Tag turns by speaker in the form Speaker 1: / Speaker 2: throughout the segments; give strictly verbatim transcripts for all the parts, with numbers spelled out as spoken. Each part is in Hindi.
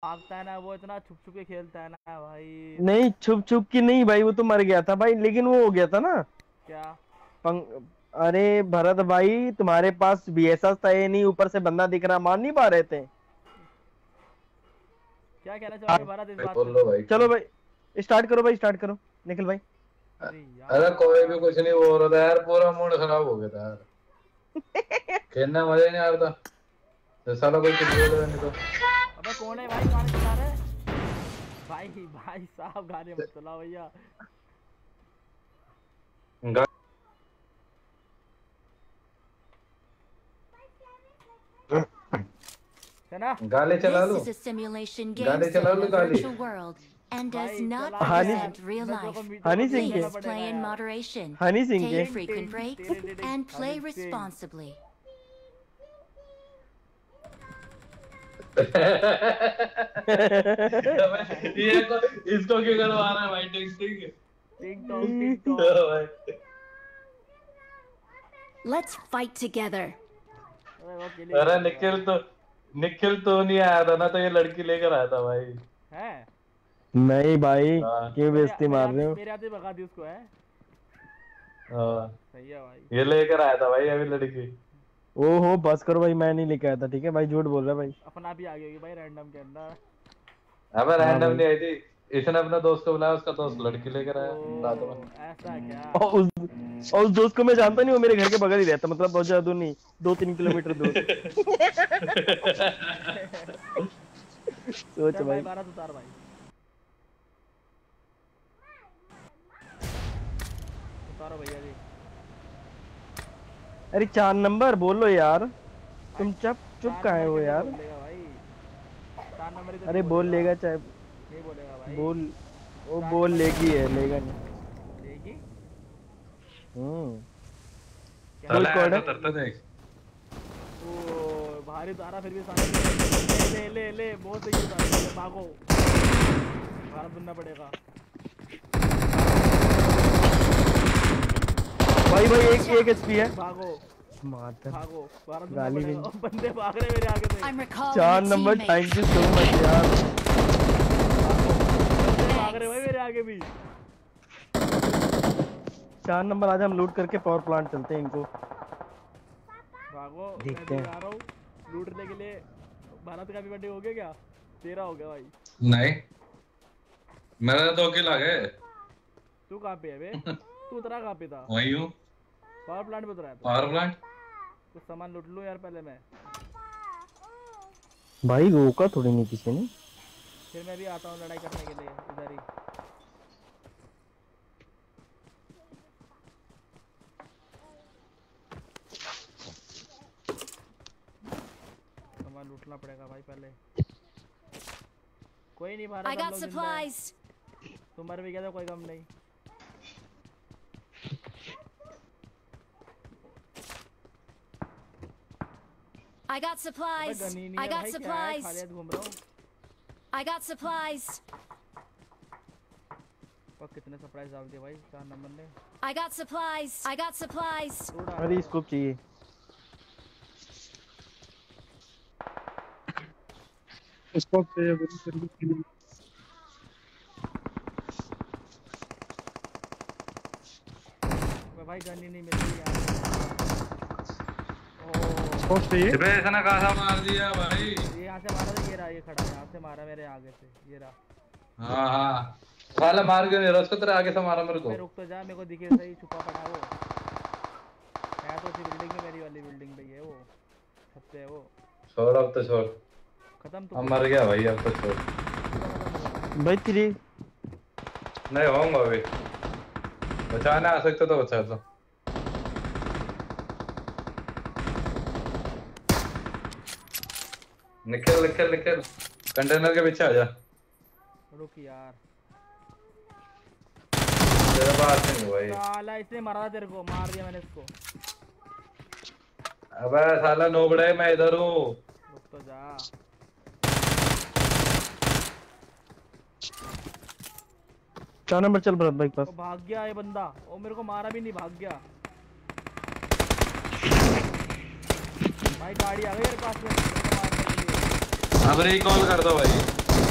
Speaker 1: भागता है ना वो, इतना छुप छुप के खेलता है ना भाई।
Speaker 2: नहीं छुप छुप की नहीं भाई, वो तो मर गया था भाई, लेकिन वो हो गया था ना
Speaker 1: क्या?
Speaker 2: पंग... अरे भरत भाई, तुम्हारे पास बीएसएस था ये नहीं, ऊपर से बंदा दिख रहा, मार नहीं पा रहे थे।
Speaker 1: क्या कहना चाहोगे भारत इस बात पे
Speaker 3: बोल लो
Speaker 1: तुम?
Speaker 3: भाई।
Speaker 2: चलो भाई स्टार्ट करो भाई, स्टार्ट करो निखिल भाई।
Speaker 1: अरे
Speaker 3: अरे कोई भी
Speaker 1: यार
Speaker 3: कुछ नहीं बोल रहा था यार, पूरा मूड खराब हो गया था यार। खेलने मजा ही नहीं आ रहा था, तो साला कोई कुछ बोल रहा नहीं तो।
Speaker 1: अबे कौन है भाई गाने चला रहे? भाई भाई साहब गाने मत चलाओ भैया। है ना?
Speaker 3: गाली चला लो,
Speaker 4: This is a simulation game
Speaker 3: गाली
Speaker 4: set
Speaker 3: चला
Speaker 4: in
Speaker 3: लो
Speaker 4: a
Speaker 3: गाली।
Speaker 4: virtual world and does
Speaker 1: भाई
Speaker 4: not
Speaker 1: चला
Speaker 2: हानि-
Speaker 4: present real
Speaker 1: मैं तेरे को
Speaker 4: life.
Speaker 1: मीटर
Speaker 2: हनी
Speaker 1: को
Speaker 2: सिंह
Speaker 1: चलाना
Speaker 4: Please
Speaker 1: पड़ेगा
Speaker 4: play in
Speaker 1: यार।
Speaker 4: moderation.
Speaker 2: हनी सिंह के
Speaker 4: Take frequent breaks and play responsibly.
Speaker 3: ये को, इसको क्यों करवा रहा है भाई? Tick tick
Speaker 1: tick tock tick tock.
Speaker 4: Let's fight together.
Speaker 1: अरे वो के लिए
Speaker 3: अरे निखिल तो निखिल तो नहीं आया था ना, तो ये लड़की लेकर आया था भाई।
Speaker 1: है
Speaker 2: नहीं भाई
Speaker 3: हाँ।
Speaker 2: क्यों बेइज्जती मार रहे हो?
Speaker 1: मेरे आते भगा दी उसको। है
Speaker 3: हाँ,
Speaker 1: सही है भाई।
Speaker 3: ये लेकर आया था भाई अभी लड़की।
Speaker 2: ओहो बस करो भाई, मैं नहीं लेके आया था, ठीक है भाई, झूठ बोल रहा है भाई।
Speaker 1: अपना भी आ गई होगी भाई रैंडम के अंदर।
Speaker 3: अबे रैंडम नहीं आई थी, इसने अपने दोस्त को बुलाया, उसका दोस्त लड़की लेकर आया रात में।
Speaker 1: ओ, ऐसा क्या?
Speaker 2: और उस और उस दोस्त को मैं जानता नहीं, वो मेरे घर के बगल ही रहता, मतलब बहुत ज्यादा दूर नहीं, दो तीन किलोमीटर दूर। सोच
Speaker 1: चल भाई
Speaker 2: भाई।
Speaker 1: भारत उतार भाई। उतारो भैया जी।
Speaker 2: अरे चार नंबर बोलो यार, तुम चुप चुप
Speaker 1: चार
Speaker 2: कहाँ है
Speaker 1: नंबर
Speaker 2: वो
Speaker 1: कैसे
Speaker 2: यार?
Speaker 1: बोलेगा भाई? चार नंबर ही तो
Speaker 2: अरे
Speaker 1: नहीं
Speaker 2: बोल
Speaker 1: बोलेगा।
Speaker 2: लेगा चाहे
Speaker 1: नहीं बोलेगा भाई।
Speaker 2: बोल, वो
Speaker 1: चार
Speaker 2: बोल
Speaker 1: नंबर
Speaker 2: लेगी है, लेगा नहीं।
Speaker 1: लेगी?
Speaker 2: हम्म
Speaker 1: क्या?
Speaker 2: फुल स्क्वाड है।
Speaker 3: तरता देख।
Speaker 1: ओ भारी उतारा फिर भी सामने। ले ले ले ले बहुत सही उतारा। ले, भागो भारत बनना पड़ेगा
Speaker 2: भाई भाई एक एक एचपी है।
Speaker 1: भागो
Speaker 2: माता
Speaker 1: भागो भारत बनना
Speaker 2: गाली
Speaker 1: पड़ेगा।
Speaker 2: भी-
Speaker 1: बंदे भाग रहे मेरे आगे से।
Speaker 4: I'm recalling
Speaker 2: चार
Speaker 4: a
Speaker 2: number
Speaker 4: teammate.
Speaker 2: Thank you so much यार।
Speaker 1: बंदे भाग रहे भाई मेरे आगे भी।
Speaker 2: चार नंबर आज हम लूट करके पावर प्लांट चलते हैं इनको।
Speaker 1: भागो मैं
Speaker 2: देखते
Speaker 1: भी
Speaker 2: हैं।
Speaker 1: आ रहा हूँ लूटने के लिए। भारत का भी बर्थडे हो गया क्या? तेरा हो गया भाई।
Speaker 3: नहीं, मेरा तो अकेला आ गए।
Speaker 1: तू कहाँ पे है बे? तू उतरा कहाँ पे था?
Speaker 3: वही हूँ,
Speaker 1: पावर प्लांट पे उतरा है तू?
Speaker 3: Power plant.
Speaker 1: कुछ सामान लूट लूँ यार पहले मैं,
Speaker 2: भाई रोका थोड़ी नहीं किसी ने।
Speaker 1: फिर मैं भी आता हूँ लड़ाई करने के लिए इधर ही। सामान लूटना पड़ेगा भाई पहले। कोई नहीं भारत
Speaker 4: I
Speaker 1: हम
Speaker 4: got
Speaker 1: लोग जिंदा हैं।
Speaker 4: supplies.
Speaker 1: तुम मर भी गया तो कोई गम नहीं।
Speaker 4: I got
Speaker 1: अबे
Speaker 4: supplies.
Speaker 1: गन ही नहीं
Speaker 4: I
Speaker 1: है
Speaker 4: got
Speaker 1: भाई, क्या है?
Speaker 4: supplies.
Speaker 1: खाली हाथ घूम रहा हूँ।
Speaker 4: I got supplies.
Speaker 1: और कितने सरप्राइज डाल दिए भाई चार नंबर ने।
Speaker 4: I got supplies. I got supplies.
Speaker 1: तू डाल
Speaker 2: अरे
Speaker 1: दे।
Speaker 2: स्कोप चाहिए।
Speaker 5: स्कोप चाहिए बड़ी सर्विस के लिए।
Speaker 1: अबे भाई गन ही नहीं मिल रही यार। ओह
Speaker 5: स्कोप चाहिए।
Speaker 3: इबे इसने कहा मार दिया भाई।
Speaker 1: ये यहाँ से मारा था, ये रहा, ये खड़ा है यहाँ से मारा मेरे आगे से, ये रहा।
Speaker 3: हाँ हाँ, साला मार क्यों नहीं रहा उसको? तेरे आगे से मारा मेरे को।
Speaker 1: मैं रुक तो जा, मेरे को दिखे सही, छुपा पड़ा वो है तो उसी बिल्डिंग में, मेरी वाली बिल्डिंग पे ही है वो, छत पे है वो।
Speaker 3: छोड़ अब तो छोड़,
Speaker 1: खत्म तो
Speaker 3: अब मर गया भाई, अब तो छोड़।
Speaker 2: भाई तेरी
Speaker 3: नहीं होऊंगा अभी, बचाने आ सकते तो बचा दो। निकल निकल निकल, कंटेनर के पीछे आ जा।
Speaker 1: रुक यार,
Speaker 3: तेरे पास नहीं भाई।
Speaker 1: साला इसने मारा था तेरे को, मार दिया मैंने इसको।
Speaker 3: अबे साला नोबड़े, मैं इधर हूँ।
Speaker 1: रुक तो जा।
Speaker 2: चार नंबर चल भरत भाई के
Speaker 1: वो
Speaker 2: पास।
Speaker 1: भाग गया ये बंदा, वो मेरे को मारा भी नहीं, भाग गया भाई। गाड़ी आ गई मेरे पास में, मेरे को मारने के लिए।
Speaker 3: अब रिकॉल कर दो भाई।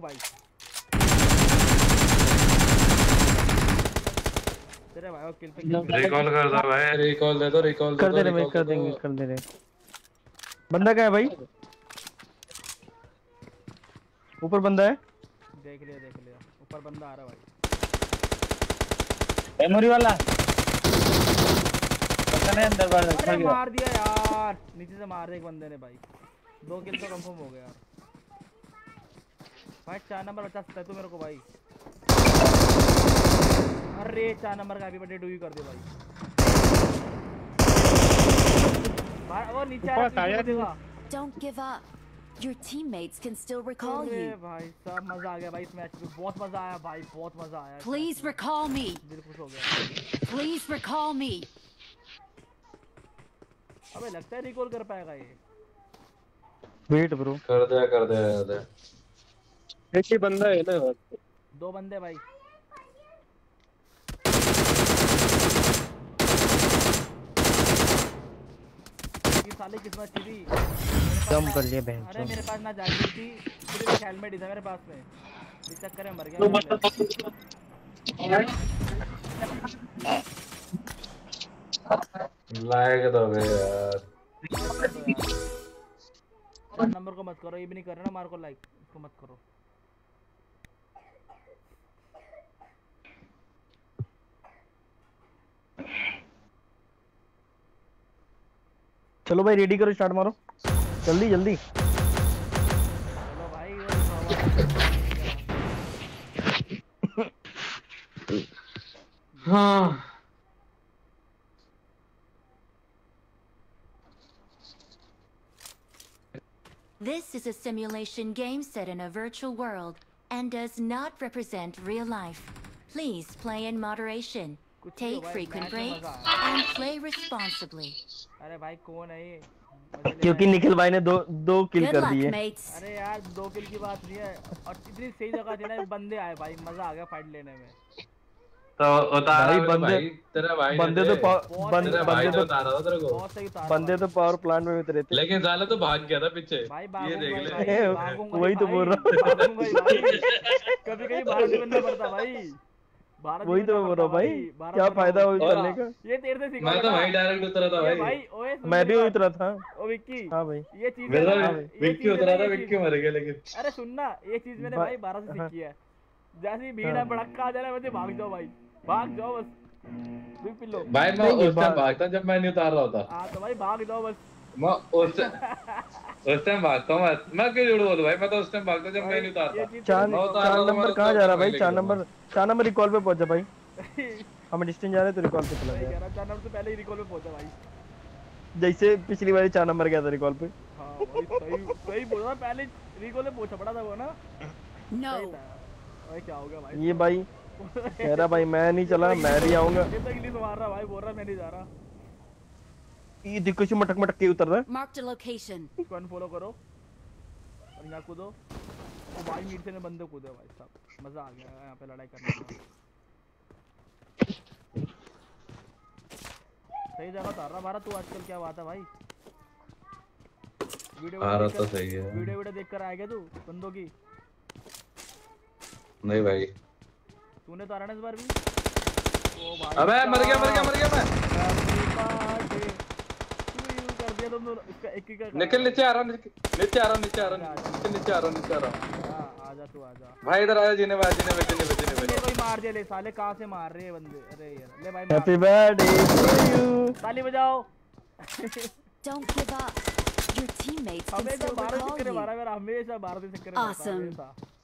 Speaker 1: भाई। तेरे भाई को किल पे
Speaker 3: रिकॉल कर दो भाई, रिकॉल दे दो, रिकॉल दे
Speaker 2: कर
Speaker 3: दो,
Speaker 2: दे रहे भाई,
Speaker 3: रिकॉल
Speaker 2: कर
Speaker 3: दे
Speaker 2: देंगे,
Speaker 3: दो।
Speaker 2: कर दे रहे। बंदा क्या है भाई? ऊपर बंदा है।
Speaker 1: देख लिया देख लिया, ऊपर बंदा आ रहा है भाई।
Speaker 5: मेमोरी वाला पता नहीं अंदर बाहर
Speaker 1: अरे
Speaker 5: रखा गया।
Speaker 1: मार दिया यार, नीचे से मार दे एक बंदे ने भाई। दो किल तो कंफर्म हो गया यार भाई। चार नंबर बचा सकता है तू मेरे को भाई। अरे चार नंबर का हैप्पी बर्थडे टू यू कर दे भाई। भाई वो नीचे आ
Speaker 5: ऊपर
Speaker 1: रहा है,
Speaker 5: आया
Speaker 1: पीछे देगा।
Speaker 4: Don't give up. Your teammates can still recall
Speaker 1: अरे
Speaker 4: you.
Speaker 1: भाई साहब मजा आ गया भाई इस मैच में, बहुत मजा आया भाई, बहुत मजा आया।
Speaker 4: Please recall me.
Speaker 1: दिल खुश हो गया।
Speaker 4: Please recall me.
Speaker 1: अबे लगता है रिकॉल कर पाएगा ये।
Speaker 2: Wait bro.
Speaker 3: कर दे कर दे कर दे।
Speaker 5: एक ही बंदा है ना।
Speaker 1: दो बंदे भाई। ये साले किस्मत अच्छी थी।
Speaker 2: कम कर लिए बहन।
Speaker 1: अरे मेरे पास ना जैकेट थी, सिर्फ एक हेलमेट ही था मेरे पास में। इस चक्कर में मर गया मैं।
Speaker 3: लायक तो गए यार।
Speaker 1: चार नंबर को मत करो, ये भी नहीं कर रहे ना मार को लाइक, इसको मत करो।
Speaker 2: चलो भाई रेडी करो, स्टार्ट मारो जल्दी जल्दी।
Speaker 1: चलो भाई वो
Speaker 3: हाँ
Speaker 4: This is a simulation game set in a virtual world and does not represent real life. Please play in moderation, take frequent breaks, and play responsibly.
Speaker 1: अरे भाई कौन है ये?
Speaker 2: क्योंकि निखिल भाई ने दो दो किल
Speaker 4: Good
Speaker 2: कर
Speaker 4: luck,
Speaker 2: दिए।
Speaker 4: mates.
Speaker 1: अरे यार दो किल की बात नहीं है, और इतनी सही जगह थी ना, बंदे आए भाई, मजा आ गया फाइट लेने में।
Speaker 3: तो उतारा
Speaker 2: भाई
Speaker 3: भी तो
Speaker 2: बंदे-
Speaker 3: भाई, तेरा भाई
Speaker 2: बंदे
Speaker 3: ने
Speaker 2: तो
Speaker 3: थे।
Speaker 2: पा-
Speaker 1: बहुत
Speaker 2: बंदे
Speaker 3: तेरा भाई
Speaker 2: बंदे
Speaker 3: ने
Speaker 2: तो
Speaker 3: उतारा था तेरे को।
Speaker 1: बहुत सही उतारा
Speaker 2: बंदे
Speaker 1: भाई।
Speaker 2: तो पावर प्लांट में उतरे थे।
Speaker 3: लेकिन साला तो भाग गया था पीछे।
Speaker 1: भाई
Speaker 3: ये
Speaker 1: भागूंगा
Speaker 3: देख
Speaker 1: ही
Speaker 3: ले।
Speaker 1: भाई,
Speaker 2: ए,
Speaker 1: भागूंगा ही
Speaker 2: वही तो
Speaker 1: भाई,
Speaker 2: बोल रहा हूँ।
Speaker 1: भागूंगा ही भाई। कभी कभी बाहर भी बनना पड़ता भाई। भारत
Speaker 2: वही तो
Speaker 1: बनना
Speaker 2: बोल रहा हूँ
Speaker 1: पड़ता
Speaker 2: भाई,
Speaker 1: भारत
Speaker 2: क्या
Speaker 1: बनना
Speaker 2: फायदा
Speaker 1: पड़ता।
Speaker 2: वो करने का।
Speaker 1: ये तेरे से सीखा
Speaker 3: मैं तो
Speaker 1: था।
Speaker 3: वही डायरेक्ट उतरा था
Speaker 1: ये
Speaker 3: भाई।
Speaker 1: भाई ओए सुन
Speaker 2: मैं भी
Speaker 1: मेरी
Speaker 2: उतरा था।
Speaker 1: बात। ओ विक्की
Speaker 2: हाँ भाई।
Speaker 1: ये चीज
Speaker 3: मेरा
Speaker 1: है ना, ये
Speaker 3: विक्की
Speaker 1: चीज है
Speaker 3: उतरा
Speaker 1: ना,
Speaker 3: था,
Speaker 1: ये
Speaker 3: विक्की
Speaker 1: चीज-
Speaker 3: मर गया लेकिन।
Speaker 1: अरे सुन ना, ये चीज मैंने
Speaker 2: भा-
Speaker 1: भाई भारत से
Speaker 2: हाँ।
Speaker 1: सीखी है। जैसे ही भीड़
Speaker 2: हाँ।
Speaker 1: है भड़का आ जाना वैसे भाग जाओ भाई, भाग जाओ बस। बिग पिल्लो
Speaker 3: भाई मैं
Speaker 2: नहीं,
Speaker 3: उस टाइम
Speaker 2: बात-
Speaker 3: भागता जब मैं नहीं उतार रहा होता।
Speaker 1: हाँ तो भाई भाग जाओ बस।
Speaker 3: मैं उस उस टाइम भागता हूँ मैं मैं क्यों झूठ बोलूं भाई, मैं तो उस टाइम भागता जब मैं नहीं
Speaker 1: ये
Speaker 3: उतारता।
Speaker 1: चीज
Speaker 2: चार
Speaker 3: मैं उतार
Speaker 2: चार
Speaker 3: रहा था,
Speaker 2: नंबर
Speaker 3: मैं
Speaker 2: कहाँ
Speaker 3: तो
Speaker 2: जा रहा
Speaker 3: वहीं
Speaker 2: भाई?
Speaker 3: लेके
Speaker 2: चार
Speaker 3: जाऊंगा।
Speaker 2: नंबर चार नंबर रिकॉल पे पहुंच जा भाई।
Speaker 1: सही
Speaker 2: हम डिस्टेंस जा रहे हैं तो रिकॉल पे चला
Speaker 1: कह
Speaker 2: गया।
Speaker 1: रहा, चार नंबर से पहले ही रिकॉल पे पहुंचा भाई।
Speaker 2: जैसे पिछली बार चार नंबर गया था रिकॉल पे।
Speaker 1: हाँ भाई सही सही बोला, पहले रिकॉल पे पहुंचा पड़ा था वो ना।
Speaker 4: No.
Speaker 1: सही था। भाई क्या हो गया भाई?
Speaker 2: ये भाई कह रहा भाई मैं नहीं चला, मैं भी आऊंगा।
Speaker 1: ये तो इंग्लिश मार रहा भाई, बोल रहा मैं नहीं जा रहा।
Speaker 2: ये देखो से मटक मटक के उतर रहा है।
Speaker 4: Marked a location.
Speaker 1: इसको अनफॉलो करो और यहाँ कूदो। ओ भाई नीचे में बंदे कूदे भाई साहब, मजा आ गया यहाँ पे लड़ाई करने में। सही जगह उतार रहा भारत तू आजकल, क्या बात है भाई? वीडियो
Speaker 3: आ रहा
Speaker 1: देख
Speaker 3: तो
Speaker 1: कर-
Speaker 3: सही है।
Speaker 1: वीडियो वीडियो देख कर आएगा तू बंदों की?
Speaker 3: नहीं भाई।
Speaker 1: तूने तो आ रहा ना इस बार भी? ओ भाई
Speaker 3: अबे मर गया मर गया मर गया मैं।
Speaker 1: Happy birthday to you कर दिया तुम दोनों, इसका एक ही का
Speaker 3: निकल नीचे आ रहा हूँ, नीचे नीचे आ रहा हूँ, नीचे आ रहा हूँ, नीचे नीचे आ रहा हूँ, नीचे आ रहा हूँ।
Speaker 1: हाँ, आजा तू आजा।
Speaker 3: भाई इधर आया, जीने भाई जीने भाई जीने भाई जीने
Speaker 1: ले
Speaker 3: भाई।
Speaker 1: भाई मार दे ले साले, कहाँ से मार रहे हैं बंदे? अरे यार ले भाई
Speaker 2: हैप्पी
Speaker 1: मार।
Speaker 2: Birthday to you.
Speaker 1: ताली बजाओ।
Speaker 4: Don't give up. Your teammates can
Speaker 1: हमेशा
Speaker 4: still
Speaker 1: भारत
Speaker 4: recall
Speaker 1: चक्कर
Speaker 4: you.
Speaker 1: मारा मेरा, हमेशा भारत चक्कर मारता
Speaker 4: Awesome.
Speaker 1: हमेशा।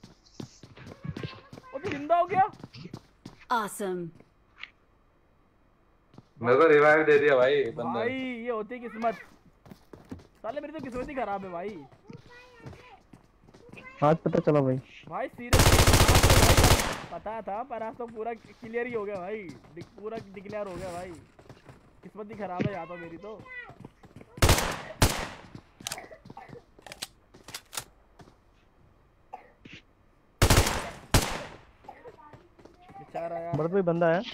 Speaker 1: ओ तू जिंदा हो गया?
Speaker 4: Awesome.
Speaker 3: मेरे को रिवाइव दे दिया भाई बंदा।
Speaker 1: भाई ये होती किस्मत। साले मेरी तो किस्मत ही खराब है भाई।
Speaker 2: आज पता चला भाई।
Speaker 1: भाई सीरियस पता था, पर आज तो पूरा क्लियर ही हो गया भाई, डि- पूरा डिक्लेयर हो गया भाई। किस्मत ही खराब है या तो मेरी तो। बेचारा यार।
Speaker 2: भरत भाई बंदा है।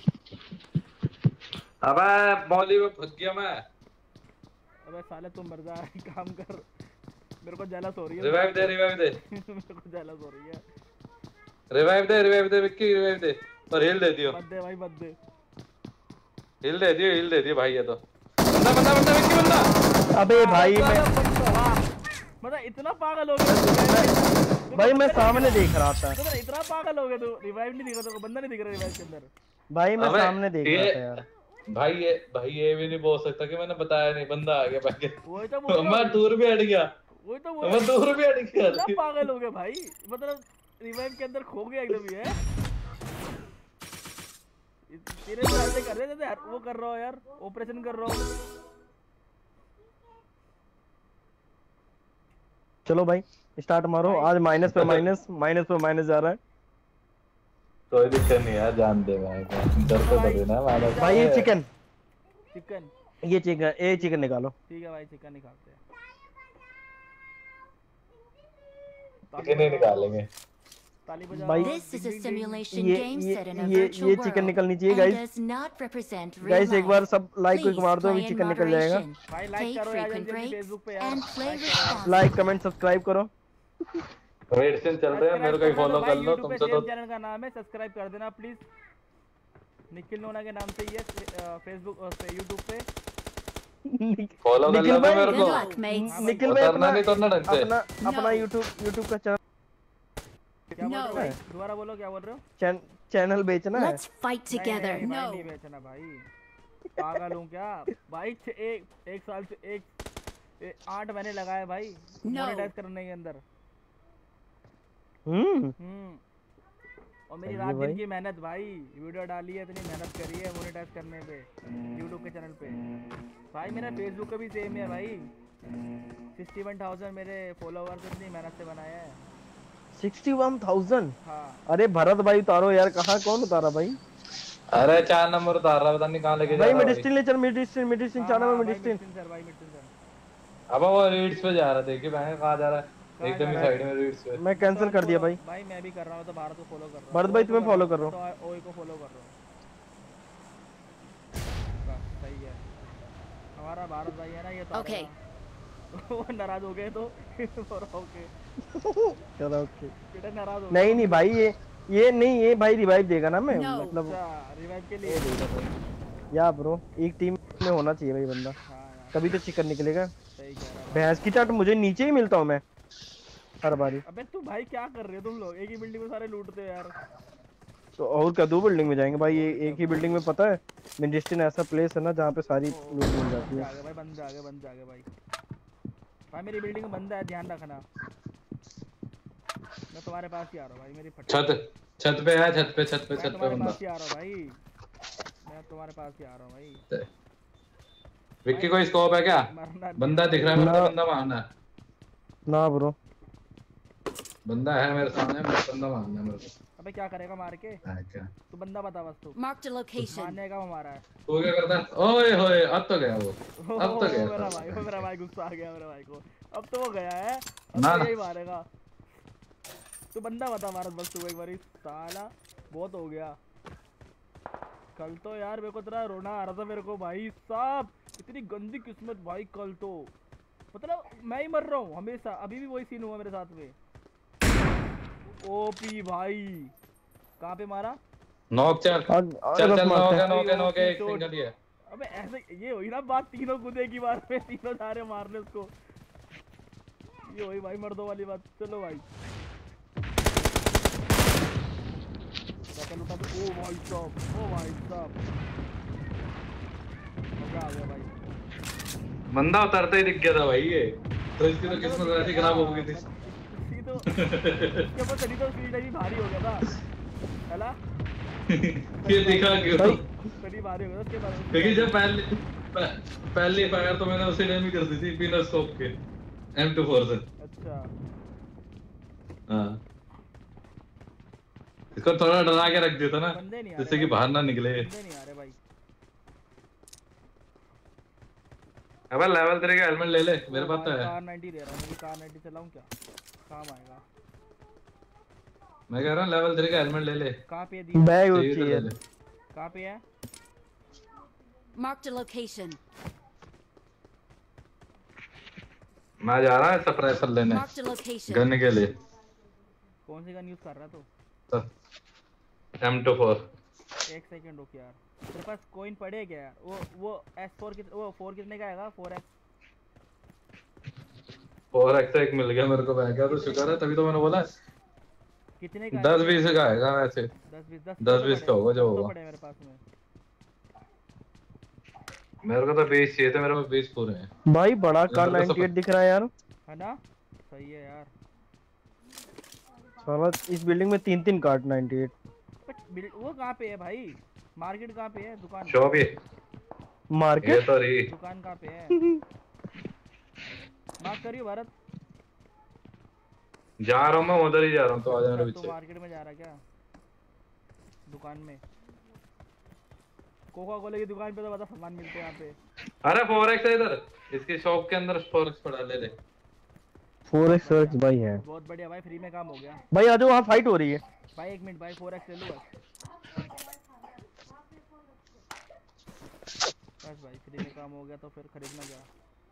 Speaker 3: अबे मौली में फंस गया मैं।
Speaker 1: अबे साले तुम मर जा, काम कर। मेरे को जेलस हो रही है।
Speaker 3: रिवाइव दे रिवाइव दे।
Speaker 1: मेरे को जेलस हो रही है।
Speaker 3: रिवाइव दे रिवाइव दे विक्की रिवाइव दे और हिल दे दियो
Speaker 1: मत दे भाई मत दे
Speaker 3: हिल दे दियो हिल दे दियो भाई ये तो बंदा बंदा बंदा विक्की बंदा
Speaker 2: अबे भाई मैं
Speaker 1: मतलब इतना पागल हो गया
Speaker 2: भाई मैं सामने देख रहा था
Speaker 1: मतलब इतना पागल हो गया तू रिवाइव नहीं दिखा, तो बंदा नहीं दिख रहा रिवाइव के अंदर।
Speaker 2: भाई मैं
Speaker 3: अबे,
Speaker 2: सामने देख
Speaker 3: ये-
Speaker 2: रहा था यार।
Speaker 3: भाई ये भाई ये भी नहीं बोल सकता कि मैंने बताया नहीं बंदा आ गया भाई
Speaker 1: वही तो बोल रहा
Speaker 3: मैं
Speaker 1: हूँ,
Speaker 3: दूर भी हट गया
Speaker 1: वही तो बोल
Speaker 3: मैं
Speaker 1: रहा हूँ।
Speaker 3: दूर भी हट गया
Speaker 1: इतना पागल हो गया भाई, मतलब रिवाइव के अंदर खो गया एकदम। ये तेरे से ऐसे कर रहे थे यार, वो कर रहा हो यार, ऑपरेशन कर रहा हो।
Speaker 2: चलो भाई स्टार्ट मारो। आज माइनस पे माइनस माइनस पे माइनस जा रहा है
Speaker 3: कोई दिक्कत नहीं यार जान दे भाई डर तो लगे ना मानो
Speaker 2: भाई। ये चिकन
Speaker 1: चिकन
Speaker 2: ये चिकन ये चिकन निकालो।
Speaker 1: ठीक है भाई, चिकन निकालते हैं।
Speaker 3: चिकन नहीं निकालेंगे
Speaker 1: ताली बजाओ।
Speaker 2: भाई
Speaker 4: This is a simulation
Speaker 2: ये
Speaker 4: game
Speaker 2: ये
Speaker 4: set in a
Speaker 2: ये
Speaker 4: virtual
Speaker 2: ये
Speaker 4: world
Speaker 2: चिकन निकलनी चाहिए
Speaker 4: and
Speaker 2: guys.
Speaker 4: does not represent real
Speaker 2: guys एक बार
Speaker 4: life.
Speaker 2: सब लाइक
Speaker 4: Please
Speaker 2: को मार दो, अभी
Speaker 4: play in
Speaker 2: चिकन निकल जाएगा।
Speaker 4: moderation,
Speaker 1: भाई लाइक
Speaker 4: take
Speaker 1: करो यार
Speaker 4: frequent
Speaker 1: जल्दी
Speaker 4: breaks,
Speaker 1: फेसबुक पे यार,
Speaker 4: and play
Speaker 1: लाइक करो।
Speaker 4: responsibly.
Speaker 2: लाइक कमेंट सब्सक्राइब करो।
Speaker 3: रेडसन चल रहे हैं मेरे को ही फॉलो कर लो तुमसे तो
Speaker 1: चैनल का नाम है, सब्सक्राइब कर देना प्लीज। निखिल नोना के नाम से ही है फेसबुक और यूट्यूब पे।
Speaker 3: फॉलो कर
Speaker 2: निखिल
Speaker 3: लो
Speaker 2: भाई,
Speaker 3: मेरे
Speaker 4: Good
Speaker 3: को
Speaker 4: luck, mates.
Speaker 2: निखिल भाई
Speaker 3: उतरना
Speaker 2: अपना
Speaker 3: नहीं तो ना ढंग से
Speaker 2: अपना अपना यूट्यूब यूट्यूब का चैनल
Speaker 1: क्या बोल रहे हो
Speaker 4: No.
Speaker 1: भाई? दोबारा बोलो क्या बोल रहे हो?
Speaker 2: चैन, चैनल बेचना है।
Speaker 4: Let's fight
Speaker 1: नहीं,
Speaker 4: together.
Speaker 1: नहीं, भाई,
Speaker 4: No.
Speaker 1: नहीं बेचना भाई, पागल हूँ क्या भाई? छ- एक एक साल से एक ए, आठ महीने लगाए भाई
Speaker 4: No.
Speaker 1: मोनेटाइज करने के अंदर।
Speaker 2: हम्म
Speaker 1: हम्म और मेरी
Speaker 2: सही है
Speaker 1: रात
Speaker 2: भाई।
Speaker 1: दिन की मेहनत भाई, वीडियो डाली है, इतनी मेहनत करी है मोनेटाइज करने पे यूट्यूब के चैनल पे। भाई मेरा फेसबुक का भी सेम है भाई, सिक्सटी वन थाउजेंड मेरे फॉलोवर्स इतनी मेहनत से बनाया है।
Speaker 2: Sixty one thousand.
Speaker 1: हाँ
Speaker 2: अरे भरत भाई उतारो यार, कहाँ कौन उतारा भाई?
Speaker 3: अरे चार नंबर उतार रहा पता नहीं कहाँ लेके जा
Speaker 2: भाई
Speaker 3: रहा है
Speaker 2: मेडिस्टिन ले चल, मेडिस्टिन मेडिस्टिन
Speaker 1: हाँ,
Speaker 2: चाना में
Speaker 1: हाँ, भाई,
Speaker 2: मेडिस्टिन।
Speaker 1: मिस्टिन सर भाई मिस्टिन सर।
Speaker 3: अब वो रीड्स पे जा रहा देखिए बहन कहाँ जा रहा है एकदम ही साइड में रीड्स पे
Speaker 2: मैं कैंसिल कर दिया भाई।
Speaker 1: भाई मैं भी कर रहा हूँ, तो भारत को फॉलो कर रहा हूँ।
Speaker 2: भरत भाई
Speaker 1: ओई को
Speaker 2: तुम्हें follow कर रहा हूँ।
Speaker 1: तो ओई को फॉलो कर रहा हूँ। बस, सही है हमारा भारत भाई है ना ये तो।
Speaker 4: Okay.
Speaker 1: वो नाराज हो गए तो ओके
Speaker 2: चलो ओके।
Speaker 1: बेटा नाराज हो गए।
Speaker 2: नहीं नहीं भाई ये ये नहीं ये भाई रिवाइव देगा ना मैं
Speaker 4: No.
Speaker 2: मतलब
Speaker 1: अच्छा रिवाइव के लिए।
Speaker 2: या ब्रो एक टीम में होना चाहिए भाई बंदा,
Speaker 1: हाँ यार
Speaker 2: तभी तो चिकन निकलेगा।
Speaker 1: सही कह रहा है।
Speaker 2: भैंस की चाट मुझे नीचे ही मिलता हूँ मैं हर बारी।
Speaker 1: अबे तू भाई क्या कर रहे हो तुम लोग? एक ही बिल्डिंग में सारे लूटते हो यार।
Speaker 2: तो और क्या दो बिल्डिंग में जाएंगे भाई? ये एक ही बिल्डिंग में पता है मिनिस्टिन ऐसा प्लेस है ना जहाँ पे सारी लूट मिल जाती
Speaker 1: बंदे
Speaker 2: है।
Speaker 1: आ गए भाई, बंदे आ गए बंदे आ गए भाई। भाई मेरी बिल्डिंग में बंदा है, ध्यान रखना। मैं तुम्हारे पास ही आ रहा हूँ भाई, मेरी फट
Speaker 3: छत छत पे है छत पे छत पे
Speaker 1: मैं
Speaker 3: छत पे
Speaker 1: तुम्हारे
Speaker 3: बंदा
Speaker 1: पास ही आ रहा हूँ भाई, मैं तुम्हारे पास ही आ रहा हूँ भाई।
Speaker 3: विक्की कोई स्कोप है क्या
Speaker 1: मरना
Speaker 3: बंदा दिख रहा है मेरे को बंदा मारना है
Speaker 2: ना ब्रो
Speaker 3: बंदा है मेरे सामने मेरे को बंदा मारना है मेरे को
Speaker 1: अबे क्या करेगा मार के?
Speaker 3: है क्या
Speaker 1: तू बंदा बता बस तू।
Speaker 4: Marked a location.
Speaker 1: मारने का वो मारा है।
Speaker 3: तू क्या करता है ओए होए अब तो गया वो अब तो
Speaker 1: ओ,
Speaker 3: गया
Speaker 1: मेरा
Speaker 3: था।
Speaker 1: भाई ओ, मेरा भाई गुस्सा आ गया मेरे भाई को। अब तो वो गया है, अब
Speaker 3: ना,
Speaker 1: तो
Speaker 3: ना।
Speaker 1: यही मारेगा। तू बंदा बता भारत बस तू एक बारी, साला बहुत हो गया। कल तो यार मेरे को तेरा रोना आ रहा था मेरे को भाई साहब, इतनी गंदी किस्मत भाई। कल तो मतलब मैं ही मर रहा हूँ हमेशा, अभी भी वही सीन हुआ मेरे साथ में। ओपी भाई कहाँ पे मारा?
Speaker 3: नॉक चल
Speaker 2: आज
Speaker 3: चल चल नॉक है
Speaker 1: हैं।
Speaker 3: नॉक है नॉक है एक
Speaker 1: चोट।
Speaker 3: सिंगल ही है
Speaker 1: अबे ऐसे ये हुई ना बात, तीनों कूदे की बात में, तीनों जा रहे मारने उसको। ये हुई भाई मर्दों वाली बात। चलो भाई लुटा दो। ओ भाई साहब ओ भाई साहब मजा आ गया भाई।
Speaker 3: बंदा उतरते ही दिख गया था भाई ये तो इसकी तो किस्मत ऐसी खराब हो गई थी
Speaker 1: इसकी तो इसके ऊपर चली तो स्पीड भी भारी हो गया था हैला।
Speaker 3: ये दिखा क्यों
Speaker 1: स्पीड भारी हो गया था उसके बाद।
Speaker 3: क्योंकि जब पहले पह- पहली फायर तो मैंने उसी टाइम ही कर दी थी बिना स्कोप के एम टू फोर से।
Speaker 1: अच्छा
Speaker 3: हाँ इसको थोड़ा डरा के रख देता ना
Speaker 1: बंदे नहीं आ रहे
Speaker 3: जिससे कि
Speaker 1: भाई।
Speaker 3: बाहर ना निकले।
Speaker 1: बंदे नहीं आ रहे भाई।
Speaker 3: अबे लेवल तेरे का हेलमेट ले ले मेरे पास तो है।
Speaker 1: कार नाइंटी दे रहा हूँ, कार नाइंटी चलाऊं क्या काम आएगा?
Speaker 3: मैं कह रहा हूँ लेवल तेरे का हेलमेट ले ले
Speaker 1: कहाँ पे है दिया?
Speaker 2: बैग
Speaker 3: चाहिए तो ले
Speaker 2: चाहिए।
Speaker 3: ले।
Speaker 1: कहाँ पे है?
Speaker 4: Marked a location.
Speaker 3: मैं जा रहा है सप्रेसर लेने
Speaker 4: Marked a location.
Speaker 3: गन के लिए।
Speaker 1: कौन सी गन यूज कर रहा है तू?
Speaker 3: M two four.
Speaker 1: एक सेकंड रुक यार, तेरे पास कॉइन पड़े हैं क्या यार? वो वो एस फोर कित वो फोर कितने का आएगा? फोर एक्स
Speaker 3: फोर एक्स एक मिल गया मेरे को, मैं क्या तो शुक्र है, तभी तो मैंने बोला
Speaker 1: कितने का?
Speaker 3: दस बीस का आएगा वैसे।
Speaker 1: दस बीस दस
Speaker 3: दस बीस का होगा जो
Speaker 1: तो
Speaker 3: होगा।
Speaker 1: पड़े मेरे पास में।
Speaker 3: मेरे को तो बीस चाहिए थे, मेरे पास बीस पूरे हैं
Speaker 2: भाई बड़ा कार
Speaker 3: मेरे को सब-
Speaker 2: अट्ठानवे दिख रहा है यार।
Speaker 1: है ना? सही है यार।
Speaker 2: साला इस बिल्डिंग में तीन तीन कार अट्ठानवे।
Speaker 1: बट बिल- वो कहाँ पे है भाई? मार्केट कहाँ पे है? दुकान
Speaker 3: शॉप ये ये
Speaker 2: मार्केट
Speaker 3: तो रही।
Speaker 1: दुकान कहाँ पे है? मार्क करियो भारत।
Speaker 3: जा रहा हूँ मैं उधर ही जा रहा हूँ, तो आ जा मेरे
Speaker 1: तो
Speaker 3: पीछे।
Speaker 1: मार्केट में जा रहा क्या? दुकान में कोका कोला की दुकान पे तो बता सामान मिलते हैं यहाँ पे।
Speaker 3: अरे फोर एक्स है इधर, इसकी शॉप के अंदर फोर एक्स पड़ा, ले ले।
Speaker 2: फोर एक्स फोर एक्स भाई है।
Speaker 1: बहुत बढ़िया भाई, फ्री में काम हो गया
Speaker 2: भाई आ जाओ, वहाँ फाइट हो रही है।
Speaker 1: भाई। एक मिनट भाई, फोर एक्स ले लूँ बस। बस भाई फ्री में काम हो गया तो फिर खरीदना क्या?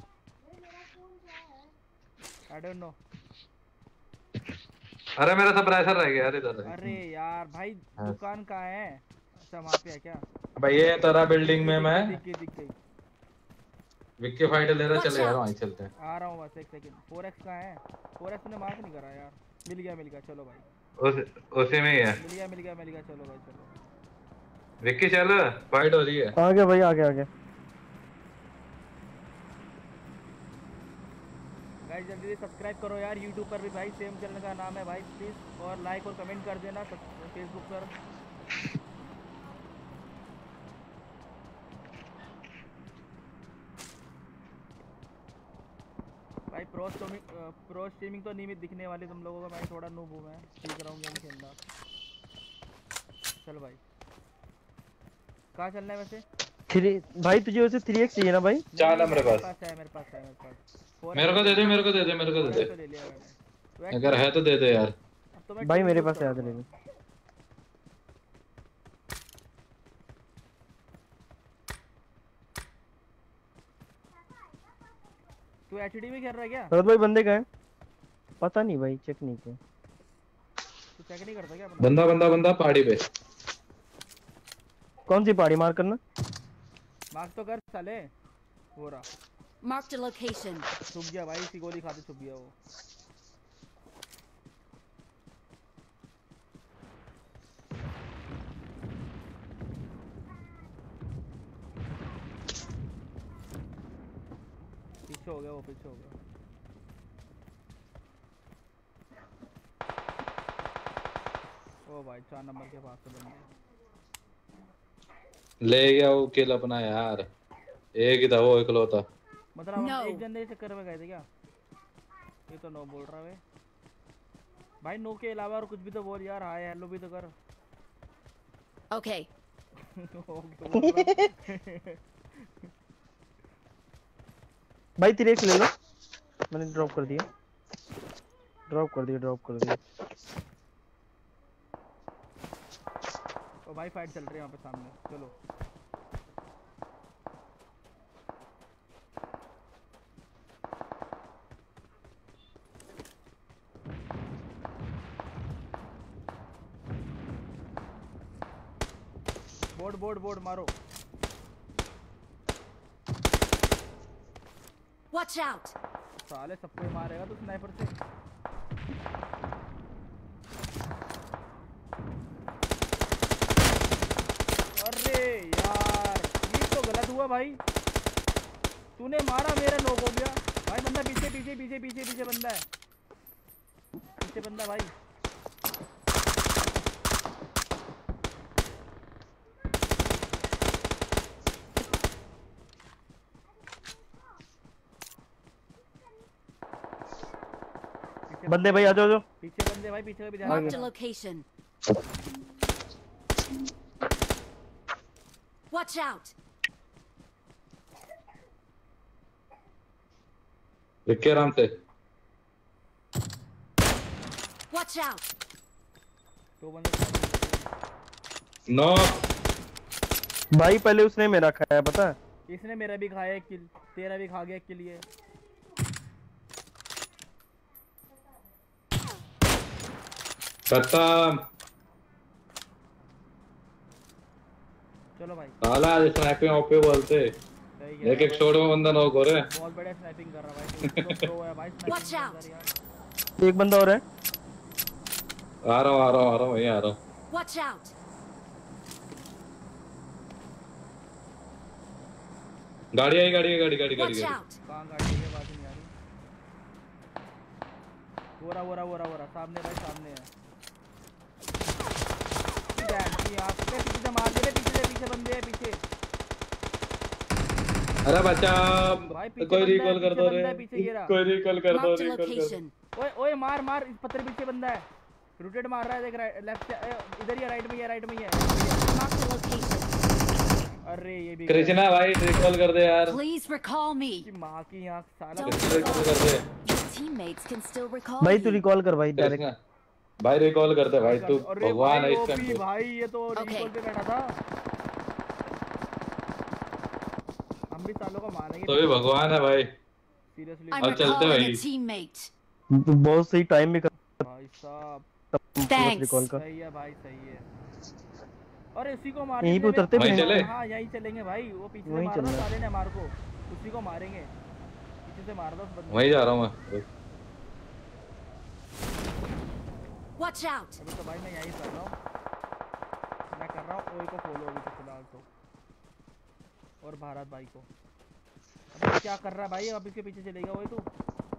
Speaker 1: I don't know.
Speaker 3: अरे मेरा सप्रेसर रह गया यार इधर।
Speaker 1: अरे यार भाई दुकान कहाँ है? अच्छा वहाँ पे है क्या?
Speaker 3: भाई ये तेरा बिल्डिंग में मैं
Speaker 1: दिख गई दिख गई।
Speaker 3: विक्की फाइटर ले रहा, चले यार वहीं चलते हैं।
Speaker 1: आ रहा हूँ बस, एक सेकंड। फोर एक्स कहाँ है? फोर एक्स ने मार्क नहीं करा यार। मिल गया मिल गया, चलो भाई।
Speaker 3: उस उसी में ही है।
Speaker 1: मिल गया मिल गया मिल गया, चलो भाई चलो।
Speaker 3: विक्की चल, फाइट हो रही है।
Speaker 2: आ गया भाई, आ गया आ गया।
Speaker 1: गाइस जल्दी से सब्सक्राइब करो यार, यूट्यूब पर भी भाई सेम चैनल का नाम है भाई प्लीज। और लाइक और कमेंट कर देना फेसबुक पर। भाई प्रो स्ट्रीमिंग प्रो स्ट्रीमिंग तो नहीं दिखने वाली तुम लोगों को। मैं थोड़ा नूब हूँ, मैं सीख रहा हूँ गेम खेलना। चल भाई कहाँ चलना है वैसे?
Speaker 2: थ्री भाई तुझे वैसे थ्री एक्स चाहिए ना भाई?
Speaker 3: चाल है मेरे पास।
Speaker 1: है मेरे पास है मेरे पास।
Speaker 3: मेरे को दे दे, मेरे को दे दे, मेरे को दे
Speaker 1: तो
Speaker 3: दे।
Speaker 1: ले लिया मैंने।
Speaker 3: अगर है तो दे दे यार।
Speaker 1: अब तो मैं
Speaker 2: भाई
Speaker 1: टू
Speaker 2: मेरे
Speaker 1: यूज़
Speaker 2: पास याद
Speaker 1: करूँगा।
Speaker 2: नहीं।
Speaker 1: तू एचडी में खेल रहा है क्या?
Speaker 2: भरत भाई बंदे का है? पता नहीं भाई, चेक नहीं किया।
Speaker 1: तू चेक नहीं करता क्या?
Speaker 3: बंदा बंदा बंदा पहाड़ी पे।
Speaker 2: कौन सी पहाड़ी मार करना?
Speaker 1: मार्क तो कर साले। हो रहा
Speaker 4: Marked a location.
Speaker 1: छुप गया भाई, इसी गोली खाते छुप गया वो। पीछे हो गया वो, पीछे हो गया। ओ भाई चार नंबर के पास से बंदा
Speaker 3: ले गया वो किल अपना यार। एक ही था वो इकलौता।
Speaker 1: मतलब हम
Speaker 4: No.
Speaker 1: एक जन चक्कर में गए थे क्या? ये तो नो बोल रहा है भाई। नो के अलावा और कुछ भी तो बोल यार। हाय हेलो भी तो कर।
Speaker 4: Okay.
Speaker 2: भाई थ्री एक्स ले लो, मैंने ड्रॉप कर दिया। ड्रॉप कर दिया ड्रॉप कर दिया।
Speaker 1: ओ भाई फाइट चल रही है वहाँ पे सामने, चलो। बोर्ड बोर्ड बोर्ड मारो।
Speaker 4: Watch out.
Speaker 1: साले सबको मारेगा तो स्नाइपर से। अरे यार ये तो गलत हुआ भाई। तूने मारा, मेरा नॉक हो गया भाई। बंदा पीछे पीछे पीछे पीछे पीछे बंदा है, पीछे बंदा भाई।
Speaker 2: बंदे भाई आ जाओ, जाओ।
Speaker 1: पीछे बंदे भाई, पीछे का भी ध्यान
Speaker 4: Marked a
Speaker 1: रखना।
Speaker 4: location. Watch out.
Speaker 3: विक्की आराम से।
Speaker 4: Watch out.
Speaker 1: दो बंदे।
Speaker 3: नो
Speaker 2: भाई पहले उसने मेरा खाया, पता है?
Speaker 1: इसने मेरा भी खाया एक किल, तेरा भी खा गया एक किल ये।
Speaker 3: खत्म।
Speaker 1: चलो भाई
Speaker 3: साला स्नाइपिंग ओपे बोलते
Speaker 1: सही है
Speaker 3: एक एक शॉट में बंदा नॉक हो रहा है।
Speaker 1: बहुत बढ़िया स्नाइपिंग कर रहा भाई तो प्रो है भाई
Speaker 4: Watch
Speaker 1: स्नाइपिंग
Speaker 4: out.
Speaker 1: कर यार।
Speaker 2: एक बंदा और है।
Speaker 3: आ रहा हूँ आ रहा हूँ आ रहा हूँ वहीं आ रहा हूँ।
Speaker 4: Watch out.
Speaker 3: गाड़ी आई गाड़ी आई गाड़ी गाड़ी गाड़ी
Speaker 4: Watch
Speaker 3: गाड़ी
Speaker 4: out.
Speaker 1: कहाँ गाड़ी है बात नहीं आ रही। वो रहा वो रहा वो रहा वो रहा सामने भाई सामने है। डैम की आँख पे पीछे से मार दे रहे पीछे से पीछे बंदे हैं पीछे।
Speaker 3: अरे बच्चा
Speaker 1: भाई पीछे
Speaker 3: कोई
Speaker 1: बंदा है,
Speaker 3: रिकॉल कर
Speaker 1: पीछे
Speaker 3: दो
Speaker 1: बंदा
Speaker 3: रे
Speaker 1: है, पीछे गिरा।
Speaker 3: कोई रिकॉल कर दो
Speaker 4: Marked a
Speaker 3: रिकॉल कर दो।
Speaker 4: location.
Speaker 1: ओए ओए मार मार इस पत्थर पीछे बंदा है। रोटेट मार रहा है देख राइट लेफ्ट से ए, इधर ही है राइट में ही है राइट में ही है।
Speaker 4: Marked a location.
Speaker 1: अरे ये भी
Speaker 3: कृष्णा भाई रिकॉल कर दे यार।
Speaker 4: Please recall me.
Speaker 1: की माँ की आँख साला।
Speaker 4: Don't
Speaker 3: रिकॉल कर दे
Speaker 4: Your teammates can still recall
Speaker 2: भाई तू
Speaker 4: you.
Speaker 2: रिकॉल कर भाई डायरेक्ट।
Speaker 3: कृष्णा भाई रिकॉल कर दे भाई तू
Speaker 1: अरे
Speaker 3: भगवान है
Speaker 1: भाई
Speaker 3: इस
Speaker 1: ओपी
Speaker 3: टाइम पे।
Speaker 1: भाई ये तो
Speaker 4: Okay.
Speaker 1: रिकॉल पे बैठा था। हम भी सालों को मारेंगे
Speaker 3: तो भी भगवान है भाई।
Speaker 1: सीरियसली
Speaker 4: I'm
Speaker 3: अब चलते
Speaker 4: recalling
Speaker 3: भाई।
Speaker 4: a teammate.
Speaker 2: बहुत सही टाइम में कर
Speaker 1: भाई साहब
Speaker 4: Thanks.
Speaker 2: रिकॉल कर।
Speaker 1: सही है भाई सही है। अरे उसी को मार
Speaker 2: यहीं पे उतरते
Speaker 3: वहीं
Speaker 2: हैं।
Speaker 3: चले?
Speaker 1: हाँ यहीं चलेंगे भाई वो पीछे से
Speaker 2: वहीं
Speaker 1: मार रहा
Speaker 2: चलना।
Speaker 1: साले ने हमारे को उसी को मारेंगे पीछे से मार दो उस बंदे
Speaker 3: वहीं जा रहा हूँ मैं।
Speaker 4: Watch out.
Speaker 1: अभी तो भाई मैं यहीं कर रहा हूँ मैं कर रहा हूँ ओए को फॉलो अभी तो फिलहाल तो और भारत भाई को। अबे क्या कर रहा है भाई अब इसके पीछे चलेगा ओए तू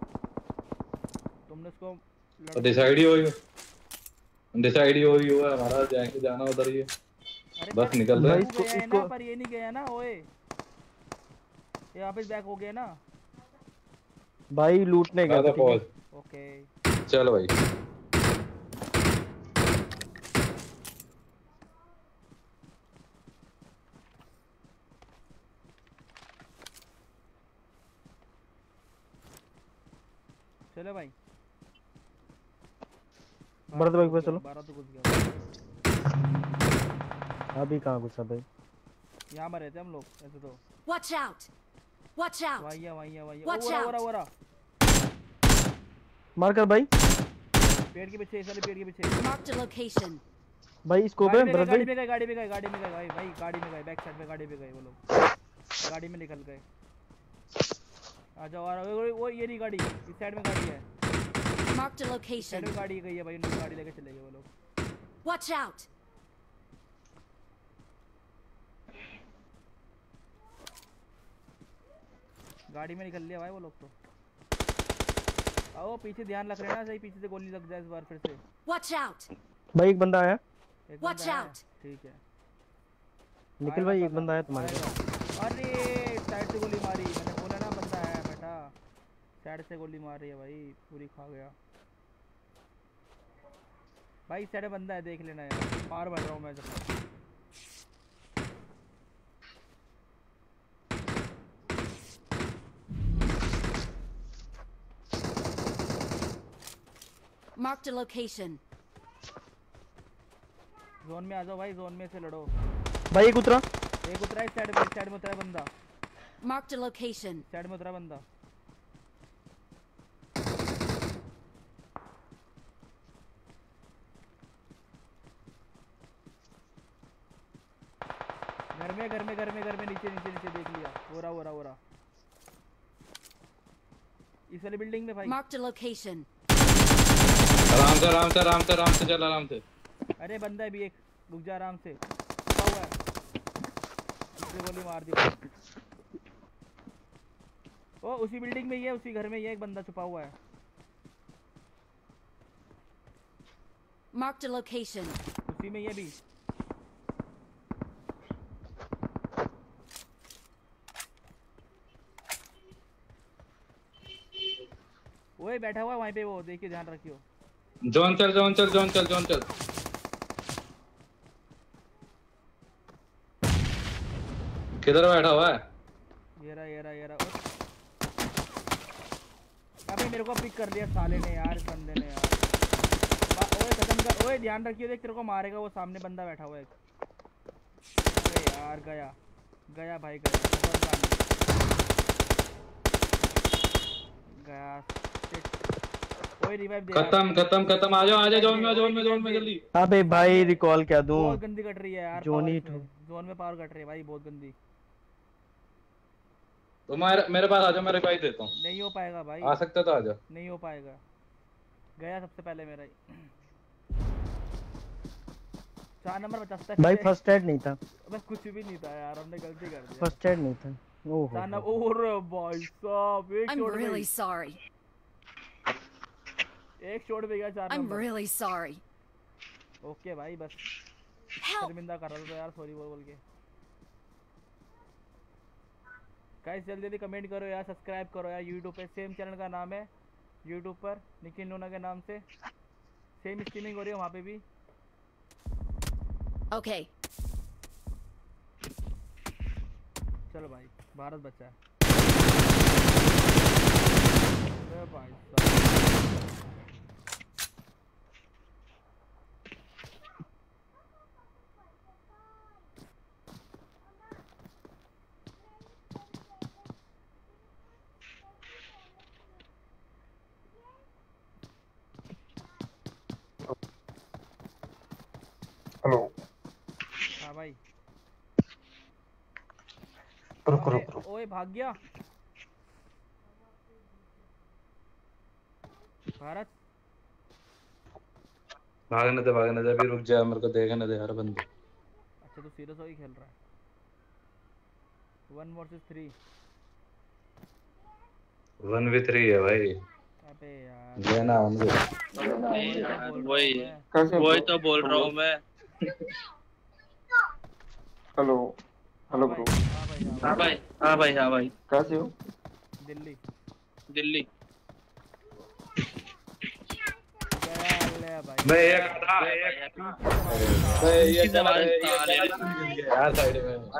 Speaker 1: तुमने उसको लड़-
Speaker 3: डिसाइड ही होगी डिसाइड ही होगी हुआ हमारा जाएंगे जाना उधर ही है।
Speaker 1: अरे
Speaker 3: बस
Speaker 1: पर
Speaker 3: निकल रहा है।
Speaker 1: वो
Speaker 2: इसको-
Speaker 1: गया है
Speaker 2: इसको-
Speaker 1: ना पर ये नहीं गया ना ओए ये वापस बैक हो गया ना।
Speaker 2: भाई लूटने गया
Speaker 3: ज्यादा
Speaker 2: था, ठीक है?
Speaker 3: पहुंच
Speaker 1: ओके
Speaker 3: चलो भाई।
Speaker 1: चलो भाई
Speaker 2: भरत भाई पे चलो।
Speaker 1: बारह तो घुस गया
Speaker 2: अभी कहाँ घुसा भाई?
Speaker 1: यहाँ में रहते हम लोग ऐसे तो
Speaker 4: Watch out. Watch out.
Speaker 1: वही है वही है वही है
Speaker 4: Watch
Speaker 1: ओरा
Speaker 4: out.
Speaker 1: ओरा ओरा
Speaker 2: मार कर भाई।
Speaker 1: पेड़ के पीछे साले पेड़ के पीछे
Speaker 4: Marked a location.
Speaker 2: भाई स्कोप
Speaker 1: गाड़ी
Speaker 2: है
Speaker 1: में
Speaker 2: भरत
Speaker 1: गए,
Speaker 2: भाई।
Speaker 1: गाड़ी में गए गाड़ी में गए गाड़ी में गए भाई भाई गाड़ी में गए बैक साइड में गाड़ी में गए वो लोग गाड़ी में निकल गए। आ जाओ आ रहा वो, वो ये नहीं गाड़ी इस साइड में गाड़ी है
Speaker 4: Marked a
Speaker 1: साइड
Speaker 4: location.
Speaker 1: में गाड़ी गई है भाई उनकी गाड़ी लेके चले गए वो लोग।
Speaker 4: Watch out.
Speaker 1: गाड़ी में निकल लिया भाई वो लोग तो। आओ पीछे ध्यान रख रहे ना सही पीछे से गोली लग जाए इस बार फिर से।
Speaker 4: Watch out.
Speaker 2: भाई एक बंदा आया।
Speaker 1: एक
Speaker 4: Watch
Speaker 1: बंदा है,
Speaker 4: out.
Speaker 1: ठीक है
Speaker 2: निखिल भाई एक बंदा आया तुम्हारे पास।
Speaker 1: आएगा। अरे साइड से गोली मारी मैंने बोला ना बंदा है बेटा साइड से गोली मार रही है भाई पूरी खा गया भाई साइड में बंदा है देख लेना यार पार बढ़ रहा हूँ मैं जब तक।
Speaker 4: Marked a location.
Speaker 1: जोन में आ जाओ भाई जोन में से लड़ो।
Speaker 2: भाई एक उतरा।
Speaker 1: एक उतरा इस साइड में इस साइड में उतरा बंदा
Speaker 4: Marked a location.
Speaker 1: साइड में उतरा बंदा घर में घर में घर में घर में नीचे नीचे नीचे देख लिया हो रहा हो रहा हो रहा इस वाली बिल्डिंग में भाई।
Speaker 4: Marked a location.
Speaker 3: आराम से आराम से आराम से आराम से चल आराम से।
Speaker 1: अरे बंदा है भी एक रुक जा आराम से छुपा हुआ है इसने गोली मार दी ओ उसी बिल्डिंग में ही है उसी घर में ही है एक बंदा छुपा हुआ है।
Speaker 4: Marked a location.
Speaker 1: उसी में ही है भी वही बैठा हुआ है वहीं पे वो देखिए ध्यान रखियो।
Speaker 3: जोन चल जोन चल जोन चल जोन चल। किधर बैठा हुआ है?
Speaker 1: ये रहा ये रहा ये रहा अबे मेरे को पिक कर लिया साले ने यार इस बंदे ने यार बा- ओए खत्म कर ओए ध्यान रखियो देख तेरे को मारेगा वो सामने बंदा बैठा हुआ है एक। अरे यार गया गया भाई गया खत्म कहानी। गया shit। ओए रिवाइव दे यार।
Speaker 3: खत्म खत्म खत्म आ जाओ आ जाओ जोन में जोन में जोन में जल्दी।
Speaker 2: अबे भाई रिकॉल क्या दूं?
Speaker 1: बहुत गंदी कट रही है यार
Speaker 2: जोनी
Speaker 1: power इसमें। जोन में पावर कट रही है भाई बहुत गंदी।
Speaker 3: तुम्हारे मेरे पास आ जाओ, मैं रिवाइव देता हूँ।
Speaker 1: नहीं हो पाएगा भाई।
Speaker 3: आ सकते तो आ जाओ।
Speaker 1: नहीं हो पाएगा, गया सबसे पहले मेरा ही। चार नंबर पचास
Speaker 2: भाई फर्स्ट एड नहीं था।
Speaker 1: बस कुछ भी नहीं था यार, हमने गलती कर दी।
Speaker 2: फर्स्ट एड नहीं था। ओहो
Speaker 1: चार नंबर। और भाई साहब एक
Speaker 4: I'm
Speaker 1: शॉट में
Speaker 4: really sorry.
Speaker 1: एक शॉट में गया चार
Speaker 4: I'm
Speaker 1: number.
Speaker 4: really sorry.
Speaker 1: Okay भाई बस
Speaker 4: Help!
Speaker 1: शर्मिंदा कर रहा था यार, सॉरी बोल बोल के। गाइस जल्दी जल्दी कमेंट करो यार, सब्सक्राइब करो यार यूट्यूब पे, सेम चैनल का नाम है यूट्यूब पर निखिल नोना के नाम से, सेम स्ट्रीमिंग हो रही है वहाँ पे भी।
Speaker 4: Okay.
Speaker 1: चलो भाई भारत बचा है। अरे भाई साहब
Speaker 6: हेलो।
Speaker 1: हाँ भाई
Speaker 6: रुक
Speaker 1: ओए,
Speaker 6: रुक रुक।
Speaker 1: ओए भाग गया भारत।
Speaker 3: भागने दे भागने दे, अभी रुक जा, मेरे को देखने दे हर बंदे।
Speaker 1: अच्छा तो सीरियस हो ही खेल रहा है। One versus three.
Speaker 3: One V three है भाई।
Speaker 1: अबे यार
Speaker 3: देना उनको।
Speaker 5: नहीं यार,
Speaker 1: बोल
Speaker 5: वही
Speaker 1: रहा हूँ मैं।
Speaker 6: कैसे हो?
Speaker 5: वही तो बोल रहा हूँ मैं।
Speaker 6: हेलो हेलो
Speaker 1: हाँ
Speaker 6: ब्रो।
Speaker 1: भाई, हाँ भाई, हाँ
Speaker 5: हाँ भाई, हाँ भाई, हाँ भाई।
Speaker 6: कैसे हो?
Speaker 1: भाई। दिल्ली
Speaker 5: दिल्ली।
Speaker 1: गया ले भाई।
Speaker 3: मैं एक था एक मैं ये
Speaker 5: किस आवाज
Speaker 3: ये
Speaker 5: साले
Speaker 3: यार साइड में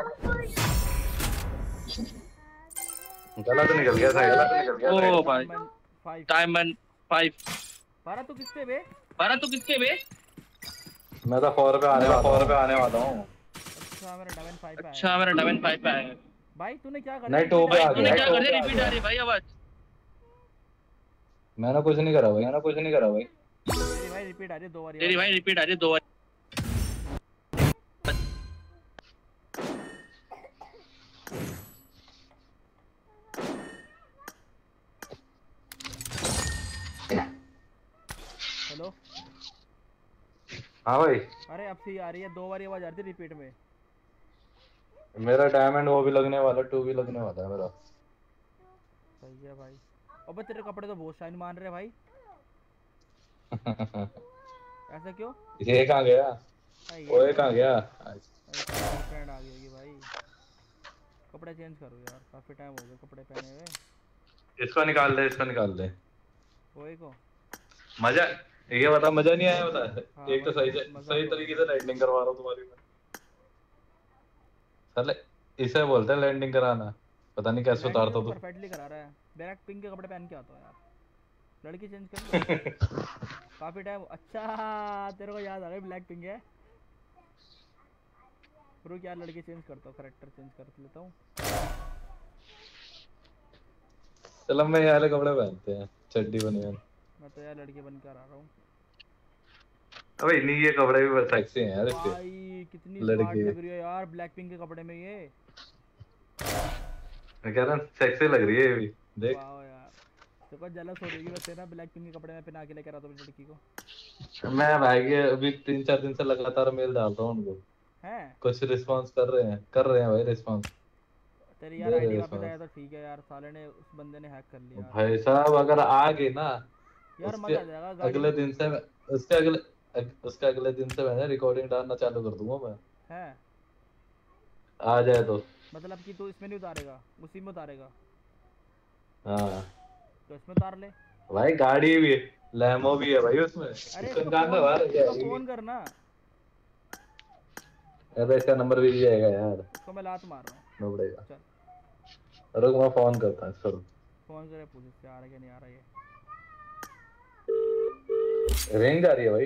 Speaker 3: गलत निकल गया था, गलत निकल गया था।
Speaker 5: ओ भाई,
Speaker 1: फाइव।
Speaker 5: Diamond five.
Speaker 1: भारत तू किससे बे?
Speaker 5: बारह तू किसके बे?
Speaker 3: मैं तो फोर पे आने वाला फोर पे आने वाला हूँ।
Speaker 1: अच्छा मेरा डायमंड फाइव पे आया।
Speaker 5: अच्छा मेरा डायमंड फाइव पे आया है।
Speaker 1: भाई तूने क्या करा?
Speaker 3: नहीं टू पे आ
Speaker 5: तूने
Speaker 3: गया।
Speaker 5: क्या कर दिया? रिपीट आ रही भाई आवाज।
Speaker 3: मैंने कुछ नहीं करा भाई, मैंने कुछ नहीं करा भाई।
Speaker 1: तेरी भाई रिपीट आ रही है दो बार।
Speaker 5: तेरी भाई रिपीट आ रही है दो बार।
Speaker 1: हेलो।
Speaker 3: हाँ भाई
Speaker 1: अरे अब से आ रही है, दो बार आवाज आ रही थी रिपीट में।
Speaker 3: मेरा डायमंड वो भी लगने वाला, टू भी लगने वाला है मेरा।
Speaker 1: सही है भाई। अबे तेरे कपड़े तो बहुत शाइन मान रहे हैं भाई। ऐसा क्यों?
Speaker 3: ये कहाँ गया?
Speaker 1: भाई
Speaker 3: वो ये कहाँ गया?
Speaker 1: फ्रेंड आ गई होगी भाई। कपड़े चेंज करो यार, काफी टाइम हो गया कपड़े पहने हुए।
Speaker 3: इसको निकाल दे, इसको निकाल दे।
Speaker 1: ओए को
Speaker 3: मजा ये बता, मजा नहीं आया बता।
Speaker 1: हाँ
Speaker 3: एक तो
Speaker 1: भाई,
Speaker 3: सही से
Speaker 1: मजा
Speaker 3: सही
Speaker 1: तो
Speaker 3: तरीके से लैंडिंग करवा रहा हूँ तुम्हारी मैं। साले इसे बोलते हैं लैंडिंग कराना, पता नहीं कैसे उतारता तू।
Speaker 1: परफेक्टली करा रहा है। ब्लैक पिंक के कपड़े पहन के आता हूँ यार। लड़की चेंज कर लो। काफी टाइम। अच्छा तेरे को याद आ गया ब्लैक पिंक है। रुक यार लड़की चेंज करता हूँ, कैरेक्टर चेंज कर लेता हूँ।
Speaker 3: चलो मैं ये वाले कपड़े पहनते हैं, चड्डी बनियान।
Speaker 1: मैं तो यार लड़की बनकर आ रहा हूँ।
Speaker 3: अबे नहीं ये कपड़े भी बहुत सेक्सी हैं यार इसके।
Speaker 1: भाई कितनी
Speaker 3: लड़की।
Speaker 1: स्मार्ट लग रही है यार ब्लैक पिंक के कपड़े में ये।
Speaker 3: मैं कह रहा हूँ सेक्सी लग रही है ये भी, देख।
Speaker 1: वाह यार देखो जेलस हो रही है वैसे ना, ब्लैक पिंक के कपड़े में पहना के लेकर आता हूँ लड़की को।
Speaker 3: मैं भाई के अभी तीन चार दिन से लगातार मेल डाल रहा हूँ उनको।
Speaker 1: हैं
Speaker 3: कुछ रिस्पांस कर रहे हैं, कर रहे हैं भाई रिस्पांस।
Speaker 1: तेरी यार
Speaker 3: दे
Speaker 1: आईडी
Speaker 3: रहे
Speaker 1: वापस
Speaker 3: response।
Speaker 1: आया तो ठीक है यार, साले ने उस बंदे ने हैक कर लिया।
Speaker 3: भाई साहब अगर आ गए ना
Speaker 1: यार
Speaker 3: उसके
Speaker 1: मजा आ जाएगा गाड़ी
Speaker 3: अगले दिन से मैं उसके अगले अग, उसके अगले दिन से मैंने रिकॉर्डिंग डालना चालू कर दूंगा मैं।
Speaker 1: है।
Speaker 3: आ जाए तो।
Speaker 1: मतलब कि तू इसमें नहीं उतारेगा, उसी में उतारेगा।
Speaker 3: हाँ
Speaker 1: तो इसमें उतार ले।
Speaker 3: भाई गाड़ी भी है, लैमो भी है भाई उसमें।
Speaker 1: अरे
Speaker 3: इसको
Speaker 1: इसको
Speaker 3: जानना
Speaker 1: फोन,
Speaker 3: बाहर
Speaker 1: इसको फोन करना।
Speaker 3: अरे इसका नंबर भी जाएगा यार,
Speaker 1: इसको मैं लात मार रहा हूँ।
Speaker 3: नो पड़ेगा।
Speaker 1: चल
Speaker 3: रुक मैं फोन करता हूँ इसको।
Speaker 1: फोन करे पूछ इससे आ रहा है क्या नहीं आ रहा है।
Speaker 3: रिंग आ रही है भाई।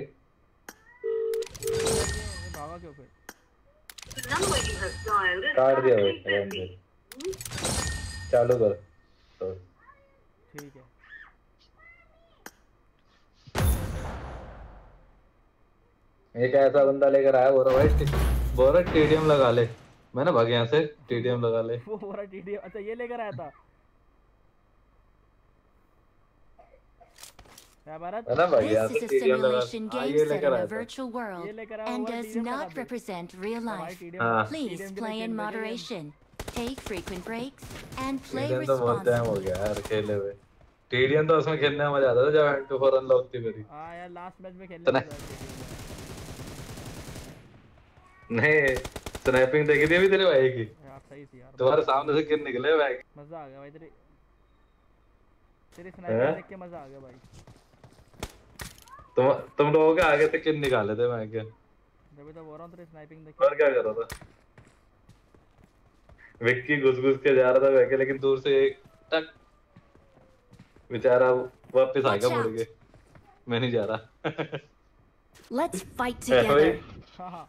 Speaker 1: ये भागा क्यों फिर?
Speaker 3: काट दिया भाई, रहने दे। चालू कर तो।
Speaker 1: ठीक है।
Speaker 3: एक ऐसा बंदा लेकर आया, बोल रहा भाई बोल रहा टीडीएम लगा ले। मैंने भाग यहाँ से टीडीएम लगा ले।
Speaker 1: वो बोला टीडीएम, अच्छा ये लेकर आया था क्या भारत?
Speaker 3: मैंने भाग यहाँ
Speaker 4: This
Speaker 3: से
Speaker 4: is a
Speaker 3: टीडीएम लगा।
Speaker 4: simulation
Speaker 3: हाँ
Speaker 4: game
Speaker 3: ये
Speaker 4: set
Speaker 3: लेकर
Speaker 4: in a
Speaker 3: आया था।
Speaker 4: virtual world
Speaker 1: ये लेकर आया
Speaker 4: and
Speaker 1: होगा
Speaker 4: does
Speaker 1: टीडीएम लगा
Speaker 4: not
Speaker 1: दे।
Speaker 4: represent real
Speaker 1: भाई
Speaker 4: life.
Speaker 1: टीडीएम
Speaker 3: हाँ।
Speaker 4: Please
Speaker 1: टीडीएम के
Speaker 4: play
Speaker 1: लिए
Speaker 4: in
Speaker 1: खेल रहे हैं।
Speaker 4: moderation. Take frequent breaks and play
Speaker 3: TDM तो बहुत टाइम हो
Speaker 4: responsibly.
Speaker 3: गया यार खेले हुए। टीडीएम तो उसमें खेलने में मजा आता था जब एम टू फोर अनलॉक थी मेरी।
Speaker 1: हाँ यार लास्ट मैच में खेलने
Speaker 3: सुना-
Speaker 1: में मजा
Speaker 3: नहीं स्नैपिंग देखी थी अभी तेरे भाई की?
Speaker 1: आया। यार सही थी यार,
Speaker 3: तुम्हारे सामने से किन निकले भाई?
Speaker 1: मजा आ गया भाई तेरी तेरी स्नाइपर देख के मजा आ गया भाई।
Speaker 3: तुम तुम लोगों के आगे से किन निकाले थे मैं क्या?
Speaker 1: जब तो बोल रहा हूँ तेरी स्नाइपिंग देख के।
Speaker 3: और क्या कर रहा था? विक्की घुस घुस के जा रहा था वैके, लेकिन दूर से एक टक बेचारा वापस आ गया मुड़ के। मैं नहीं जा रहा।
Speaker 4: Let's fight
Speaker 3: है भाई
Speaker 4: together.
Speaker 1: हाँ हाँ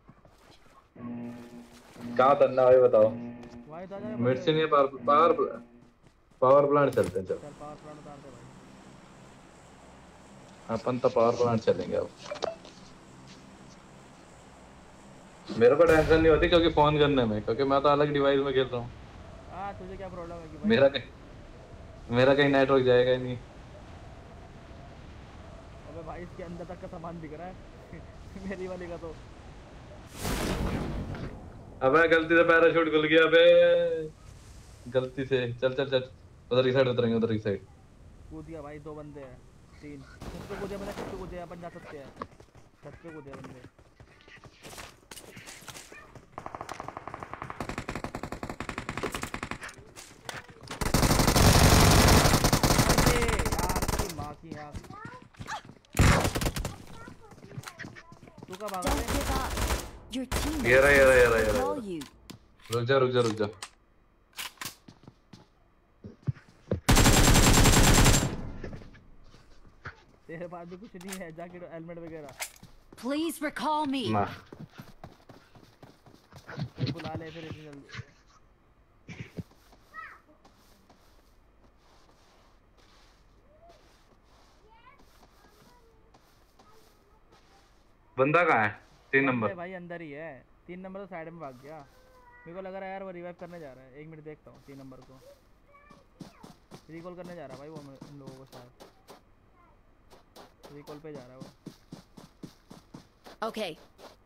Speaker 3: कहाँ तन्ना भाई बताओ?
Speaker 1: भाई दादा
Speaker 3: मिड से नहीं है, पावर पावर पावर प्लांट चलते हैं। चल
Speaker 1: चल पावर प्लांट उतार दे भाई।
Speaker 3: अपन तो पावर प्लांट चलेंगे अब। मेरे को टेंशन नहीं होती क्योंकि फोन करने में, क्योंकि मैं तो अलग डिवाइस में खेल रहा हूँ।
Speaker 1: हाँ तुझे क्या प्रॉब्लम है कि भाई
Speaker 3: मेरा कहीं मेरा कहीं नेटवर्क जाएगा ही नहीं।
Speaker 1: अबे भाई इसके अंदर तक का सामान दिख रहा है मेरी वाली का तो।
Speaker 3: अबे गलती से पैराशूट खुल गया बे, गलती से। चल चल चल उधर की साइड उतरेंगे, उधर की साइड।
Speaker 1: कूद गया भाई, दो बंदे हैं तीन। छत पे कूदे, मतलब छत पे कूदे, अपन जा सकते हैं। छत पे कूदे बंदे। अरे यार की माँ की यार, तू कब भागा
Speaker 4: Don't
Speaker 1: रे?
Speaker 4: give up. Your teammates
Speaker 3: ये रहा, ये रहा, ये रहा, ये
Speaker 4: will
Speaker 3: रहा,
Speaker 4: call
Speaker 3: ये
Speaker 4: you.
Speaker 3: रुक जा रुक जा रुक जा।
Speaker 1: तेरे पास भी कुछ नहीं है, जैकेट हेलमेट वगैरह?
Speaker 4: Please recall me.
Speaker 3: ना
Speaker 1: फिर बुला ले फिर इतनी जल्दी।
Speaker 3: बंदा कहाँ है? तीन
Speaker 1: बंदे
Speaker 3: नंबर।
Speaker 1: भाई अंदर ही है। तीन नंबर तो साइड में भाग गया। मेरे को लग रहा है यार वो रिवाइव करने जा रहा है। एक मिनट देखता हूँ। तीन नंबर को रिकॉल करने जा रहा है भाई वो हम हम लोगों को शायद। रिकॉल पे जा रहा है वो।
Speaker 4: Okay.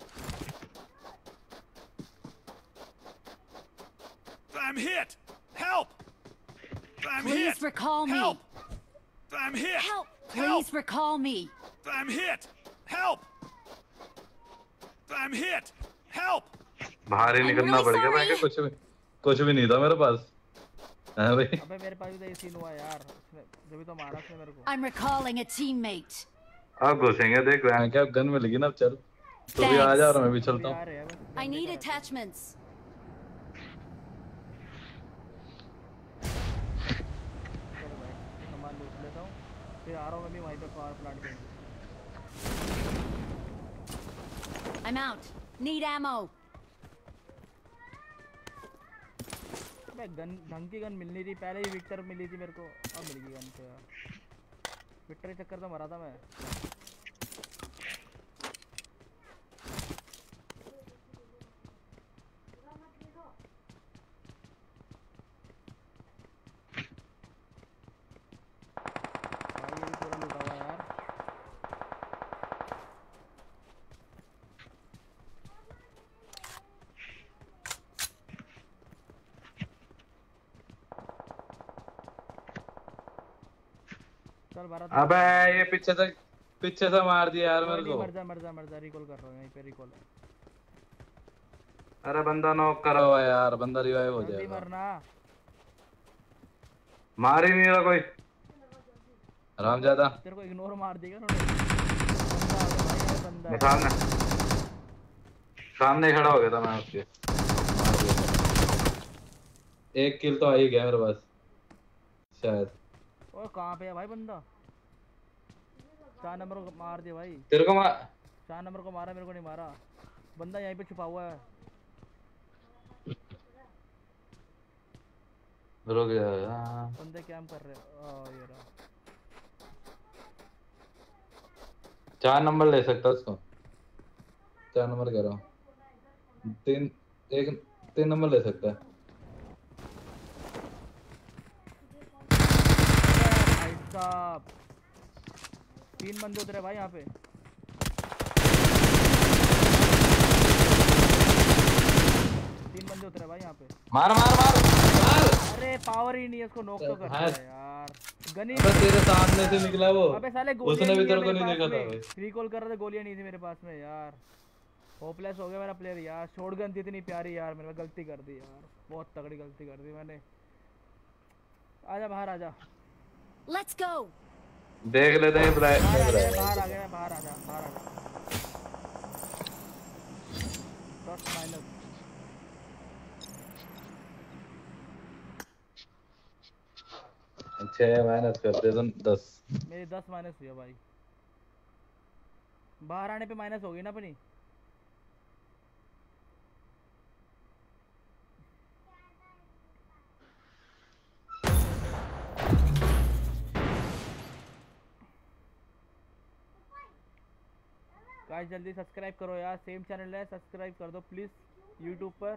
Speaker 7: I'm hit! Help! I'm
Speaker 4: Please
Speaker 7: hit!
Speaker 4: recall me.
Speaker 7: Help! I'm hit!
Speaker 4: Help. Please recall me.
Speaker 7: I'm hit! Help! I'm hit! Help!
Speaker 3: बाहर ही
Speaker 4: I'm
Speaker 3: निकलना
Speaker 4: really
Speaker 3: पड़ गया। मैं
Speaker 4: sorry.
Speaker 3: क्या कुछ भी कुछ भी नहीं था मेरे पास। हाँ भाई
Speaker 1: अबे मेरे पास भी तो ये सीन हुआ यार, उसने जब तो मारा उसने मेरे को।
Speaker 4: I'm recalling a teammate.
Speaker 3: अब घुसेंगे देख रहे हैं क्या? गन में लगी ना। अब चल तू भी आ जा और मैं भी चलता हूँ।
Speaker 1: यार है बस।
Speaker 4: I need attachments.
Speaker 1: चलो भाई सामान लूट लेता हूँ, फिर आ रहा हूँ मैं भी वहीं पे पावर प्लांट पे।
Speaker 4: I'm out. Need ammo.
Speaker 1: अबे गन ढंग की गन मिलनी थी। पहले ही विक्टर मिली थी मेरे को, अब मिल गई गन तो यार। विक्टर के चक्कर तो मरा था मैं। भाई ये भी पूरा लूटा हुआ यार। चल भारत
Speaker 3: अबे ये पीछे से पीछे से मार दिया यार मेरे
Speaker 1: नहीं,
Speaker 3: को।
Speaker 1: मर जा मर जा मर जा। रिकॉल कर रहा हूँ, यहीं पे रिकॉल है।
Speaker 3: अरे बंदा नॉक करा हुआ है यार, बंदा रिवाइव हो
Speaker 1: जल्दी
Speaker 3: जाएगा।
Speaker 1: मरना।
Speaker 3: मार ही नहीं रहा कोई। आराम ज्यादा।
Speaker 1: तेरे को इग्नोर मार देगा उन्होंने। बंदा आ गया भाई, ये बंदा
Speaker 3: मैं
Speaker 1: है।
Speaker 3: सामने सामने ही खड़ा हो गया था मैं उसके। मार दिया था। एक किल तो आ ही गया मेरे पास शायद।
Speaker 1: ओए कहाँ पे है भाई बंदा? चार नंबर को मार दिया भाई।
Speaker 3: तेरे को मार
Speaker 1: चार नंबर को मारा, मेरे को नहीं मारा। बंदा यहीं पे छुपा हुआ है।
Speaker 3: रुक जा।
Speaker 1: बंदे कैम कर रहे हैं। आ, ये रहा।
Speaker 3: चार नंबर ले सकता उसको। चार नंबर कह रहा हूँ। तीन एक तीन नंबर ले सकता है।
Speaker 1: भाई साहब तीन बंदे उतरे भाई यहाँ पे। तीन बंदे उतरे भाई यहाँ पे।
Speaker 3: मार मार मार मार।
Speaker 1: अरे पावर ही नहीं है, इसको नॉक तो कर
Speaker 3: हाँ।
Speaker 1: दिया यार। गनी
Speaker 3: अबे तेरे सामने से निकला वो।
Speaker 1: अबे साले गोलियां
Speaker 3: उसने भी
Speaker 1: नहीं है
Speaker 3: तेरे को
Speaker 1: मेरे
Speaker 3: नहीं
Speaker 1: पास
Speaker 3: देखा था
Speaker 1: में।
Speaker 3: भाई।
Speaker 1: रिकॉल कर रहा था, गोलियां नहीं थी मेरे पास में यार। होपलेस हो गया मेरा प्लेयर यार। शॉटगन थी इतनी प्यारी यार, मैंने गलती कर दी यार, बहुत तगड़ी गलती कर दी मैंने। आजा बाहर आजा।
Speaker 4: Let's go.
Speaker 3: देख लेते हैं ब्राइट
Speaker 1: बाहर आ
Speaker 3: में
Speaker 1: गया,
Speaker 3: ब्राइट।
Speaker 1: बाहर आ गया, बाहर आजा, बाहर आजा। दस माइनस।
Speaker 3: छह माइनस कर दे तो दस।
Speaker 1: मेरी दस माइनस हुई है भाई। बाहर आने पे माइनस हो गई ना अपनी। गाइस जल्दी सब्सक्राइब करो यार, सेम चैनल है, सब्सक्राइब कर दो प्लीज यूट्यूब पर।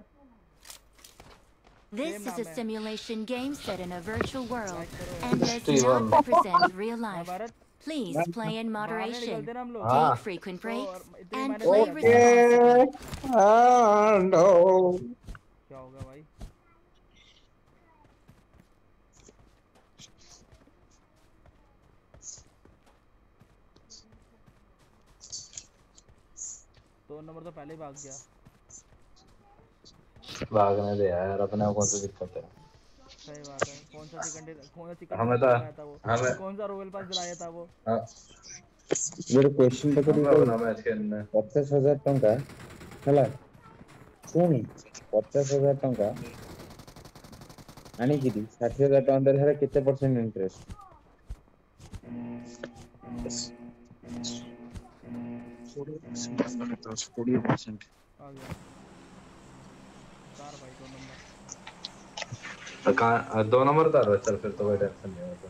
Speaker 4: This
Speaker 1: Same
Speaker 4: is a
Speaker 1: naam hai.
Speaker 4: simulation game set in a virtual world
Speaker 1: Like karo.
Speaker 4: and does
Speaker 3: Steven.
Speaker 4: not represent real
Speaker 1: हाँ,
Speaker 4: life.
Speaker 1: Bharat
Speaker 4: Please play in
Speaker 1: बाहर नहीं
Speaker 4: moderation.
Speaker 1: निकलते ना हम लोग।
Speaker 3: हाँ।
Speaker 4: Take frequent
Speaker 1: तो
Speaker 4: breaks
Speaker 1: और इतनी
Speaker 4: and
Speaker 1: minus
Speaker 4: play
Speaker 1: हो जाती है।
Speaker 4: responsibly.
Speaker 2: हाँ, no.
Speaker 1: क्या होगा भाई? दो नंबर तो पहले ही भाग गया।
Speaker 3: भागने दे यार, अपने आप कौन सी दिक्कत है।
Speaker 1: सही बात है। कौन सा चिकन कौन सा चिकन
Speaker 3: हमें तो
Speaker 1: दिलाया था वो?
Speaker 3: हमें
Speaker 1: कौन सा रोयल पास दिलाया था वो?
Speaker 3: हाँ,
Speaker 8: ଗୋଟେ क्वेश्चन
Speaker 3: हमें
Speaker 8: ପଚାରିବି
Speaker 3: अपना मैच खेलना है।
Speaker 8: ପଚାଶ ହଜାର ଟଙ୍କା ହେଲା ଶୁଣି ପଚାଶ ହଜାର ଟଙ୍କା ଆଣିକିରି ଷାଠିଏ ହଜାର ଟଙ୍କା ଦେଲେ ହେଲେ କେତେ ପରସେଣ୍ଟ ଇଣ୍ଟରେଷ୍ଟ? କୋଡ଼ିଏ ପରସେଣ୍ଟ।
Speaker 1: आ गया। चार भाई दो नंबर।
Speaker 3: तो कहाँ दो नंबर उतार रहा है? चल फिर तो कोई टेंशन नहीं होता।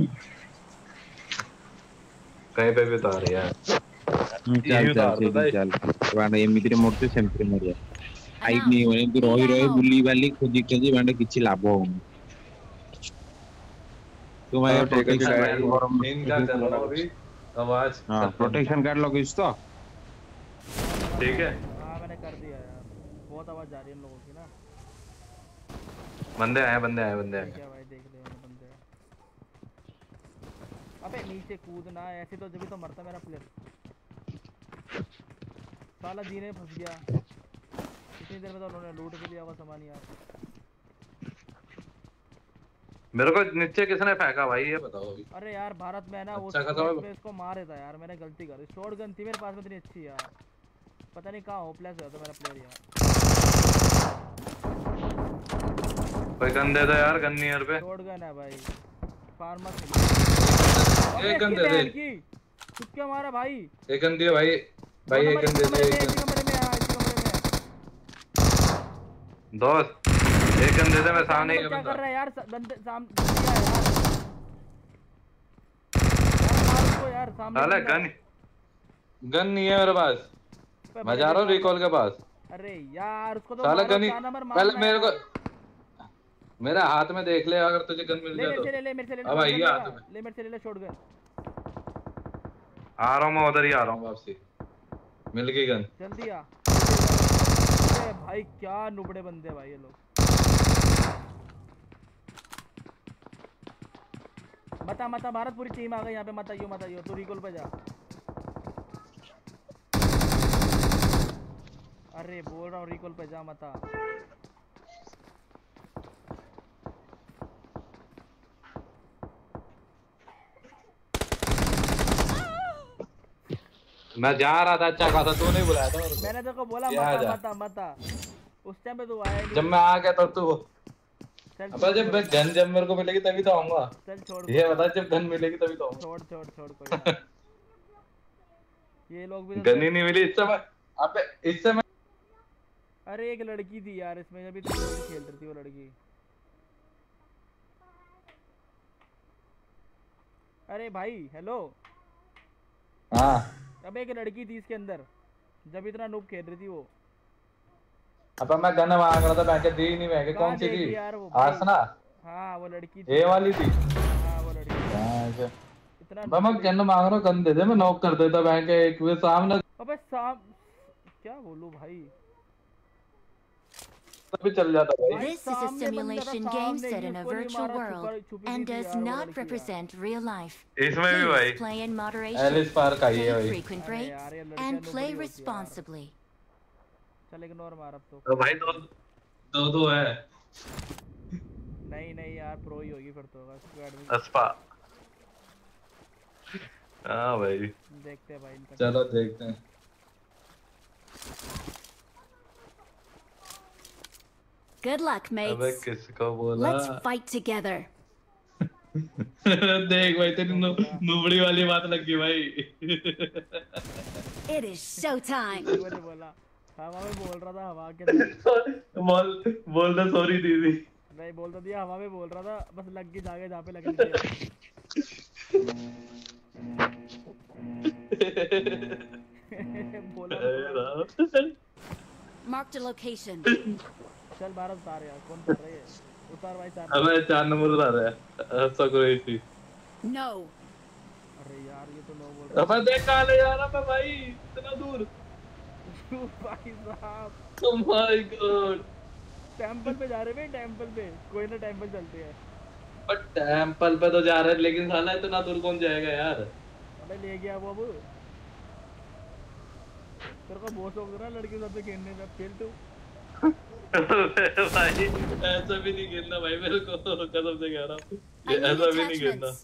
Speaker 3: कहीं पे भी उतार यार।
Speaker 8: ଚାଲ ଚାଲ ସେଇଠି ଚାଲ ବାଣ୍ଡ ଏମିତିରେ ମରୁଛୁ ସେମିତିରେ ମରିବା। ହାଇଟ୍ ନେଇ ହବନି, ଏମିତି ରହି ରହି ବୁଲି ବାଲି ଖୋଜି ଖୋଜି ବାଣ୍ଡ କିଛି ଲାଭ ହଉନି। ତୁ ଭାଇ ପ୍ରୋଟେକ୍ସନ
Speaker 3: इनका चलो अभी आवाज
Speaker 8: हाँ प्रोटेक्शन कार्ड लगेगा तो
Speaker 3: ठीक है।
Speaker 1: हाँ मैंने कर दिया यार, बहुत आवाज जा रही है इन लोगों की ना।
Speaker 3: बंदे आए बंदे आए बंदे
Speaker 1: ठीक
Speaker 3: आए।
Speaker 1: है भाई, देख ले मैंने बंदे। अबे नीचे कूदना है ऐसे तो, जब तो मरता मेरा प्लेयर। साला जीने फंस गया। इतनी देर में तो उन्होंने लूट के लिया होगा सामान यार।
Speaker 3: मेरे को नीचे किसने फेंका भाई ये बताओ अभी।
Speaker 1: अरे यार भारत में है ना, वो
Speaker 3: अच्छा खासा है।
Speaker 1: में इसको मार देता यार, मैंने गलती कर दी। शॉटगन थी मेरे पास में इतनी अच्छी यार, पता नहीं कहाँ होपलेस हो तो मेरा प्लेयर यार।
Speaker 3: कोई गन दे दो यार, गन नियर पे।
Speaker 1: शॉटगन है भाई, फार्मर
Speaker 3: एक गन दे दे।
Speaker 1: तू क्या मारा भाई?
Speaker 3: एक गन दिए भाई, भाई एक गन दे दे। एक गन
Speaker 1: कमरे में है, इसी कमरे में है।
Speaker 3: दोस्त एक गन दे दे, मैं सामने ही
Speaker 1: क्या
Speaker 3: बंदा।
Speaker 1: कर रहा है यार? बंदे सामने यार, यार मार उसको यार, सामने
Speaker 3: साला
Speaker 1: बंदा
Speaker 3: गन गन नहीं है मेरे पास,
Speaker 1: है।
Speaker 3: मैं जा रहा हूँ रिकॉल के पास।
Speaker 1: अरे यार उसको तो
Speaker 3: साला
Speaker 1: मारो,
Speaker 3: गन ही
Speaker 1: चार नंबर
Speaker 3: पहले
Speaker 1: मारना
Speaker 3: मेरे को
Speaker 1: है।
Speaker 3: मेरे हाथ में देख ले, अगर तुझे गन मिल
Speaker 1: ले
Speaker 3: जाए
Speaker 1: मेरे
Speaker 3: तो।
Speaker 1: से ले ले मेरे से ले ले
Speaker 3: अब
Speaker 1: shotgun
Speaker 3: आइए हाथ
Speaker 1: लेगा।
Speaker 3: में।
Speaker 1: ले मेरे से ले ले शॉटगन।
Speaker 3: आ रहा हूँ मैं, उधर ही आ रहा हूँ वापसी। मिल गई गन।
Speaker 1: जल्दी आ। अरे भाई क्या नुबड़े बंदे भाई ये लोग। मता मता भारत पूरी टीम आ गई यहाँ पे। मत आइयो मत आइयो, तू रिकॉल पे जा। अरे बोल रहा हूँ रिकॉल पे जा, मता।
Speaker 3: मैं जा रहा था, अच्छा खासा तू नहीं बुलाया था मेरे को।
Speaker 1: मैंने तेरे को बोला
Speaker 3: क्या
Speaker 1: मता
Speaker 3: जा?
Speaker 1: मता मता, उस टाइम पे तू आया नहीं।
Speaker 3: जब मैं आ गया तब तू
Speaker 1: चल
Speaker 3: अब जब मैं गन जब मेरे को मिलेगी तभी तो आऊंगा।
Speaker 1: चल छोड़
Speaker 3: ये बता जब गन मिलेगी तभी तो आऊंगा।
Speaker 1: छोड़ छोड़ छोड़ कोई ना। ये लोग भी तो
Speaker 3: गन ही नहीं मिली इस समय। अबे इस समय
Speaker 1: अरे एक लड़की थी यार इसमें, जब इतनी लोग खेल रही थी वो लड़की। अरे भाई हेलो।
Speaker 3: हाँ
Speaker 1: अब एक लड़की थी इसके अंदर, जब इतना नूब खेल रही थी वो।
Speaker 3: अब मैं गन मांग रहा था, बैंक दी नहीं, बैंक
Speaker 1: कहाँ
Speaker 3: कौन सी
Speaker 1: देगी
Speaker 3: थी?
Speaker 1: यार वो भाई?
Speaker 3: आसना
Speaker 1: हाँ वो लड़की थी।
Speaker 3: ये वाली थी।
Speaker 1: हाँ वो लड़की
Speaker 3: हाँ, अच्छा।
Speaker 1: इतना
Speaker 3: अब मैं गन मांग रहा हूँ, गन दे दे, मैं नॉक कर देता बैंक एक वे सामने।
Speaker 1: अबे साम क्या बोलूं भाई,
Speaker 3: तभी चल जाता भाई।
Speaker 4: This is a simulation game set in a virtual world and does not represent real life.
Speaker 3: इसमें भी भाई
Speaker 4: Please play in
Speaker 3: एलिस
Speaker 4: moderation,
Speaker 3: पार्क आई है
Speaker 4: take
Speaker 3: भाई।
Speaker 4: frequent breaks, and play responsibly.
Speaker 1: चल इग्नोर मार अब तो।
Speaker 3: तो भाई दो दो दो है।
Speaker 1: नहीं नहीं यार प्रो ही होगी फिर तो होगा स्क्वाड में।
Speaker 3: अस्पा। हाँ भाई
Speaker 1: देखते हैं भाई इनका।
Speaker 3: चलो देखते हैं।
Speaker 9: Good luck,
Speaker 3: अबे
Speaker 9: mates.
Speaker 3: किसको बोला?
Speaker 9: Let's fight together.
Speaker 3: देख भाई तेरी नु, नुबड़ी वाली बात लग गई भाई।
Speaker 9: It is showtime.
Speaker 1: मैंने बोला हवा में बोल रहा था, हवा के अंदर।
Speaker 3: बोल बोल दे सॉरी दीदी।
Speaker 1: नहीं बोल तो दिया, हवा में बोल रहा था, बस लग गई जाके जहाँ पे लगनी चाहिए। बोला बोला।
Speaker 9: Marked a location.
Speaker 1: चल भारत उतार यार, कौन कर रही है? उतार भाई चार।
Speaker 3: अबे चार नंबर उतार रहा है। ऐसा कोई थी।
Speaker 9: No.
Speaker 1: अरे यार ये तो नो बोल रहा
Speaker 3: अबे देख कहाँ ले जा रहा है भाई, इतना दूर।
Speaker 1: है। भाई साहब।
Speaker 3: Oh my God।
Speaker 1: टेंपल पे जा रहे हैं, टेंपल पे कोई ना टेंपल चलते हैं।
Speaker 3: पर टेंपल पे तो जा रहे हैं, लेकिन साला इतना दूर कौन जाएगा यार?
Speaker 1: अबे ले गया वो अब। तेरे को बहुत शौक था ना लड़कियों के साथ खेलने में, खेल तू।
Speaker 3: भाई ऐसा भी नहीं खेलना भाई, मेरे को कसम से कह रहा हूँ,
Speaker 9: I need
Speaker 3: ऐसा भी नहीं खेलना।
Speaker 9: attachments.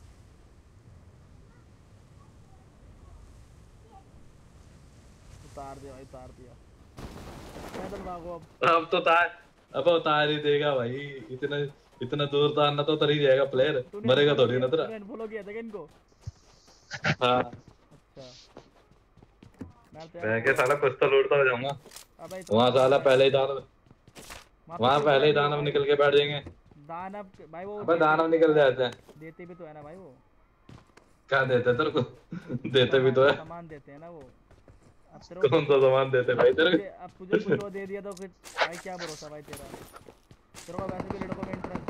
Speaker 1: उतार दिया भाई, उतार दिया। पैदल भागो अब।
Speaker 3: अब तो तार अब उतार ही देगा भाई, इतना इतना दूर उतारना तो उतर ही जाएगा प्लेयर, मरेगा थोड़ी ना तेरा।
Speaker 1: तूने फॉलो किया था क्या इनको?
Speaker 3: हाँ
Speaker 1: अच्छा मैं तो
Speaker 3: मैं क्या साला कुछ तो लूटता हो जाऊंगा
Speaker 1: अबे तो
Speaker 3: वहाँ, साला पहले ही दानव वहाँ पहले ही दानव निकल के बैठ जाएंगे।
Speaker 1: दानव भाई वो
Speaker 3: अबे दानव निकल जाते हैं।
Speaker 1: देते भी तो है ना भाई वो।
Speaker 3: क्या देते तेरे को? देते भी तो है।
Speaker 1: सामान देते हैं ना वो। अब तेरे
Speaker 3: कौन सा सामान देते भाई तेरे
Speaker 1: तुझे- अब तुझे कुछ वो दे दिया तो फिर भाई क्या भरोसा भाई तेरा। तेरे को वैसे भी लड़कों में इंटरेस्ट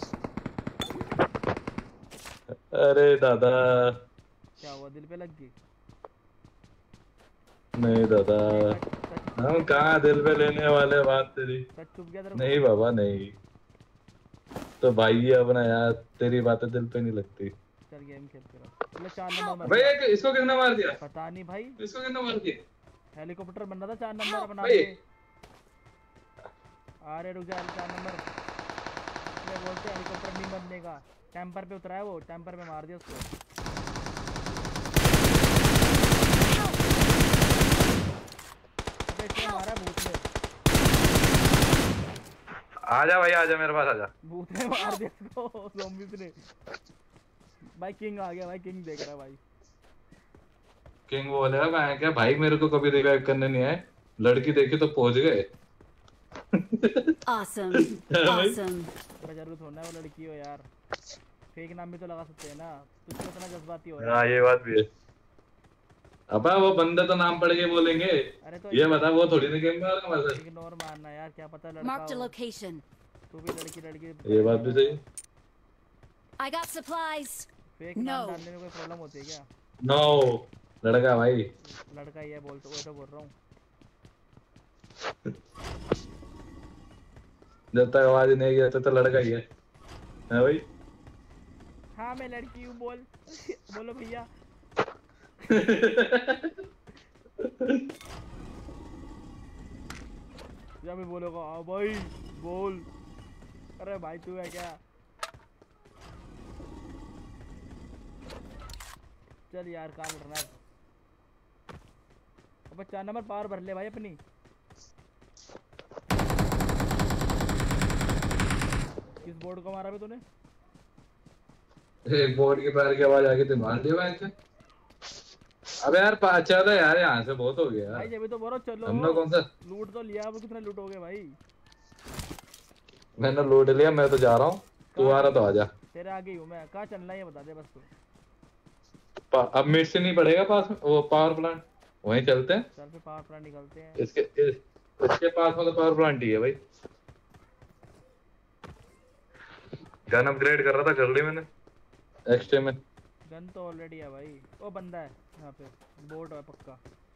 Speaker 1: है।
Speaker 3: अरे दादा
Speaker 1: क्या हुआ, दिल पे लग गई?
Speaker 3: नहीं दादा, हम कहाँ दिल पे लेने वाले बात तेरी।
Speaker 1: सच चुप गया तेरे को?
Speaker 3: नहीं बाबा नहीं, तो भाई ये अपना यार, तेरी बातें दिल पे नहीं लगती।
Speaker 1: चल गेम खेलते रहो। चलो चार नंबर मर
Speaker 3: भाई
Speaker 1: गया।
Speaker 3: एक इसको किसने मार दिया?
Speaker 1: पता नहीं भाई,
Speaker 3: इसको किसने मार दिया?
Speaker 1: हेलीकॉप्टर बनना था चार नंबर बना
Speaker 3: भाई।
Speaker 1: के। अरे रुक जा, चार नंबर मैं बोलते हेलीकॉप्टर नहीं बनने का। टेम्पर पे उतरा है वो, टेम्पर पे मार दिया उसको। अबे इसने मारा भूत ने,
Speaker 3: आजा भाई आजा, मेरे पास आजा।
Speaker 1: भूत ने मार दिया उसको, ज़ॉम्बीज़ ने। भाई किंग आ गया भाई, किंग देख रहा है भाई।
Speaker 3: किंग बोलेगा मैं क्या भाई, मेरे को कभी रिवाइव करने नहीं आए, लड़की देखी तो पहुंच गए।
Speaker 9: Awesome. Awesome.
Speaker 1: बड़ा जरूर थोड़ा ना वो लड़की हो यार, फेक नाम भी तो लगा सकते हैं ना, तुझ तो इतना जज्बाती हो यार।
Speaker 3: हाँ ये बात भी है। अबे वो बंदे तो नाम पढ़ के बोलेंगे,
Speaker 1: अरे तो
Speaker 3: ये बता वो थोड़ी ना गेम में आ रहा है।
Speaker 1: इग्नोर मारना यार, क्या पता लड़का
Speaker 9: Marked a
Speaker 1: हो।
Speaker 9: location.
Speaker 1: तू भी लड़की लड़की
Speaker 3: ये बात भी सही।
Speaker 9: I got supplies.
Speaker 1: फेक नाम
Speaker 9: No.
Speaker 1: डालने में कोई प्रॉब्लम होती है क्या?
Speaker 3: नो लड़का भाई,
Speaker 1: लड़का ही है बोल तो, वही तो बोल रहा हूँ।
Speaker 3: जब तक आवाज नहीं गया तो लड़का ही है, है भाई।
Speaker 1: हाँ मैं लड़की हूँ, बोल बोलो भैया। जब भी बोलोगा हाँ भाई बोल। अरे भाई तू है क्या? चल यार काम करना है। अब चार नंबर पावर भर ले भाई अपनी। किस बोर्ड को मारा भी तूने?
Speaker 3: एक बोर्ड के पैर की आवाज आ गई तो मार दिया भाई से। अबे यार चलो यार, यहाँ से बहुत हो गया
Speaker 1: भाई
Speaker 3: यार।
Speaker 1: जब भी तो बोलो चलो।
Speaker 3: हमने कौन सा
Speaker 1: लूट तो लिया, अब कितने लूटोगे भाई?
Speaker 3: मैंने लूट लिया, मैं तो जा रहा हूँ, तू आ रहा तो आजा।
Speaker 1: तेरे आगे ही हूँ मैं, कहाँ चलना है ये बता दे बस तू।
Speaker 3: पा- अब मिड से नहीं पड़ेगा पास में वो पावर प्लांट, वहीं चलते हैं।
Speaker 1: चल फिर पावर प्लांट निकलते हैं।
Speaker 3: इसके इस, इसके पास में तो पावर प्लांट ही है भाई। गन अपग्रेड कर रहा था, कर ली मैंने एक्सट्रे में।
Speaker 1: गन तो ऑलरेडी है भाई। वो बंदा है यहाँ पे, बोट है पक्का।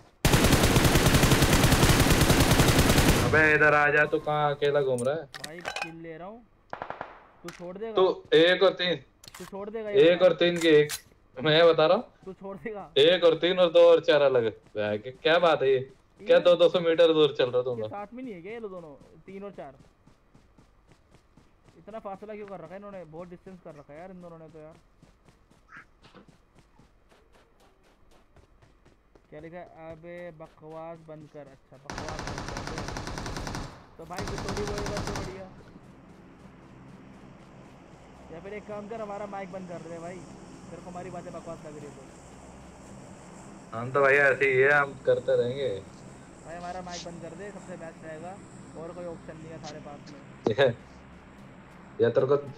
Speaker 3: अबे इधर आ जा, तू कहाँ अकेला घूम रहा है
Speaker 1: भाई किल ले रहा हूँ, तू छोड़ देगा?
Speaker 3: तो एक और तीन,
Speaker 1: तू छोड़ देगा?
Speaker 3: एक और तीन के एक, मैं बता रहा हूँ।
Speaker 1: तू छोड़ देगा?
Speaker 3: एक और तीन और दो और चार अलग। क्या बात है ये, क्या दो दो सौ मीटर दूर चल रहा तुम लोग?
Speaker 1: साथ में नहीं है क्या ये लोग दोनों, तीन और चार? इतना फासला क्यों कर रखा है इन्होंने? बहुत डिस्टेंस कर रखा है यार इन दोनों ने तो यार। क्या लिखा है? अबे बकवास बंद कर। अच्छा बकवास बंद कर तो भाई थोड़ी बोलेगा तो बढ़िया। या फिर एक काम कर, हमारा माइक बंद कर दे भाई, तेरे को हमारी बातें बकवास लग रही है तो।
Speaker 3: हम तो भाई ऐसे ही है, हम करते रहेंगे
Speaker 1: भाई। हमारा माइक बंद कर दे, सबसे बेस्ट रहेगा। और कोई ऑप्शन नहीं है हमारे पास में।
Speaker 3: या तेरे को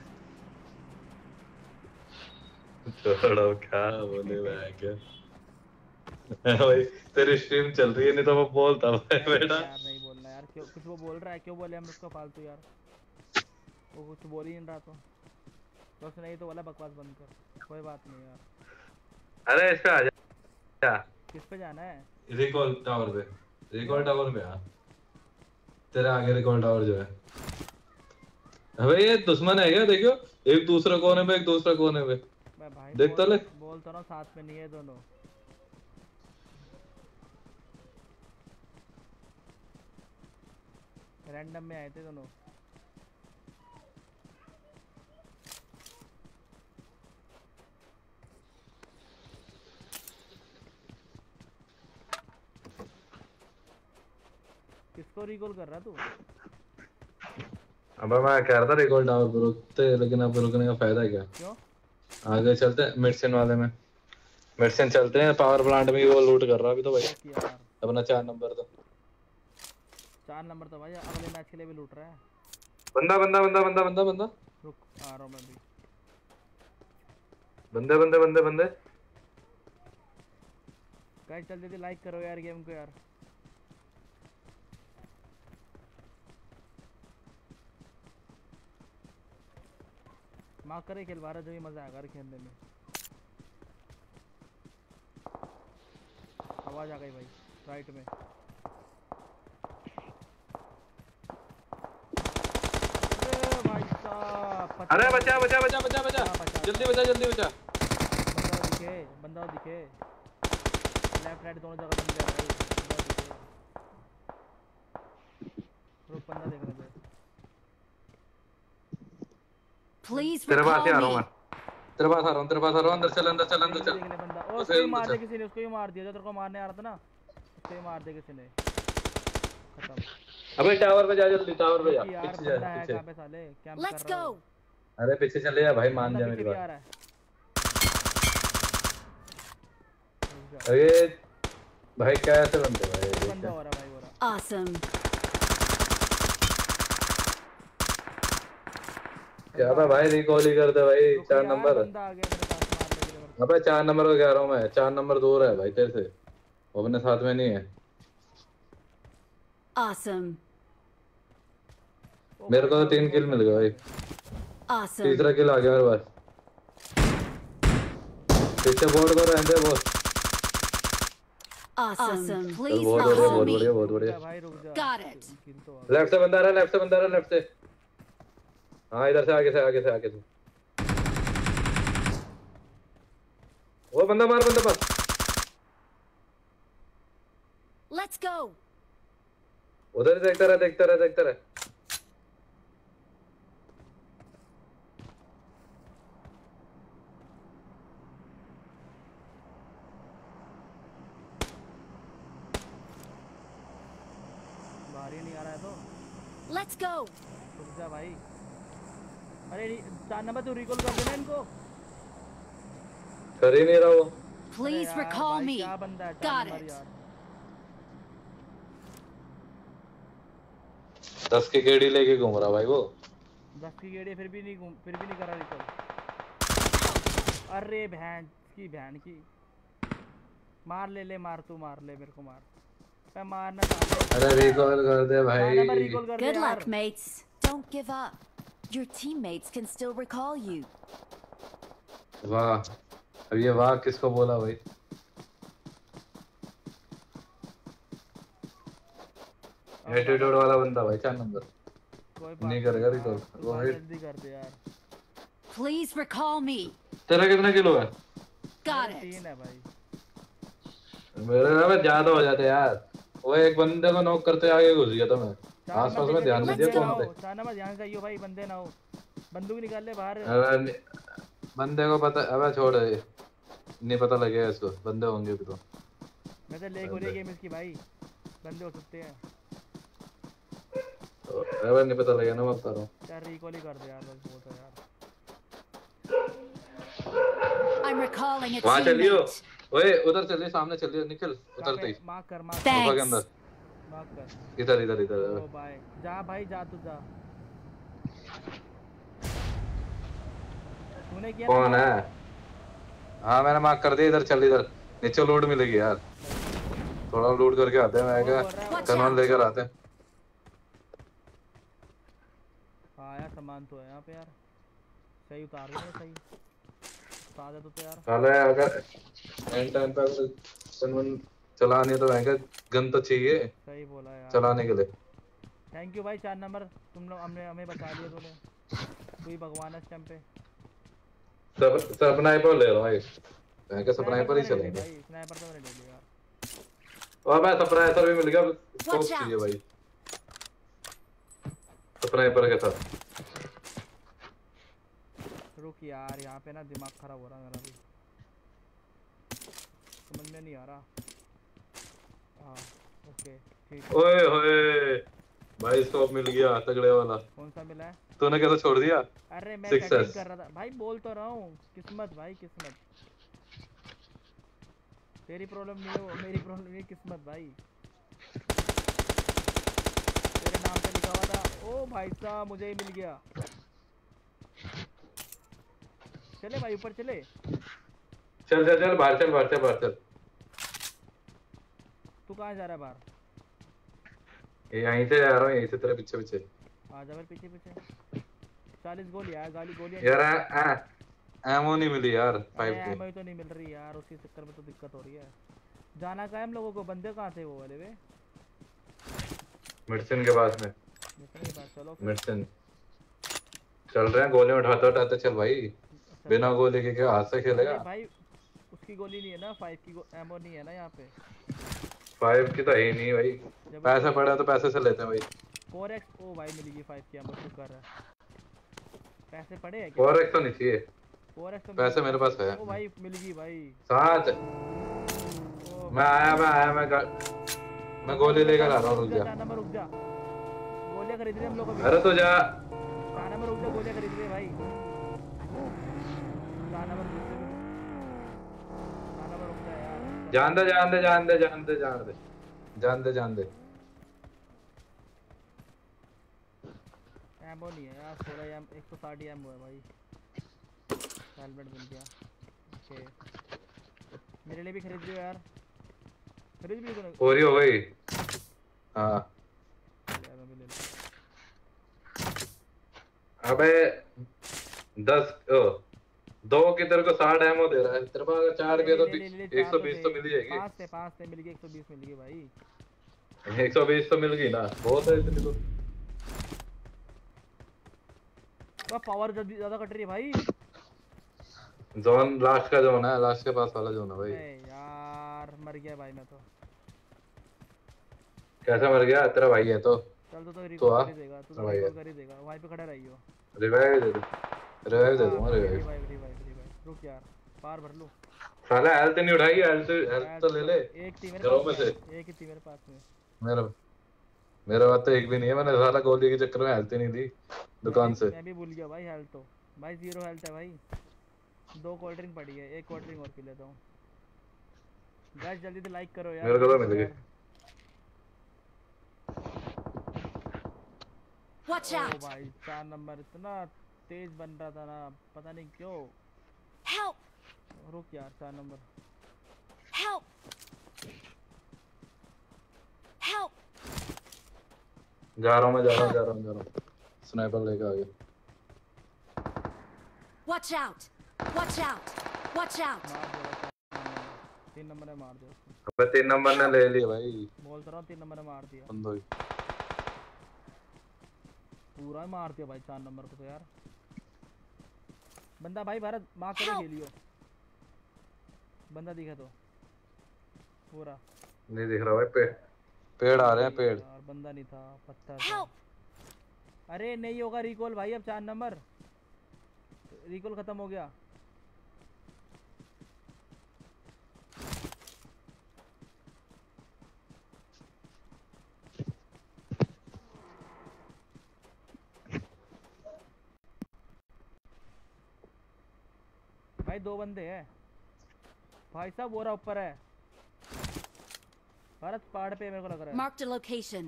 Speaker 3: छोड़ो, क्या बोले मैं क्या भाई, तेरी स्ट्रीम चल रही है, नहीं तो मैं बोलता भाई बेटा।
Speaker 1: यार नहीं बोलना यार, क्यों कुछ वो बोल रहा है, क्यों बोले हम उसको फालतू यार। वो कुछ बोल ही नहीं रहा तो तो उसने नहीं तो बोला बकवास बंद कर। कोई बात नहीं यार।
Speaker 3: अरे इस पे आ जा। क्या
Speaker 1: किस पे जाना है?
Speaker 3: रिकॉल टावर पे, रिकॉल टावर पे आ, तेरे आगे रिकॉल टावर जो है। अबे ये दुश्मन है क्या? देखो एक दूसरे कोने पे, एक दूसरे कोने पे
Speaker 1: भाई
Speaker 3: देख तो ले।
Speaker 1: बोल तो ना साथ में नहीं है दोनों। रैंडम में आए थे दोनों। किसको रिकॉल कर रहा तू?
Speaker 3: अबे मैं कह रहा था रिकॉल टावर पर रुकते, लेकिन अब रुकने का फायदा क्या?
Speaker 1: क्यों?
Speaker 3: आगे चलते हैं मेडिसिन वाले में, मेडिसिन चलते हैं। पावर प्लांट में वो लूट कर रहा अभी तो भाई अपना चार नंबर। तो
Speaker 1: चार नंबर तो भाई अगले मैच के लिए भी लूट रहा है।
Speaker 3: बंदा बंदा बंदा बंदा बंदा बंदा
Speaker 1: रुक आ रहा हूं मैं भी।
Speaker 3: बंदे बंदे बंदे बंदे
Speaker 1: गाइस जल्दी जल्दी लाइक करो यार गेम को यार। माँ करे खेल बारह, जो ही मजा आएगा खेलने में। आवाज आ गई भाई राइट में। अरे भाई साहब,
Speaker 3: अरे बचा बचा बचा बचा बचा, जल्दी बचा जल्दी बचा।
Speaker 1: बंदा दिखे, बंदा दिखे, लेफ्ट राइट दोनों जगह बंदे हैं भाई। बंदा दिखे, रुक बंदा देख रहे थे।
Speaker 9: Please
Speaker 3: तेरे पास ही आ
Speaker 9: recall
Speaker 3: रहा हूं
Speaker 9: me.
Speaker 3: मैं, तेरे पास आ रहा हूं, तेरे पास आ रहा हूं। अंदर चल अंदर चल अंदर चल।
Speaker 1: देख ले बंदा। ओ
Speaker 3: उसे
Speaker 1: उसको ही
Speaker 3: अंदर
Speaker 1: मार
Speaker 3: चल।
Speaker 1: दे किसी ने, उसको ही मार दिया जो तेरे को मारने आ रहा था ना, उसको ही मार दे किसी ने। खत्म।
Speaker 3: अबे टावर पे जा जल्दी, टावर पे जा,
Speaker 1: यार
Speaker 3: पीछे जा
Speaker 1: बंदा है
Speaker 3: पीछे।
Speaker 1: कहां पे साले? कैंप
Speaker 9: Let's
Speaker 1: कर रहा
Speaker 9: go.
Speaker 1: हूं।
Speaker 3: अरे पीछे चले जा भाई, मान जा
Speaker 1: बंदा
Speaker 3: मेरी
Speaker 1: पीछे भी आ
Speaker 3: बात।
Speaker 1: रहा है।
Speaker 3: अरे भाई कैसे बनते भाई?
Speaker 1: बंदा हो रहा भाई, हो रहा।
Speaker 9: Awesome.
Speaker 3: क्या था भाई, रिकॉल ही कर दे भाई।
Speaker 1: रुक
Speaker 3: चार
Speaker 1: यार,
Speaker 3: नंबर
Speaker 1: बंदा आ गया मेरे पास मारने के लिए।
Speaker 3: अबे चार नंबर को कह रहा हूँ मैं, चार नंबर दूर है भाई तेरे से, वो अपने साथ में नहीं है।
Speaker 9: Awesome.
Speaker 3: मेरे को तो तीन किल मिल गए भाई,
Speaker 9: Awesome.
Speaker 3: तीसरा किल आ गया मेरे पास। पीछे बोर्ड को रहने दे वो।
Speaker 9: Awesome. Please
Speaker 3: बहुत बढ़िया
Speaker 9: follow
Speaker 3: बहुत
Speaker 9: me.
Speaker 3: बढ़िया बहुत बढ़िया।
Speaker 1: भाई रुक जा।
Speaker 9: Got it.
Speaker 1: किल तो आ गया।
Speaker 3: लेफ्ट से बंदा आ रहा है, लेफ्ट से बंदा आ रहा है, लेफ्ट से। हाँ इधर से आगे से आगे से आगे से। वो बंदा मार, बंदा मार।
Speaker 9: Let's go.
Speaker 3: उधर ही देखता रहे देखता रहे देखता रहे।
Speaker 1: बाहर ही नहीं आ रहा है तो
Speaker 9: Let's go.
Speaker 1: रुक जा भाई। अरे नहीं, चार नंबर तू रिकॉल कर देना इनको।
Speaker 3: कर ही नहीं रहा वो।
Speaker 9: Please
Speaker 1: यार,
Speaker 9: recall
Speaker 1: भाई
Speaker 9: me.
Speaker 1: क्या बंदा है? चार
Speaker 9: Got
Speaker 1: नंबर
Speaker 9: it.
Speaker 1: यार।
Speaker 3: दस की गेड़ी लेके घूम रहा भाई वो।
Speaker 1: दस की गेड़ी फिर भी नहीं घूम, फिर भी नहीं करा रिकॉल। अरे बहन की बहन की, मार ले ले, मार तू मार ले, मेरे को मार। मैं मारना चाहता हूँ।
Speaker 3: अरे रिकॉल कर दे
Speaker 1: चार नंबर
Speaker 3: भाई।
Speaker 1: रिकॉल कर दे
Speaker 9: Good
Speaker 1: यार।
Speaker 9: luck, mates. Don't give up. Your teammates can still recall you.
Speaker 3: वाह, अब ये वाह किसको बोला भाई? एटीट्यूड वाला बंदा भाई, चार नंबर
Speaker 1: कोई बात
Speaker 3: नहीं करेगा
Speaker 1: यार,
Speaker 3: रिकॉल।
Speaker 1: तू
Speaker 3: वो
Speaker 1: बात
Speaker 3: भाई
Speaker 1: जल्दी कर दे यार।
Speaker 9: Please recall me.
Speaker 3: तेरा कितना किलो है?
Speaker 9: Got
Speaker 1: मेरा
Speaker 9: it.
Speaker 1: तीन है भाई।
Speaker 3: मेरे ना में ज्यादा हो जाते यार। वो एक बंदे को नॉक करते आगे घुस गया था मैं।
Speaker 1: चार
Speaker 3: आसपास
Speaker 1: नंबर
Speaker 3: में ध्यान नहीं दिया
Speaker 1: बंदे
Speaker 3: कौन
Speaker 1: ना
Speaker 3: थे।
Speaker 1: हो, चार नंबर ध्यान से आइयो भाई, बंदे ना हो। बंदूक निकाल ले बाहर।
Speaker 3: अरे नहीं- बंदे को पता, अबे छोड़ दे, नहीं पता लगेगा इसको, बंदे होंगे भी तो।
Speaker 1: मैं तो लेग हो रही है गेम इसकी भाई, बंदे हो सकते हैं।
Speaker 3: अबे नहीं पता लगेगा ना, मैं बता रहा हूँ।
Speaker 1: यार रिकॉल ही कर दे यार, बस बहुत है यार।
Speaker 9: I'm recalling a
Speaker 3: वहाँ चलियो,
Speaker 9: teammate.
Speaker 3: ओए उधर चलिए, सामने चलिए, निकल उतरते ही।
Speaker 1: मार्क कर, मार्क
Speaker 3: गुफा के
Speaker 9: Thanks.
Speaker 3: अंदर,
Speaker 1: मार्क कर।
Speaker 3: इधर इधर इधर।
Speaker 1: ओ भाई जा भाई, जा तू जा। तूने किया ना
Speaker 3: कौन
Speaker 1: mark?
Speaker 3: है? हाँ मैंने मार्क कर दिया, इधर चल, इधर नीचे लूट मिलेगी यार। थोड़ा लूट करके आते हैं, मैं क्या
Speaker 9: Watch
Speaker 3: कनौन
Speaker 9: out.
Speaker 3: लेकर आते हैं।
Speaker 1: हाँ यार सामान तो है यहाँ पे यार, सही उतार रहे हैं सही। ताजा तो यार।
Speaker 3: साले अगर एंड टाइम पे अगर कनौन चलानी है तो मैं गन तो चाहिए
Speaker 1: सही बोला यार,
Speaker 3: चलाने के लिए।
Speaker 1: थैंक यू भाई चार नंबर, तुम लोग हमने हमें बता दिया तूने, तू ही भगवान है इस टाइम पे।
Speaker 3: सब सब स्नाइपर ले लो भाई, मैं क्या स्नाइपर ही
Speaker 1: तो मैंने ले ली
Speaker 3: चलेंगे।
Speaker 1: भाई, स्नाइपर तो मैंने ले लिया यार।
Speaker 3: और मैं स्नाइपर भी मिल गया, स्कोप
Speaker 9: Watch
Speaker 3: चाहिए
Speaker 9: out.
Speaker 3: भाई स्नाइपर के साथ।
Speaker 1: रुक यार, यहाँ पे ना दिमाग खराब हो रहा है मेरा भी, समझ में नहीं आ रहा। हाँ ओके ठीक।
Speaker 3: ओए होए भाई, स्कोप मिल गया तगड़े वाला।
Speaker 1: कौन सा मिला है?
Speaker 3: तूने कैसे छोड़ दिया?
Speaker 1: अरे मैं
Speaker 3: Six
Speaker 1: कटिंग
Speaker 3: S.
Speaker 1: कर रहा था भाई, बोल तो रहा हूँ, किस्मत भाई किस्मत। तेरी प्रॉब्लम नहीं है वो, मेरी प्रॉब्लम नहीं है, किस्मत भाई। तेरे नाम पे लिखा हुआ था। ओ भाई साहब मुझे ही मिल गया। चले भाई ऊपर चले।
Speaker 3: चल चल चल बाहर चल, बाहर चल, बाहर चल।
Speaker 1: तू कहाँ जा रहा है बाहर?
Speaker 3: ये यहीं से आ रहा हूँ, यहीं से तेरे पीछे पीछे।
Speaker 1: आजा भाई पीछे पीछे। चालीस गोली यार, गाली गोलियां।
Speaker 3: यार आ, आ, एमो नहीं मिली यार फाइव की।
Speaker 1: एमओ तो नहीं मिल रही यार, उसी चक्कर में तो दिक्कत हो रही है। जाना कहाँ है हम लोगों को? बंदे कहाँ थे वो वाले वे?
Speaker 3: मेडिसिन के पास में।
Speaker 1: मिशन के पास चलो फिर।
Speaker 3: मेडिसिन चल रहे हैं, गोलियां उठाते उठाते चल भाई, बिना गोली के क्या हाथ से खेलेगा?
Speaker 1: अरे भाई उसकी गोली नहीं है ना, फाइव की एमओ नहीं है ना यहाँ पे।
Speaker 3: फाइव की तो है ही नहीं भाई, पैसे पड़े तो पैसे से लेते हैं भाई।
Speaker 1: फोर एक्स ओ भाई मिल गई फाइव की एमओ, शुक्र है। पैसे पड़े हैं
Speaker 3: फोर एक्स तो नहीं चाहिए,
Speaker 1: फोर एक्स तो
Speaker 3: पैसे मेरे पास है।
Speaker 1: ओ भाई मिल गई भाई
Speaker 3: साथ
Speaker 1: ओ
Speaker 3: मैं आया, मैं आया, मैं गा... मैं गोली लेकर आ रहा हूँ, रुक जा।
Speaker 1: चार नंबर रुक जा, गोलियां खरीद रहे हम लोग अभी।
Speaker 3: अरे तो जा।
Speaker 1: चार नंबर रुक जा, गोलियां खरीद रहे भाई। चार नंबर रुक जा, चार नंबर रुक जा यार।
Speaker 3: जान दे जान दे जान दे जान दे जान दे जान दे जान दे।
Speaker 1: एमओ नहीं है यार, सोलह एम एक सौ साठ एमओ है भाई। हेलमेट मिल गया, ओके। मेरे लिए भी खरीद लियो यार, खरीद भी तूने?
Speaker 3: पूरी हो गई हाँ।
Speaker 1: यार मैं भी ले लूं।
Speaker 3: अबे दस ओ, दो की तेरे को साठ एमओ दे रहा है, तेरे पास अगर चार के तो
Speaker 1: ले, ले, ले, ले,
Speaker 3: एक सौ
Speaker 1: चार
Speaker 3: बीस
Speaker 1: थे।
Speaker 3: तो मिल जाएगी।
Speaker 1: पाँच थे, पाँच थे मिल गए, एक सौ बीस मिल गए भाई।
Speaker 3: एक सौ बीस तो मिल गई ना, बहुत है इतनी तो।
Speaker 1: पावर ज्यादा कट रही है भाई।
Speaker 3: जोन लास्ट का जोन है, लास्ट के पास वाला जोन है भाई।
Speaker 1: यार मर गया भाई मैं तो।
Speaker 3: कैसे मर गया? तेरा भाई है तो
Speaker 1: चल तो तो
Speaker 3: तो
Speaker 1: रिकॉल
Speaker 3: आ
Speaker 1: कर ही देगा, तू तो
Speaker 3: भाई है।
Speaker 1: रिकॉल कर ही देगा, वहीं पे खड़ा रहियो।
Speaker 3: रिवाइव दे दे, रिवाइव दे दूंगा, रिवाइव।
Speaker 1: रिवाइव रिवाइव रिवाइव रुक यार, पार भर लूं।
Speaker 3: साला हेल्थ नहीं उठाई, हेल्थ हेल्थ तो ले ले।
Speaker 1: एक थी मेरे
Speaker 3: घरों
Speaker 1: पास
Speaker 3: में
Speaker 1: में,
Speaker 3: से
Speaker 1: एक ही थी मेरे पास में।
Speaker 3: मेरा मेरा बात तो एक भी नहीं है, मैंने साला गोली के चक्कर में हेल्थ ही नहीं दी दुकान से।
Speaker 1: मैं भी भूल गया भाई, हेल्थ तो भाई जीरो हेल्थ है भाई। दो कोल्ड ड्रिंक पड़ी है, एक कोल्ड ड्रिंक और पी लेता हूँ। गाइस जल्दी से लाइक करो यार,
Speaker 3: मेरे को तो मिल गई।
Speaker 9: Watch
Speaker 1: ओ
Speaker 9: out.
Speaker 1: भाई चार नंबर इतना तेज बन रहा था ना, पता नहीं क्यों।
Speaker 9: Help.
Speaker 1: रुक यार, चार नंबर
Speaker 9: Help. Help!
Speaker 3: जा रहा हूँ मैं, जा रहा हूँ, जा रहा हूँ, जा रहा हूँ। स्नाइपर लेके आ गया।
Speaker 9: Watch out! Watch out! Watch out!
Speaker 1: तीन नंबर ने मार दिया उसको।
Speaker 3: अबे तीन नंबर ने ले लिया भाई।
Speaker 1: बोल तो रहा हूँ तीन नंबर ने मार दिया।
Speaker 3: बंदों
Speaker 1: पूरा ही मार दिया भाई चार नंबर को तो यार। बंदा भाई भारत मार कर खेलियो। बंदा दिखा तो पूरा
Speaker 3: नहीं दिख रहा भाई। पेड़ पेड़ आ रहे हैं, पेड़।
Speaker 1: यार बंदा नहीं था, पत्थर था। अरे नहीं होगा रिकॉल भाई, अब चार नंबर रिकॉल खत्म हो गया। भाई दो बंदे हैं भाई साहब, वो रहा ऊपर है भारत पहाड़ पे, मेरे को लग रहा है।
Speaker 9: Marked a location.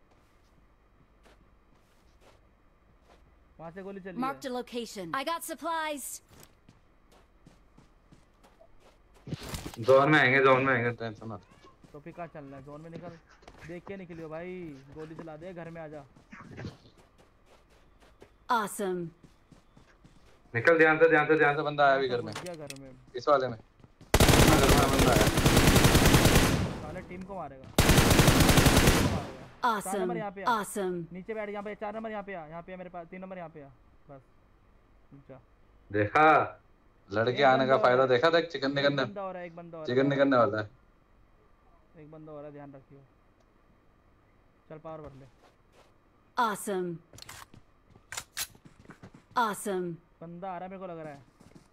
Speaker 1: वहां से गोली चली
Speaker 9: Marked a location. I got supplies.
Speaker 3: Zone में आएंगे, जोन में आएंगे, टेंशन मत।
Speaker 1: तो फिर कहाँ चलना है? जोन में निकल, देख के निकलियो भाई, गोली चला दे, घर में आजा।
Speaker 9: Awesome.
Speaker 3: निकल, ध्यान से, ध्यान से, ध्यान से। बंदा आया भी घर में,
Speaker 1: क्या घर में?
Speaker 3: इस वाले में, घर में बंदा आया।
Speaker 1: साले टीम को मारेगा।
Speaker 9: Awesome. Awesome.
Speaker 1: नीचे बैठ, यहाँ पे चार नंबर, यहाँ पे आ, यहाँ पे मेरे पास तीन नंबर, यहाँ पे आ बस। नीचे
Speaker 3: देखा लड़के आने का फायदा, देखा देख। चिकन निकलने,
Speaker 1: बंदा हो रहा है, एक बंदा हो रहा है,
Speaker 3: चिकन निकलने वाला है।
Speaker 1: एक बंदा हो रहा है, ध्यान रखियो। चल पावर भर ले।
Speaker 9: Awesome. Awesome.
Speaker 1: बंदा आ रहा है, मेरे को लग रहा है।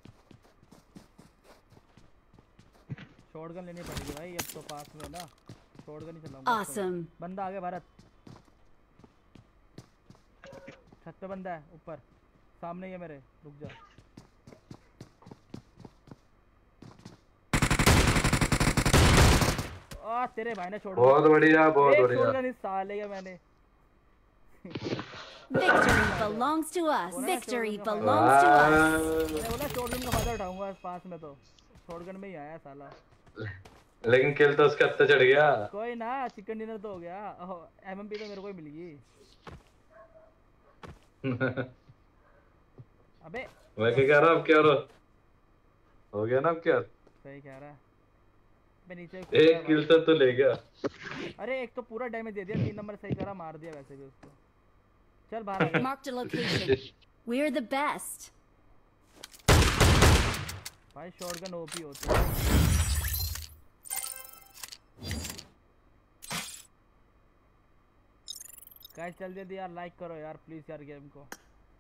Speaker 1: शॉटगन लेनी पड़ेगी भाई, अब तो पास में ना, शॉटगन ही चलाऊंगा।
Speaker 9: Awesome.
Speaker 1: बंदा आ गया भारत, छत पे बंदा है, ऊपर सामने ही है मेरे, रुक जा। आ तेरे भाई ने छोड़,
Speaker 3: बहुत बढ़िया, बहुत बढ़िया।
Speaker 1: शॉटगन इस साले का मैंने।
Speaker 9: Victory belongs to us. Victory belongs to us.
Speaker 1: मैं बोला शॉटगन का फायदा उठाऊंगा, पास में तो शॉटगन में ही आया साला।
Speaker 3: लेकिन किल तो उसके हत्थे चढ़ गया।
Speaker 1: कोई ना, चिकन डिनर तो हो गया। एमएमपी तो मेरे को ही मिलेगी। अबे
Speaker 3: मैं क्या कह रहा हूँ, अब क्या हो गया ना, अब क्या
Speaker 1: सही कह रहा है। मैं नीचे
Speaker 3: एक किल तो तो ले गया।
Speaker 1: अरे एक तो पूरा डैमेज दे दिया, तीन नंबर सही करा, मार दिया वैसे भी उसको। चल बाहर।
Speaker 9: Marked a location. We're the best.
Speaker 1: भाई शॉटगन ओपी होता है। गाइस चल जल्दी यार, लाइक करो यार प्लीज यार गेम को।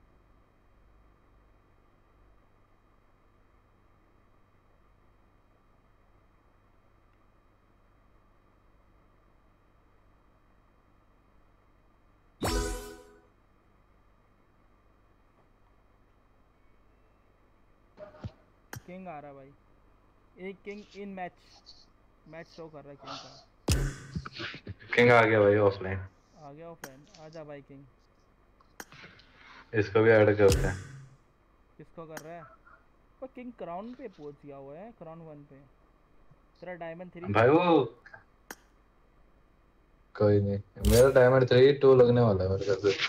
Speaker 1: किंग आ रहा है भाई, एक king in match, match show कर रहा है किंग का।
Speaker 3: किंग आ गया भाई ऑफलाइन,
Speaker 1: आ गया ऑफलाइन, आजा भाई किंग।
Speaker 3: इसको भी ऐड करते हैं।
Speaker 1: किसको कर रहा है? वो किंग क्राउन पे पहुंच गया हुआ है, क्राउन वन पे। तेरा डायमंड थ्री
Speaker 3: भाई वो कोई नहीं, मेरा डायमंड थ्री टू लगने वाला है मेरे ख्याल से।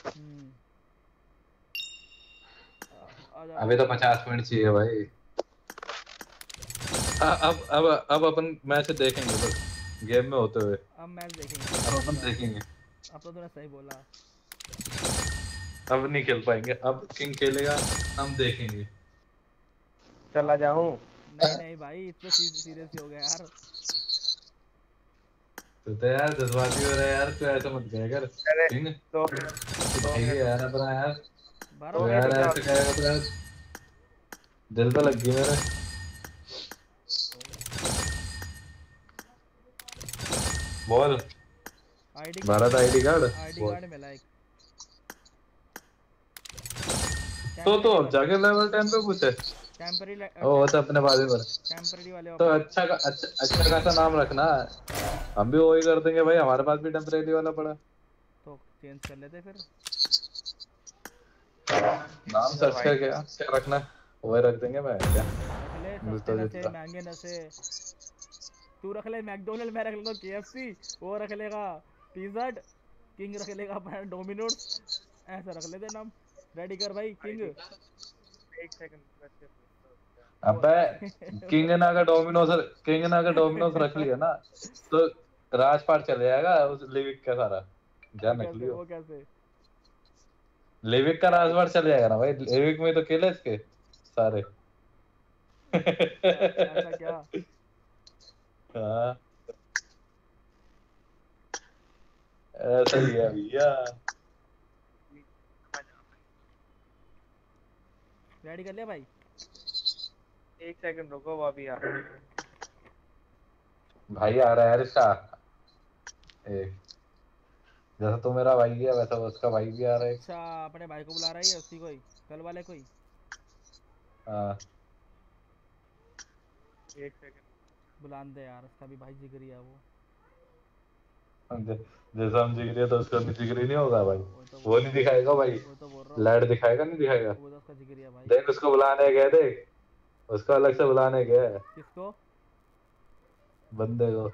Speaker 3: अभी तो पचास पॉइंट चाहिए भाई। आ, अब अब अब अपन मैच देखेंगे बस, गेम में होते हुए।
Speaker 1: अब मैच देखेंगे,
Speaker 3: अब अपन देखेंगे।
Speaker 1: अब तो तूने सही बोला।
Speaker 3: अब नहीं खेल पाएंगे, अब किंग खेलेगा, हम देखेंगे।
Speaker 2: चला जाऊं?
Speaker 1: नहीं नहीं भाई, इतना सीरियस हो गया यार।
Speaker 3: तो तो यार जज्बाती हो रहा है यार, तू ऐसा मत करेगा यार। किंग तो भाई यार अपना यार, तो यार ऐसे करेगा तो यार दिल तो लग गई मेरे। बोल
Speaker 1: ID
Speaker 3: Bharat ID card,
Speaker 1: ID card मिला एक।
Speaker 3: तो तो अब जाके लेवल टेन पे पूछे।
Speaker 1: टेंपरेरी
Speaker 3: ओ वो तो अपने बाजू पर
Speaker 1: टेंपरेरी वाले
Speaker 3: तो अच्छा का अच्छा अच्छा खासा नाम रखना, हम भी वही कर देंगे भाई, हमारे पास भी टेंपरेरी वाला पड़ा।
Speaker 1: तो चेंज कर लेते फिर
Speaker 3: नाम सर्च करके क्या रखना है वही रख देंगे। मैं क्या
Speaker 1: सस्ते नशे महंगे नशे, तू रख ले मैकडोनल्ड, मैं रख लूंगा केएफसी, वो रख लेगा टी शर्ट किंग रख लेगा अपना डोमिनोज ऐसा रख लेते नाम। रेडी कर भाई किंग।
Speaker 2: एक सेकंड
Speaker 3: अबे किंग ना का डोमिनोज किंग ना का डोमिनोज रख लिया ना तो राजपाट चले जाएगा उस लिविक का सारा। ध्यान रख लियो।
Speaker 1: वो कैसे
Speaker 3: लिविक का राजपाट चले जाएगा ना भाई। लिविक में तो किले इसके सारे।
Speaker 1: ऐसा क्या?
Speaker 3: हाँ ऐसा ही है भैया।
Speaker 1: रेडी कर लिया भाई?
Speaker 2: एक सेकंड रुको वो अभी आ रहा है।
Speaker 3: भाई आ रहा है रिश्ता। एक जैसा तू मेरा भाई है वैसा उसका भाई भी आ रहा है।
Speaker 1: अच्छा अपने भाई को बुला रहा है उसी कोई कल वाले कोई।
Speaker 3: हाँ
Speaker 2: एक सेकंड
Speaker 1: बुलान दे यार उसका भी भाई जिगरी है वो।
Speaker 3: जैसा हम जिगरी है तो उसका भी जिगरी नहीं होगा भाई।
Speaker 1: वो तो
Speaker 3: वो नहीं दिखाएगा भाई।
Speaker 1: वो तो बोल रहा हूँ
Speaker 3: लाइट दिखाएगा नहीं दिखाएगा।
Speaker 1: वो तो उसका जिगरी है भाई।
Speaker 3: देख उसको बुलाने गए देख उसको अलग से बुलाने गए।
Speaker 1: किसको?
Speaker 3: बंदे को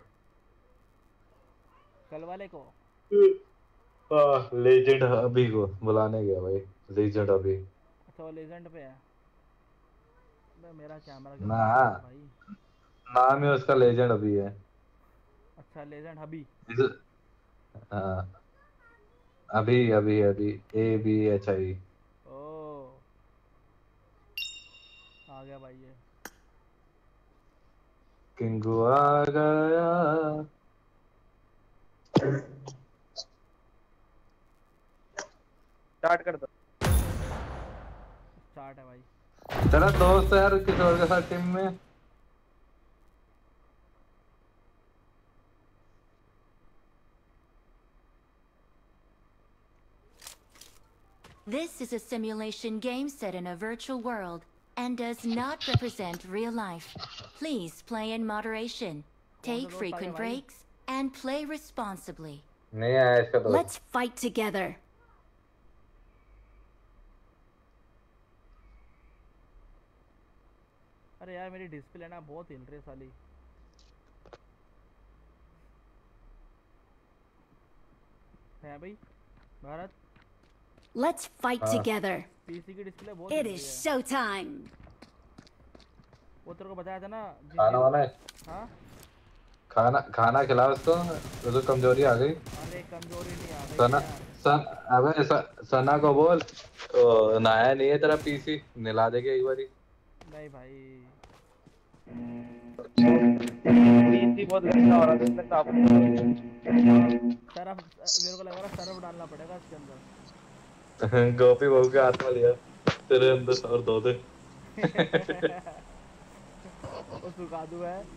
Speaker 1: कल वाले को।
Speaker 3: हाँ लेजेंड अभी को बुलाने गया भाई। लेजेंड अभी।
Speaker 1: अच्छा वो लेजेंड पे है। बे मेरा कैमरा
Speaker 3: ना
Speaker 1: भाई।
Speaker 3: नाम ही उसका लेजेंड अभी है।
Speaker 1: अच्छा लेजेंड हबी।
Speaker 3: हाँ अभी अभी अभी ए बी एच आई।
Speaker 1: ओ आ गया भाई ये।
Speaker 3: किंगू आ गया।
Speaker 2: स्टार्ट कर दो।
Speaker 1: स्टार्ट है भाई।
Speaker 3: तेरा दोस्त है यार किसी और के साथ टीम में।
Speaker 4: This is a simulation game set in a virtual world and does not represent real life. Please play in moderation, take frequent breaks, and play responsibly.
Speaker 3: नहीं आया इसका दोस्त।
Speaker 9: Let's fight together.
Speaker 1: अरे यार मेरी डिस्प्ले ना बहुत हिल रही है साली। है भाई भारत।
Speaker 9: Let's fight
Speaker 3: हाँ।
Speaker 9: together.
Speaker 1: पीसी की डिस्प्ले बहुत
Speaker 9: It
Speaker 1: हिल रही
Speaker 9: is
Speaker 1: है।
Speaker 9: showtime.
Speaker 1: वो तेरे को बताया था ना।
Speaker 3: खाना वाना है।
Speaker 1: हाँ
Speaker 3: खाना खाना खिला उसको तो कमजोरी आ गई।
Speaker 1: अरे कमजोरी नहीं आ गई
Speaker 3: सना सन अबे स, सना को बोल तो नया नहीं है तेरा पीसी निला देगा एक बारी।
Speaker 1: नहीं भाई
Speaker 2: पीसी बहुत अच्छा हो रहा है इसमें काफी
Speaker 1: सरफ मेरे को लग रहा है सरफ डालना पड़ेगा इसके अंदर।
Speaker 3: गोपी बहू के हाथ में लिया तेरे अंदर और दो दे।
Speaker 1: वो सुखा दूँ है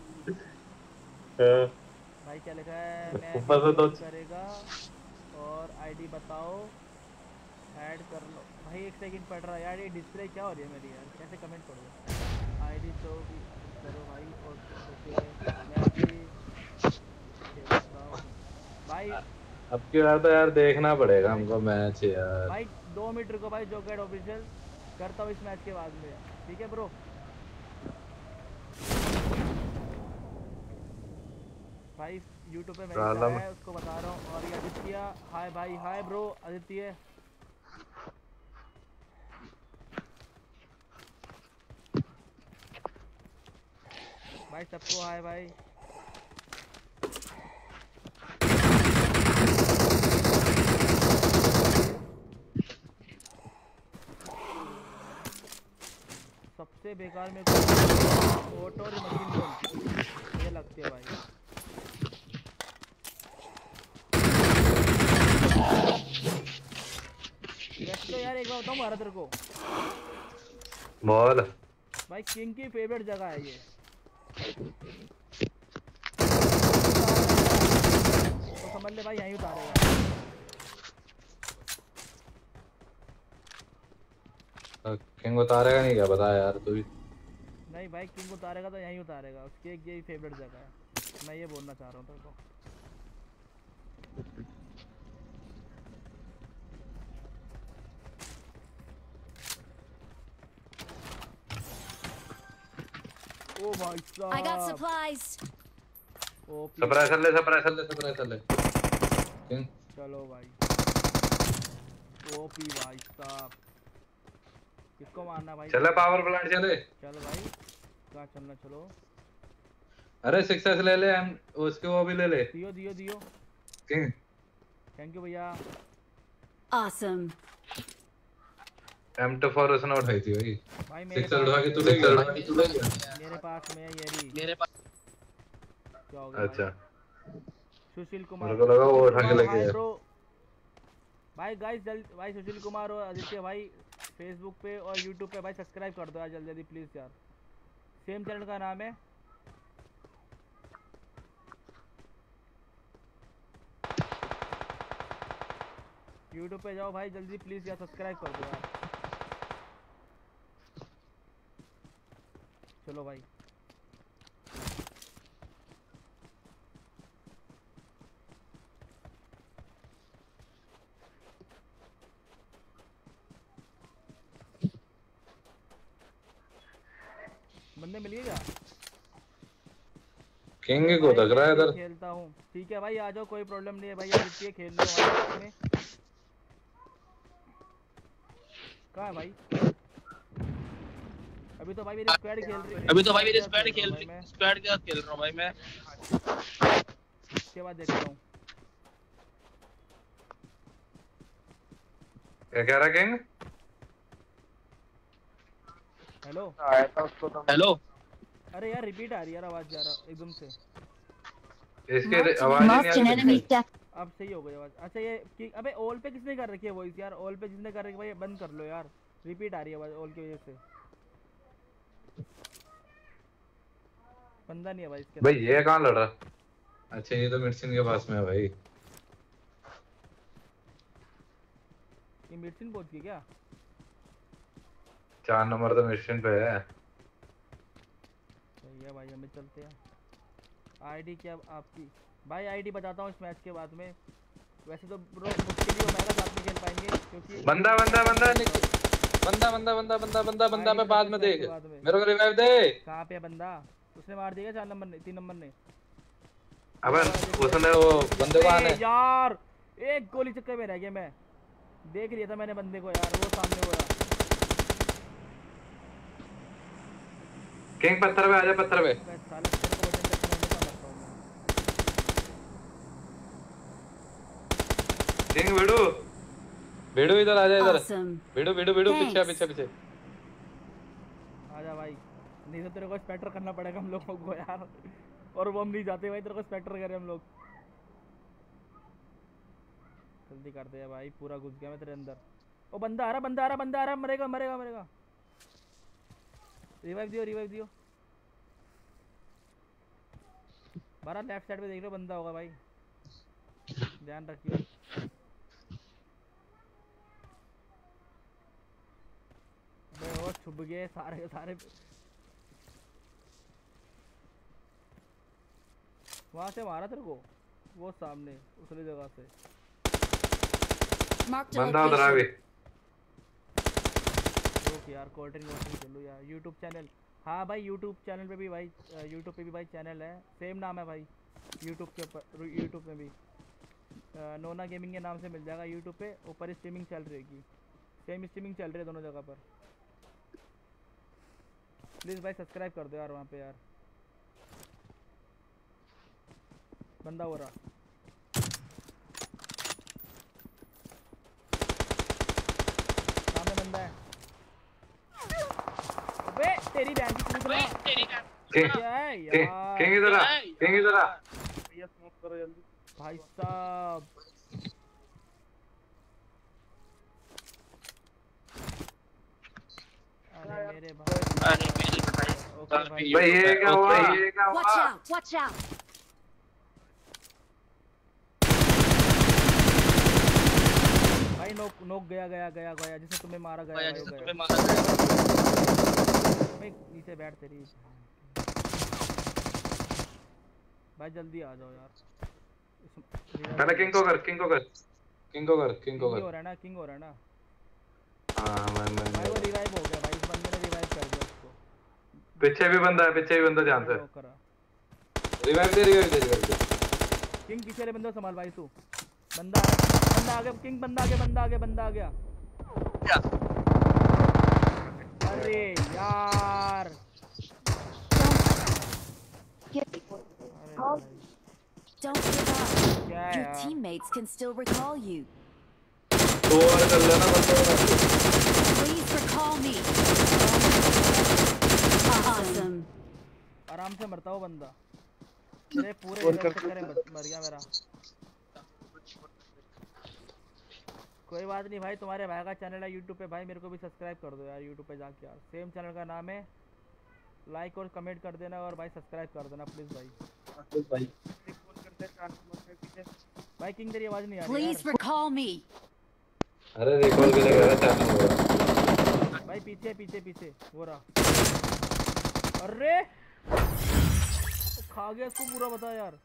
Speaker 1: भाई। क्या लिखा है? मैं
Speaker 3: ऊपर से तो
Speaker 1: करेगा और आईडी बताओ ऐड कर लो भाई। एक सेकंड पड़ रहा है यार ये डिस्प्ले क्या हो रही है मेरी यार। कैसे कमेंट करूँ? आईडी तो भी करो भाई और मैं भी भाई।
Speaker 3: अब की बार तो यार देखना पड़ेगा हमको मैच यार।
Speaker 1: भाई दो मिनट रुको भाई। जोकेट ऑफिशियल करता हूँ इस मैच के बाद में। ठीक है ब्रो। भाई यूट्यूब पे मैच आया है उसको बता रहा हूँ। और ये आदित्य हाय भाई। Hi bro Aditya. भाई सबको हाय भाई। सबसे बेकार में फोटो और मशीन ये लगती है भाई। तो यार एक बार बताऊँ भारत तेरे को।
Speaker 3: बोल
Speaker 1: भाई किंग की फेवरेट जगह है ये। तो समझ ले भाई यहीं उतारेगा।
Speaker 3: किंग उतारेगा नहीं क्या बता यार तू भी।
Speaker 1: नहीं भाई किंग उतारेगा तो यहीं उतारेगा। उसकी एक यही फेवरेट जगह है। मैं ये बोलना चाह रहा हूँ तेरे को। ओ भाई साहब
Speaker 9: I got supplies.
Speaker 1: ओ
Speaker 3: सप्रेसर ले सप्रेसर ले सप्रेसर ले। किंग
Speaker 1: चलो भाई ओपी भाई साहब। किसको मारना भाई?
Speaker 3: चले पावर प्लांट चले।
Speaker 1: चल भाई कहाँ चलना? चलो।
Speaker 3: अरे सिक्सेस ले ले हम उसके वो भी ले ले।
Speaker 1: दियो दियो दियो।
Speaker 3: किंग
Speaker 1: थैंक यू भैया।
Speaker 9: Awesome.
Speaker 3: एम टू फोर उसने उठाई थी भाई।
Speaker 1: भाई मेरे
Speaker 3: सिक्स उठा के तू ले गया।
Speaker 1: मेरे पास में है ये भी।
Speaker 5: मेरे पास
Speaker 1: क्या हो गया?
Speaker 3: अच्छा
Speaker 1: सुशील कुमार
Speaker 3: मेरे को लगा वो उठा के ले गया।
Speaker 1: भाई गाइस जल्दी भाई सुशील कुमार और आदित्य भाई फेसबुक पे और यूट्यूब पे भाई सब्सक्राइब कर दो यार जल्दी जल्दी प्लीज यार। सेम चैनल का नाम है। यूट्यूब पे जाओ भाई जल्दी प्लीज यार सब्सक्राइब कर दो यार। चलो भाई बंदे मिल गए क्या?
Speaker 3: किंग को लग रहा है इधर।
Speaker 1: खेलता हूँ ठीक है भाई आ जाओ कोई प्रॉब्लम नहीं है भाई आदित्य खेल लो हमारे में। कहाँ है भाई? अभी तो भाई मेरी स्क्वाड खेल रही है।
Speaker 5: अभी तो भाई मेरी स्क्वाड खेल रही है। स्क्वाड के साथ खेल रहा हूँ भाई मैं।
Speaker 1: उसके बाद देखता हूँ।
Speaker 3: क्या कह रहा किंग?
Speaker 1: हेलो
Speaker 6: आया था उसको तो
Speaker 5: हेलो।
Speaker 1: अरे यार रिपीट आ रही है यार आवाज जा रहा एकदम से।
Speaker 3: इसके आवाज नहीं आ रही।
Speaker 1: अब सही हो गई आवाज। अच्छा ये कि अबे ऑल पे किसने कर रखी है वॉइस यार? ऑल पे जिसने कर रखी है भाई बंद कर लो यार। रिपीट आ रही है आवाज ऑल की वजह से। बंदा नहीं है भाई इसके।
Speaker 3: भाई ये कहाँ लड़ रहा? अच्छा ये तो मेडिसिन के पास में है भाई।
Speaker 1: ये मेडिसिन पहुंच गई क्या?
Speaker 3: चार नंबर तो मिशन पे है।
Speaker 1: सही है भाई हमें चलते हैं। आईडी क्या आपकी? भाई आईडी बताता हूँ इस मैच के बाद में। वैसे तो ब्रो मुश्किल ही हो पाएगा साथ में खेल पाएंगे क्योंकि
Speaker 3: बंदा बंदा बंदा बंदा बंदा बंदा बंदा बंदा बंदा मैं बाद में देख मेरे को रिवाइव दे।
Speaker 1: कहाँ पे है बंदा? उसने मार दिया चार नंबर ने तीन नंबर ने।
Speaker 3: अबे उसने वो बंदे को आने
Speaker 1: यार एक गोली चक्कर में रह गया मैं। देख लिया था मैंने बंदे को यार वो सामने हो रहा।
Speaker 3: किंग पत्थर पे आजा पत्थर पे। किंग वीडू वीडू इधर आजा इधर। वीडू वीडू वीडू पीछे पीछे पीछे
Speaker 1: आजा भाई। नहीं तो तेरे को स्पेक्टर करना पड़ेगा हम लोगों को यार। और वो हम नहीं जाते भाई तेरे को स्पेक्टर करें हम लोग। जल्दी कर दे भाई पूरा घुस गया मैं तेरे अंदर। ओ बंदा आ रहा बंदा आ रहा बंदा आ रहा मरेगा मरेगा मरेगा। रिवाइव दियो रिवाइव दियो। बारह लेफ्ट साइड पे देख लो बंदा होगा भाई ध्यान रखियो। वो छुप गए सारे के सारे। वहां से मारा तेरे को वो सामने उसने जगह से।
Speaker 3: बंदा उधर आ गए।
Speaker 1: ओके यार कोल्ड ड्रिंक वोल्ड ड्रिंक चलो यार। यूट्यूब चैनल हाँ भाई यूट्यूब चैनल पे भी भाई यूट्यूब पे भी भाई चैनल है सेम नाम है भाई यूट्यूब के ऊपर। यूट्यूब पे भी नोना गेमिंग के नाम से मिल जाएगा यूट्यूब पे। ऊपर स्ट्रीमिंग चल रहेगी सेम स्ट्रीमिंग चल रही है दोनों जगह पर। प्लीज़ भाई सब्सक्राइब कर दो यार वहाँ पे यार। बंदा हो रहा सामने बंदा है। अबे तेरी बहन की पूछ रहा क्या है यार?
Speaker 3: किंग इधर आ किंग इधर आ।
Speaker 6: भैया स्मोक करो जल्दी
Speaker 1: भाई साहब अरे मेरे भाई
Speaker 5: अरे मेरे भाई
Speaker 1: ओके भाई
Speaker 3: भाई ये क्या हुआ ये क्या
Speaker 9: Watch
Speaker 3: हुआ?
Speaker 9: out! Watch out!
Speaker 1: भाई नोक नोक गया गया गया गया जिसने तुम्हें मारा गया
Speaker 5: भाई
Speaker 1: गया
Speaker 5: जिसने
Speaker 1: गया।
Speaker 5: तुम्हें मारा गया।
Speaker 1: भाई नीचे बैठ तेरी भाई जल्दी आ जाओ यार।
Speaker 3: पहले किंग को कर किंग को कर किंग को कर किंग को
Speaker 1: किंग हो
Speaker 3: कर।
Speaker 1: रहा है ना किंग हो रहा है ना।
Speaker 3: हाँ मैं मैं
Speaker 1: भाई वो रिवाइव हो गया भाई इस बंदे ने रिवाइव कर दिया उसको।
Speaker 3: पीछे भी बंदा है पीछे भी बंदा ध्यान से।
Speaker 1: करा
Speaker 3: रिवाइव दे रिवाइव दे रिवाइव दे।
Speaker 1: किंग पीछे वाले बंदे को संभाल भाई तू। बंदा बंदा आ गया किंग बंदा आ गया बंदा आ गया बंदा आ गया
Speaker 5: क्या
Speaker 1: अरे यार
Speaker 9: Get,
Speaker 1: अरे भाई
Speaker 9: don't give up.
Speaker 1: क्या
Speaker 9: Your
Speaker 1: यार
Speaker 9: teammates can still recall you.
Speaker 3: दो बार कर लेना बंदा
Speaker 9: Please recall me. Awesome.
Speaker 1: आराम से मरता हो बंदा मेरे पूरे
Speaker 6: और
Speaker 1: इधर
Speaker 6: कर-
Speaker 1: से करे मर गया मेरा कोई बात नहीं भाई तुम्हारे भाई का चैनल है यूट्यूब पे भाई मेरे को भी सब्सक्राइब कर दो यार यूट्यूब पे जाके यार सेम चैनल का नाम है लाइक और कमेंट कर देना और भाई सब्सक्राइब कर देना प्लीज भाई
Speaker 6: भाई फोन करते हैं चार नंबर पे पीछे
Speaker 1: भाई किंग तेरी आवाज नहीं आ रही
Speaker 9: Please
Speaker 1: यार
Speaker 9: recall me.
Speaker 3: अरे रिकॉल के लिए चैनल होगा
Speaker 1: भाई पीछे पीछे पीछे वो रहा अरे खा गया इसको पूरा बता यार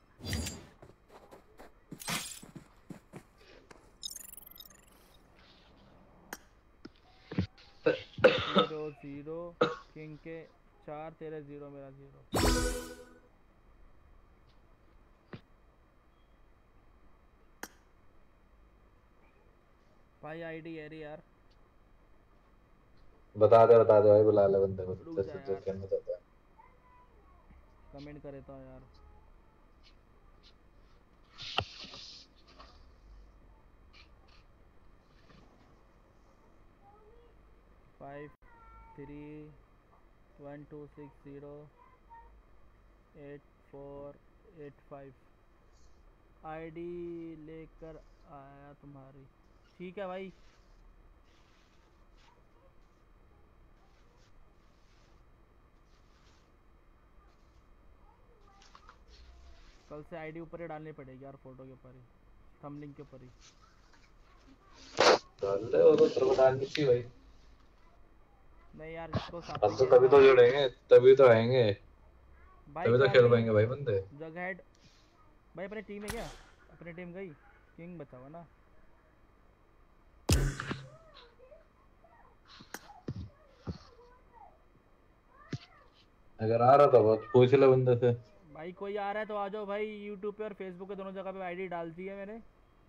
Speaker 1: जीरो जीरो किंग के चार तेरे जीरो मेरा जीरो भाई आईडी है रे यार
Speaker 3: बता दे बता दे भाई बुला ले बंदे को
Speaker 1: रुक
Speaker 3: जैसे
Speaker 1: जा
Speaker 3: जो
Speaker 1: यार।
Speaker 3: कहना चाहता है
Speaker 1: कमेंट करे तो यार five three one two six zero eight four eight five ID लेकर आया तुम्हारी ठीक है भाई कल से आईडी ऊपर ही डालनी पड़ेगी यार फोटो के ऊपर ही थंबनेल के ऊपर ही
Speaker 3: डाल ले वो तो तेरे को डालनी चाहिए भाई
Speaker 1: नहीं यार इसको साथ
Speaker 3: अब तो तभी तो जुड़ेंगे तभी तो आएंगे
Speaker 1: भाई
Speaker 3: तभी तो
Speaker 1: को
Speaker 3: खेल
Speaker 1: अपनी
Speaker 3: पाएंगे भाई बंदे
Speaker 1: जगह हेड भाई अपनी टीम है क्या अपनी टीम गई किंग बचा हुआ ना
Speaker 3: अगर आ रहा था बस पूछ ले बंदे से
Speaker 1: भाई कोई आ रहा है तो आ जाओ भाई यूट्यूब पे और फेसबुक पे दोनों जगह पे आईडी डाल दी है मैंने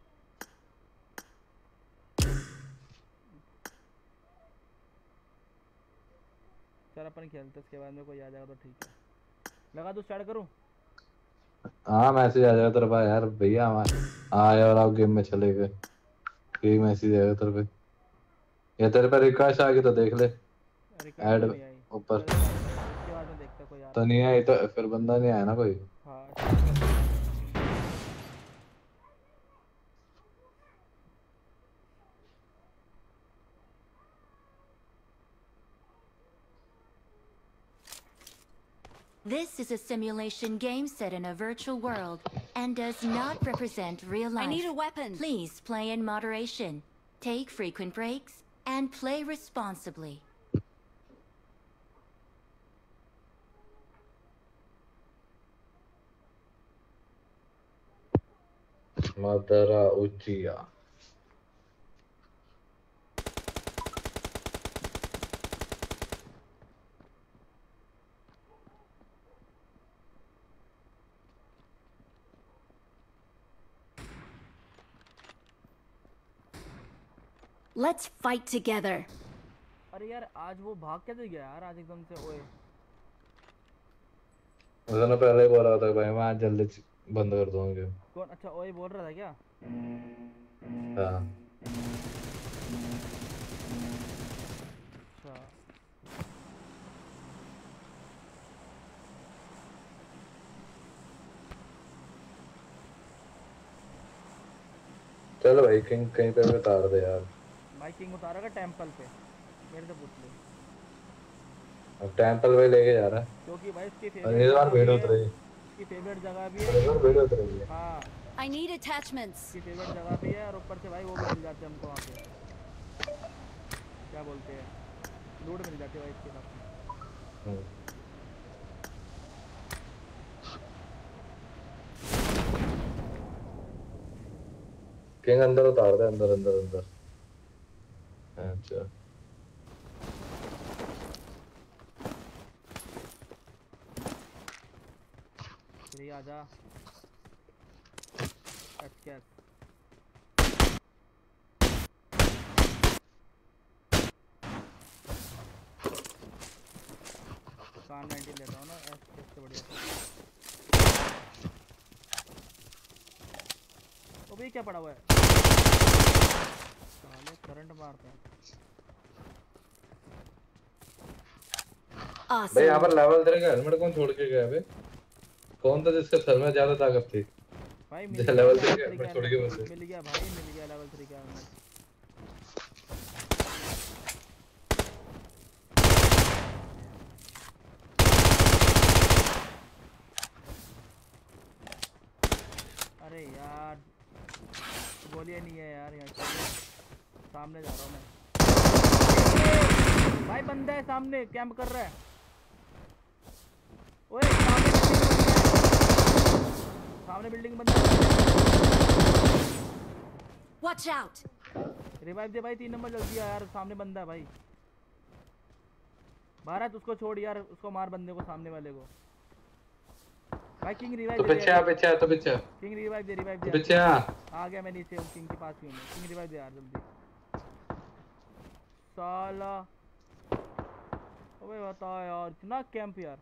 Speaker 1: चल अपन खेलते उसके बाद में कोई आ जाएगा तो ठीक है लगा दूं स्टार्ट करूं
Speaker 3: हाँ मैसेज आ जाएगा तेरे पास यार भैया आए और आप गेम में चले गए यही मैसेज आएगा तेरे पे या तेरे पे रिक्वेस्ट आ गई तो देख ले ऐड ऊपर
Speaker 1: उसके बाद में देखते कोई आ
Speaker 3: तो नहीं आई तो फिर बंदा नहीं आया ना कोई
Speaker 1: हाँ
Speaker 4: This is a simulation game set in a virtual world and does not represent real life.
Speaker 9: I need a weapon.
Speaker 4: Please play in moderation, take frequent breaks, and play responsibly.
Speaker 3: Madara Uchiha.
Speaker 9: Let's fight together.
Speaker 1: अरे यार आज वो भाग कैसे गया यार आज एकदम से ओए
Speaker 3: उसने पहले ही बोला था भाई मैं आज जल्दी बंद कर दूंगा
Speaker 1: कौन अच्छा ओए बोल रहा था क्या
Speaker 3: हाँ
Speaker 1: अच्छा
Speaker 3: चल भाई किंग कहीं पे भी उतार दे यार
Speaker 1: भाई किंग उतारेगा टेंपल पे मेरे से पूछ ले
Speaker 3: अब टेंपल पे लेके जा रहा है
Speaker 1: क्योंकि भाई इसकी
Speaker 3: और इस बार भीड़ उतरी
Speaker 1: इसकी फेवरेट जगह भी
Speaker 3: इस बार
Speaker 1: है
Speaker 3: भीड़ उतरी है
Speaker 1: हाँ
Speaker 9: I need attachments.
Speaker 1: इसकी फेवरेट जगह भी है और ऊपर से भाई वो भी मिल जाते हैं हमको वहाँ पे क्या बोलते हैं लूट मिल जाती है भाई इसके साथ
Speaker 3: हम्म। किंग अंदर उतार दे अंदर अंदर अंदर अच्छा
Speaker 1: चलिए आजा अच्छा कान नाइनटी लेता हूँ ना, इससे बढ़िया। ओ भाई क्या पड़ा हुआ है? साले करंट मारता है।
Speaker 3: भाई यहाँ पर लेवल तेरे का हेलमेट कौन छोड़ के गया बे? कौन था जिसके सर में ज्यादा ताकत थी?
Speaker 1: भाई
Speaker 3: मिल गया लेवल थ्री का हेलमेट छोड़ के मुझे।
Speaker 1: मिल गया भाई, मिल गया लेवल थ्री का हेलमेट। अरे यार गोलियां नहीं है यार यहाँ से। सामने जा रहा हूँ मैं भाई, बंदा है सामने कैंप कर रहा है। ओए सामने बिल्डिंग बंदा है।
Speaker 9: Watch out!
Speaker 1: रिवाइव दे भाई, तीन नंबर जल्दी आ यार, सामने बंदा है भाई। भारत उसको छोड़ यार, उसको मार बंदे को, सामने वाले को। भाई किंग रिवाइव
Speaker 3: तो पीछे आ, पीछे आ, तो पीछे आ।
Speaker 1: किंग रिवाइव दे, रिवाइव दे।
Speaker 3: पीछे आ।
Speaker 1: आ गया मैं नीचे, किंग के पास ही हूं मैं। किंग रिवाइव दे यार जल्दी। साला अबे बता यार, इतना कैंप यार।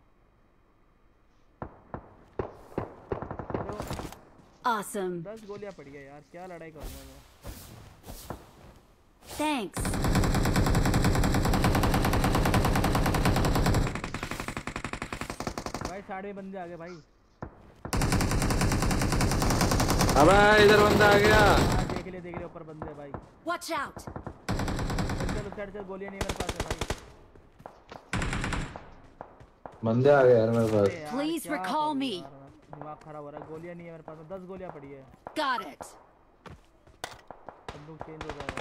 Speaker 9: Awesome.
Speaker 1: दस गोलियां पड़ी है यार, क्या लड़ाई करूंगा मैं।
Speaker 9: Thanks.
Speaker 1: भाई साइड में बंदे आ गए भाई।
Speaker 3: अबे इधर बंदा आ गया।
Speaker 1: हाँ देख ले देख ले, ऊपर बंदे हैं भाई।
Speaker 9: Watch out!
Speaker 1: चल चल चल, गोलियां नहीं मेरे पास है भाई।
Speaker 3: बंदे आ गए यार मेरे पास।
Speaker 9: Please recall me.
Speaker 1: दिमाग खराब हो रहा है, गोलियां नहीं है मेरे पास, दस गोलियां पड़ी है।
Speaker 9: Got it.
Speaker 1: बंदूक चेंज हो जाएगा।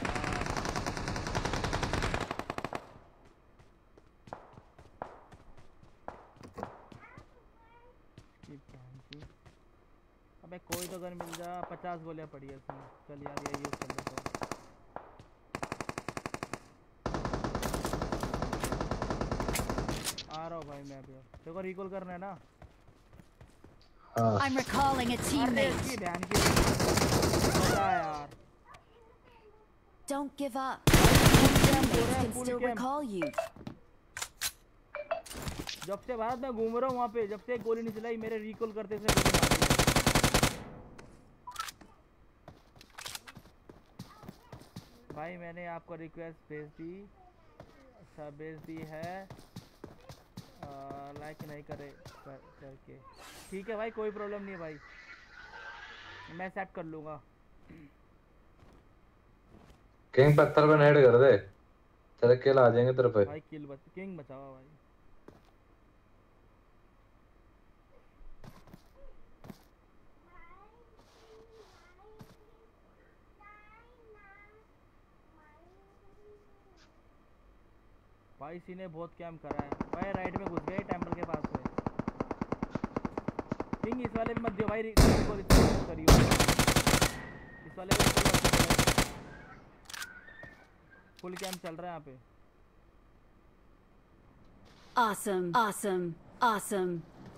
Speaker 1: अबे कोई तो गन मिल जा, पचास गोलियां पड़ी है इसमें। चल यार ये यूज कर लेता हूँ। आ रहा हूँ भाई मैं अभी। देखो रिकॉल करना है ना।
Speaker 9: I'm recalling a teammate.
Speaker 1: यार
Speaker 9: Don't give up. Teammates can still recall you.
Speaker 1: जब से भारत में घूम रहा हूँ वहाँ पे, जब से एक गोली नहीं चलाई, मेरे रिकॉल करते इसने गोली मार दी। भाई मैंने आपको रिक्वेस्ट भेज दी, अच्छा भेज दी है, लाइक नहीं करे कर, करके। ठीक है भाई, कोई प्रॉब्लम नहीं है भाई, मैं सेट कर लूँगा।
Speaker 3: किंग पत्थर पे नेड कर दे, तेरे किल आ जाएंगे तेरे पे।
Speaker 1: भाई किल बच, किंग बचाओ भाई। भाई इसी ने बहुत कैम्प करा है भाई, राइट में घुस गए टेंपल के पास में। किंग इस वाले में मत दियो भाई, को रिकॉल करियो इस वाले में। फुल कैम्प चल रहा है यहाँ पे।
Speaker 9: Awesome, awesome, awesome.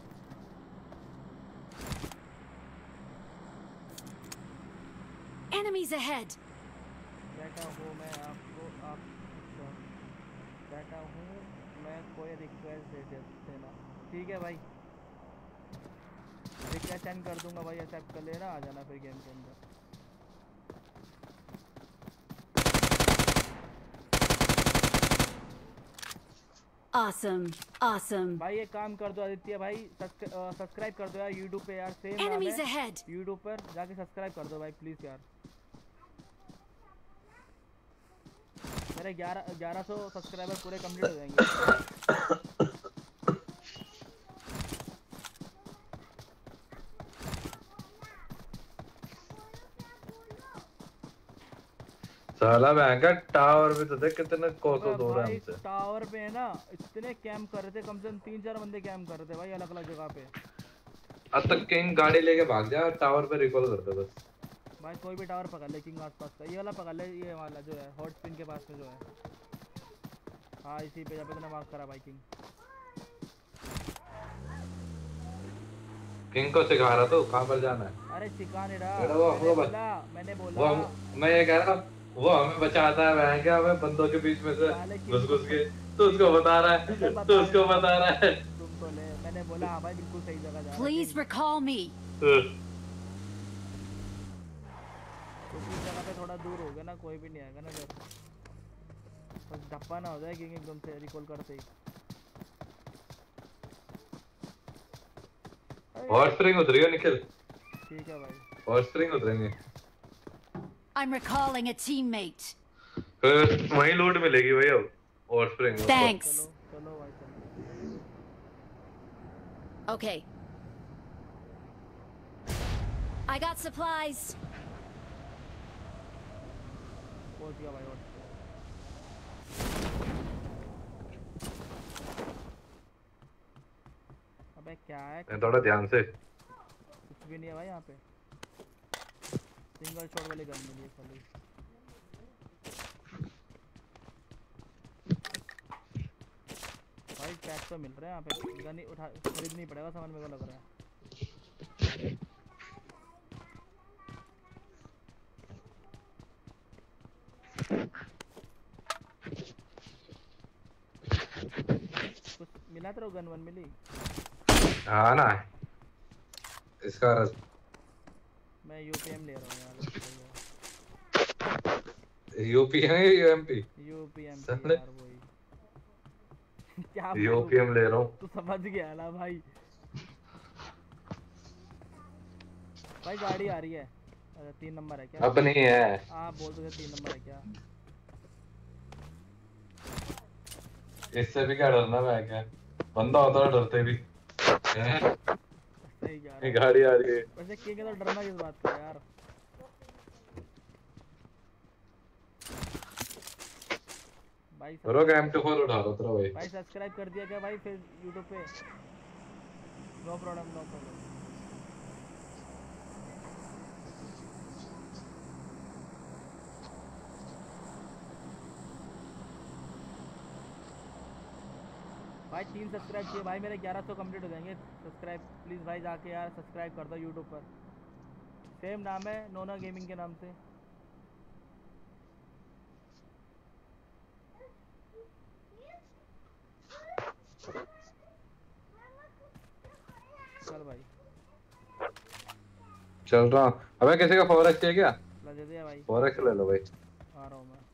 Speaker 9: Enemies ahead.
Speaker 1: बैठा हूँ मैं आपको, आप बैठा हूँ मैं, कोई रिक्वेस्ट दे देना। ठीक है भाई, रिक्वेस्ट सेंड कर दूंगा भाई, एक्सेप्ट कर लेना, आ जाना फिर गेम के अंदर।
Speaker 9: Awesome, awesome.
Speaker 1: भाई एक काम कर दो आदित्य भाई, सब्सक्राइब कर दो यार यूट्यूब पे यार, सेम
Speaker 9: Enemies ahead.
Speaker 1: यूट्यूब पर जाके सब्सक्राइब कर दो भाई प्लीज यार। मेरे ग्यारह ग्यारह सौ सब्सक्राइबर पूरे कंप्लीट हो जाएंगे।
Speaker 3: साला महंगा टावर पे तो देख कितने कोसों दूर है हमसे।
Speaker 1: टावर पे है ना, इतने कैंप कर रहे थे, कम से कम तीन चार बंदे कैंप कर रहे थे भाई अलग अलग जगह पे।
Speaker 3: अब तक किंग गाड़ी लेके भाग जा, टावर पे रिकॉल कर दे बस।
Speaker 1: भाई कोई भी टावर पकड़ ले किंग आसपास का, ये वाला पकड़ ले, ये वाला जो है हॉट स्पिन के पास में जो है। हाँ इसी पे, जब इतना मार्क करा भाई किंग।
Speaker 3: किंग को सिखा रहा तो कहाँ पर जाना है?
Speaker 1: अरे सिखा नहीं रहा,
Speaker 3: वो
Speaker 1: मैंने बोला मैंने बोला
Speaker 3: वो मैं ये कह रहा, वो हमें बचाता है, मैं क्या हमें बंदों के बीच में से घुस घुस के, तो उसको बता रहा है, तो उसको बता रहा है।
Speaker 1: तुम मैंने बोला हाँ भाई बिल्कुल सही जगह जा रहा है।
Speaker 9: Please recall me.
Speaker 1: तो उस जगह पे थोड़ा दूर हो गया ना, कोई भी नहीं आएगा ना जब, बस धप्पा ना हो जाए कि एकदम से रिकॉल करते ही।
Speaker 3: और स्प्रिंग उतरियो निखिल।
Speaker 1: ठीक है भाई।
Speaker 3: और स्प्रिंग उतरेंगे।
Speaker 9: I'm recalling a teammate.
Speaker 3: फिर वहीं लूट मिलेगी भाई अब। और स्प्रिंग।
Speaker 9: Thanks.
Speaker 1: चलो चलो भाई चलो।
Speaker 9: Okay. I got supplies.
Speaker 1: पहुंच गया भाई। और अबे क्या है?
Speaker 3: थोड़ा ध्यान से।
Speaker 1: कुछ भी नहीं है भाई यहाँ पे। सिंगल शॉट वाली गन मिली है खाली। भाई पैक तो मिल रहा है यहाँ पे, गन ही उठा खरीदनी पड़ेगा सामान, मेरे को लग रहा है। कुछ मिला तेरे को? गन वन मिली?
Speaker 3: हाँ ना इसका रस।
Speaker 1: मैं यूपीएम ले रहा हूँ यार।
Speaker 3: यूपीएम या यूएमपी?
Speaker 1: यूपीएम यार वही। क्या
Speaker 3: यूपीएम ले रहा हूँ।
Speaker 1: तू समझ गया ना भाई। भाई गाड़ी आ रही है। अच्छा तीन नंबर है क्या?
Speaker 3: अब नहीं है।
Speaker 1: हाँ बोल तो तीन नंबर है क्या?
Speaker 3: इससे भी क्या डरना, मैं क्या बंदा होता है डरते भी।
Speaker 1: सही जा रहा है।
Speaker 3: गाड़ी आ रही है।
Speaker 1: वैसे किंग है तो डरना किस बात का यार? भाई
Speaker 3: रोक एम टू फोर उठा लो तेरा भाई।
Speaker 1: भाई सब्सक्राइब कर दिया क्या भाई फिर यूट्यूब पे? No problem no problem. भाई तीन सब्सक्राइब किए भाई, मेरे ग्यारह सौ कंप्लीट हो जाएंगे सब्सक्राइब। प्लीज़ भाई जाके यार सब्सक्राइब कर दो यूट्यूब पर। सेम नाम है नोना गेमिंग के नाम से। चल भाई
Speaker 3: चल रहा हूँ। अबे किसी का फोर एक्स चाहिए क्या?
Speaker 1: दे दिया भाई।
Speaker 3: फोर एक्स ले लो भाई।
Speaker 1: आ रहा हूँ मैं।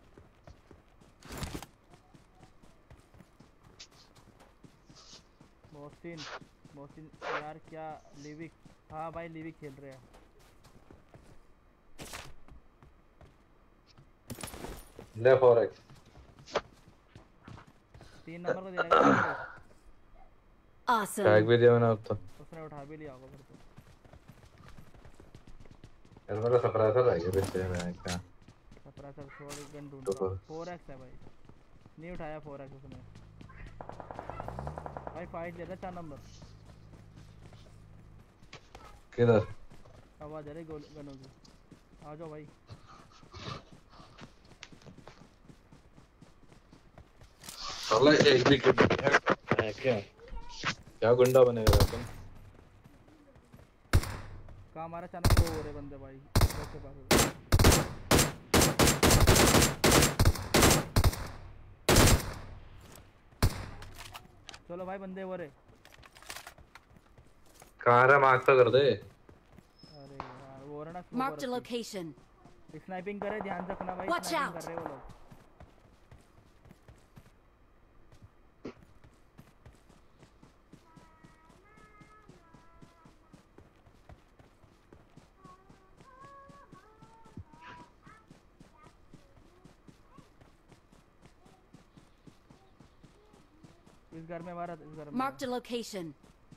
Speaker 1: मोहसिन मोहसिन यार क्या लिविक? हाँ भाई लिविक खेल रहे हैं।
Speaker 3: ले फोर एक्स।
Speaker 1: तीन नंबर को दे देगा।
Speaker 9: Awesome.
Speaker 3: टैग भी दिया मैंने अब तो।
Speaker 1: उसने उठा भी लिया होगा फिर तो।
Speaker 3: यार मेरा सप्रेसर रह गया पीछे में क्या?
Speaker 1: सप्रेसर छोड़ गन ढूंढ रहा हूँ। फोर एक्स है भाई। नहीं उठाया फोर एक्स उसने। भाई फाइट ले रहा चार नंबर।
Speaker 3: किधर?
Speaker 1: आवाज आ रही गोल गनों की। आ जाओ भाई।
Speaker 3: साला एक भी किट है क्या? क्या गुंडा बनेगा तुम?
Speaker 1: कहाँ हमारा चैनल को हो रहे बंदे भाई के पास। चलो भाई बंदे हो रहे।
Speaker 3: कहाँ रहा मार्क तो कर दे।
Speaker 1: अरे यार वो रहा ना।
Speaker 9: Marked a location.
Speaker 1: स्नाइपिंग करे ध्यान से रखना भाई।
Speaker 9: Watch
Speaker 1: sniping
Speaker 9: out.
Speaker 1: कर रहे वो लोग। इस घर में हमारा इस घर में।
Speaker 9: Marked a location.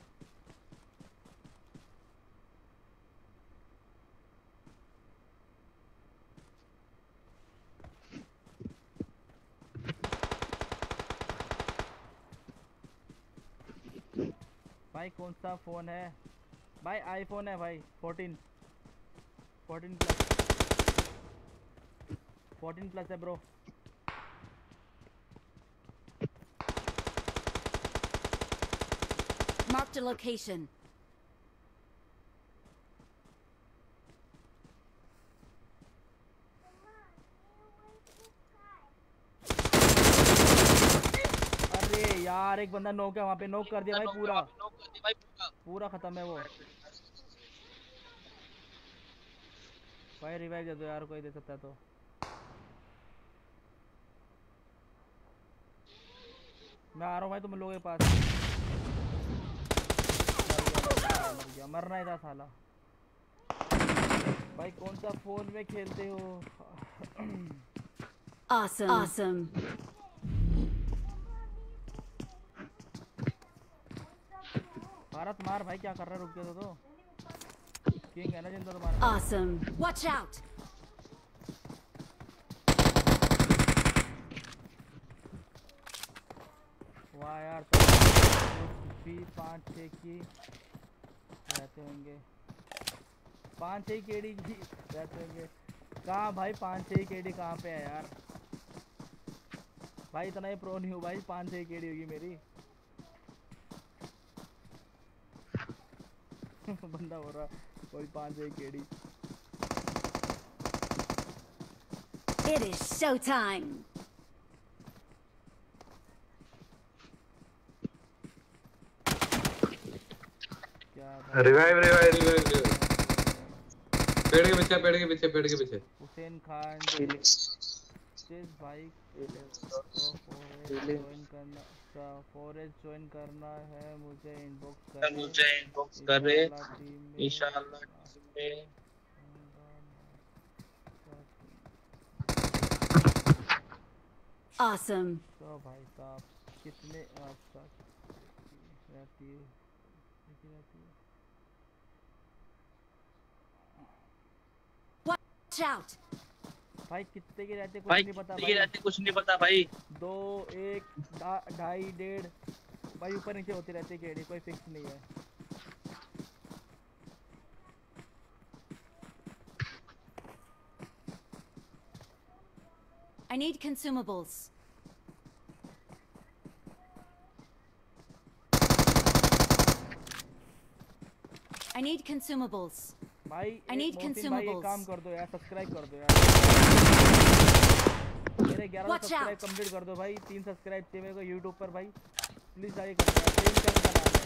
Speaker 1: भाई कौन सा फोन है भाई? आईफोन है भाई। Fourteen fourteen plus. Fourteen plus है ब्रो।
Speaker 9: Marked a location.
Speaker 1: अरे यार मार, एक बंदा नॉक है वहाँ पे, नॉक कर दिया भाई पूरा, पूरा खत्म है वो भाई। रिवाइव दे दो यार, कोई दे सकता है तो। मैं आ रहा हूँ भाई तुम लोगों के पास। मर गया, मरना ही था साला। भाई कौन सा फोन में खेलते हो?
Speaker 9: Awesome. Awesome.
Speaker 1: भारत मार भाई, क्या कर रहा है? रुक गया तो किंग है ना जिंदा तुम्हारा।
Speaker 9: Awesome. Watch out.
Speaker 1: वाह यार, तो भी पाँच छः की रहते होंगे, पाँच छः केडी की रहते होंगे। कहाँ भाई पाँच छः केडी कहाँ पे है यार? भाई इतना ही प्रो नहीं हूँ भाई, पाँच छः केडी होगी मेरी। बंदा हो रहा कोई पाँच छः KD.
Speaker 9: It is showtime.
Speaker 3: Revive revive revive. पेड़ के पीछे, पेड़ के पीछे, पेड़ के पीछे।
Speaker 1: हुसैन खान जिस भाई ज्वाइन करना, फॉरेस्ट ज्वाइन करना है मुझे इनबॉक्स कर
Speaker 5: मुझे इनबॉक्स कर रहे इंशाल्लाह में।
Speaker 9: Awesome.
Speaker 1: तो भाई साहब कितने अच्छा रहती है, रहती है।
Speaker 9: Watch out.
Speaker 1: भाई कितने की रहते कुछ
Speaker 5: भाई
Speaker 1: नहीं पता
Speaker 5: भाई रहते कुछ नहीं पता भाई।
Speaker 1: दो एक ढाई डेढ़ भाई ऊपर नीचे होती रहती है, कोई फिक्स नहीं है।
Speaker 9: I need consumables. I need consumables.
Speaker 1: भाई
Speaker 9: I need
Speaker 1: मोहसिन भाई एक
Speaker 9: consumables.
Speaker 1: काम कर दो यार, सब्सक्राइब कर दो यार, मेरे ग्यारह
Speaker 9: Watch
Speaker 1: सब्सक्राइब
Speaker 9: out.
Speaker 1: कंप्लीट कर दो भाई। तीन सब्सक्राइब चाहिए मेरे को यूट्यूब पर भाई, प्लीज आगे कर दो। प्रेम चंद का नाम है।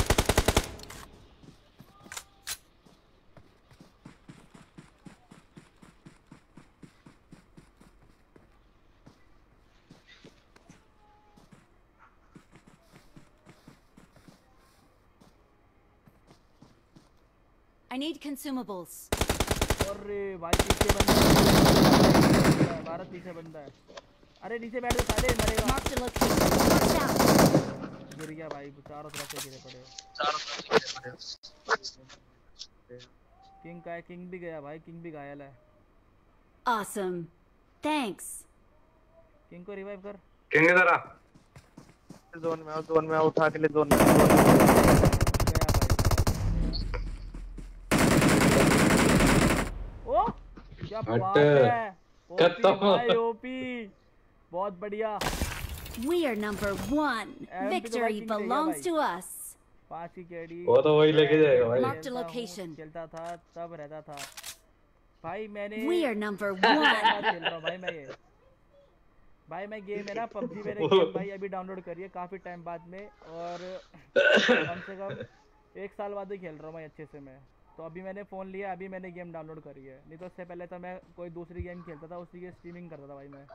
Speaker 9: I need consumables.
Speaker 1: अरे भाई पीछे बंदा है, भारत पीछे बंदा है। अरे नीचे बैठ जा साले, मरेगा।
Speaker 9: Mark the location. Watch out.
Speaker 1: गिर गया भाई, चारों तरफ से गिरे पड़े।
Speaker 5: चारों तरफ से गिरे पड़े।
Speaker 1: किंग का है, किंग भी गया भाई, किंग भी घायल है।
Speaker 9: Awesome. Thanks.
Speaker 1: किंग को रिवाइव कर।
Speaker 3: किंग इधर आ।
Speaker 2: जोन में आओ, जोन में आओ, उठा के ले जोन में, जोन में।
Speaker 1: ओ क्या बात है, ओपी भाई ओपी, बहुत बढ़िया।
Speaker 9: We are number one. Victory belongs to us.
Speaker 1: पांच की केडी
Speaker 3: वो तो वही लेके जाएगा भाई।
Speaker 9: Mark the location.
Speaker 1: खेलता था तब रहता था भाई। मैंने
Speaker 9: We are number
Speaker 1: खेल
Speaker 9: one.
Speaker 1: रहा हूँ भाई मैं ये भाई मैं गेम है ना पबजी, मैंने गेम भाई अभी डाउनलोड करी है काफी टाइम बाद में, और कम से कम एक साल बाद ही खेल रहा हूँ मैं अच्छे से। मैं तो अभी मैंने फ़ोन लिया, अभी मैंने गेम डाउनलोड करी है, नहीं तो उससे पहले तो मैं कोई दूसरी गेम खेलता था, उसी की स्ट्रीमिंग करता था भाई मैं।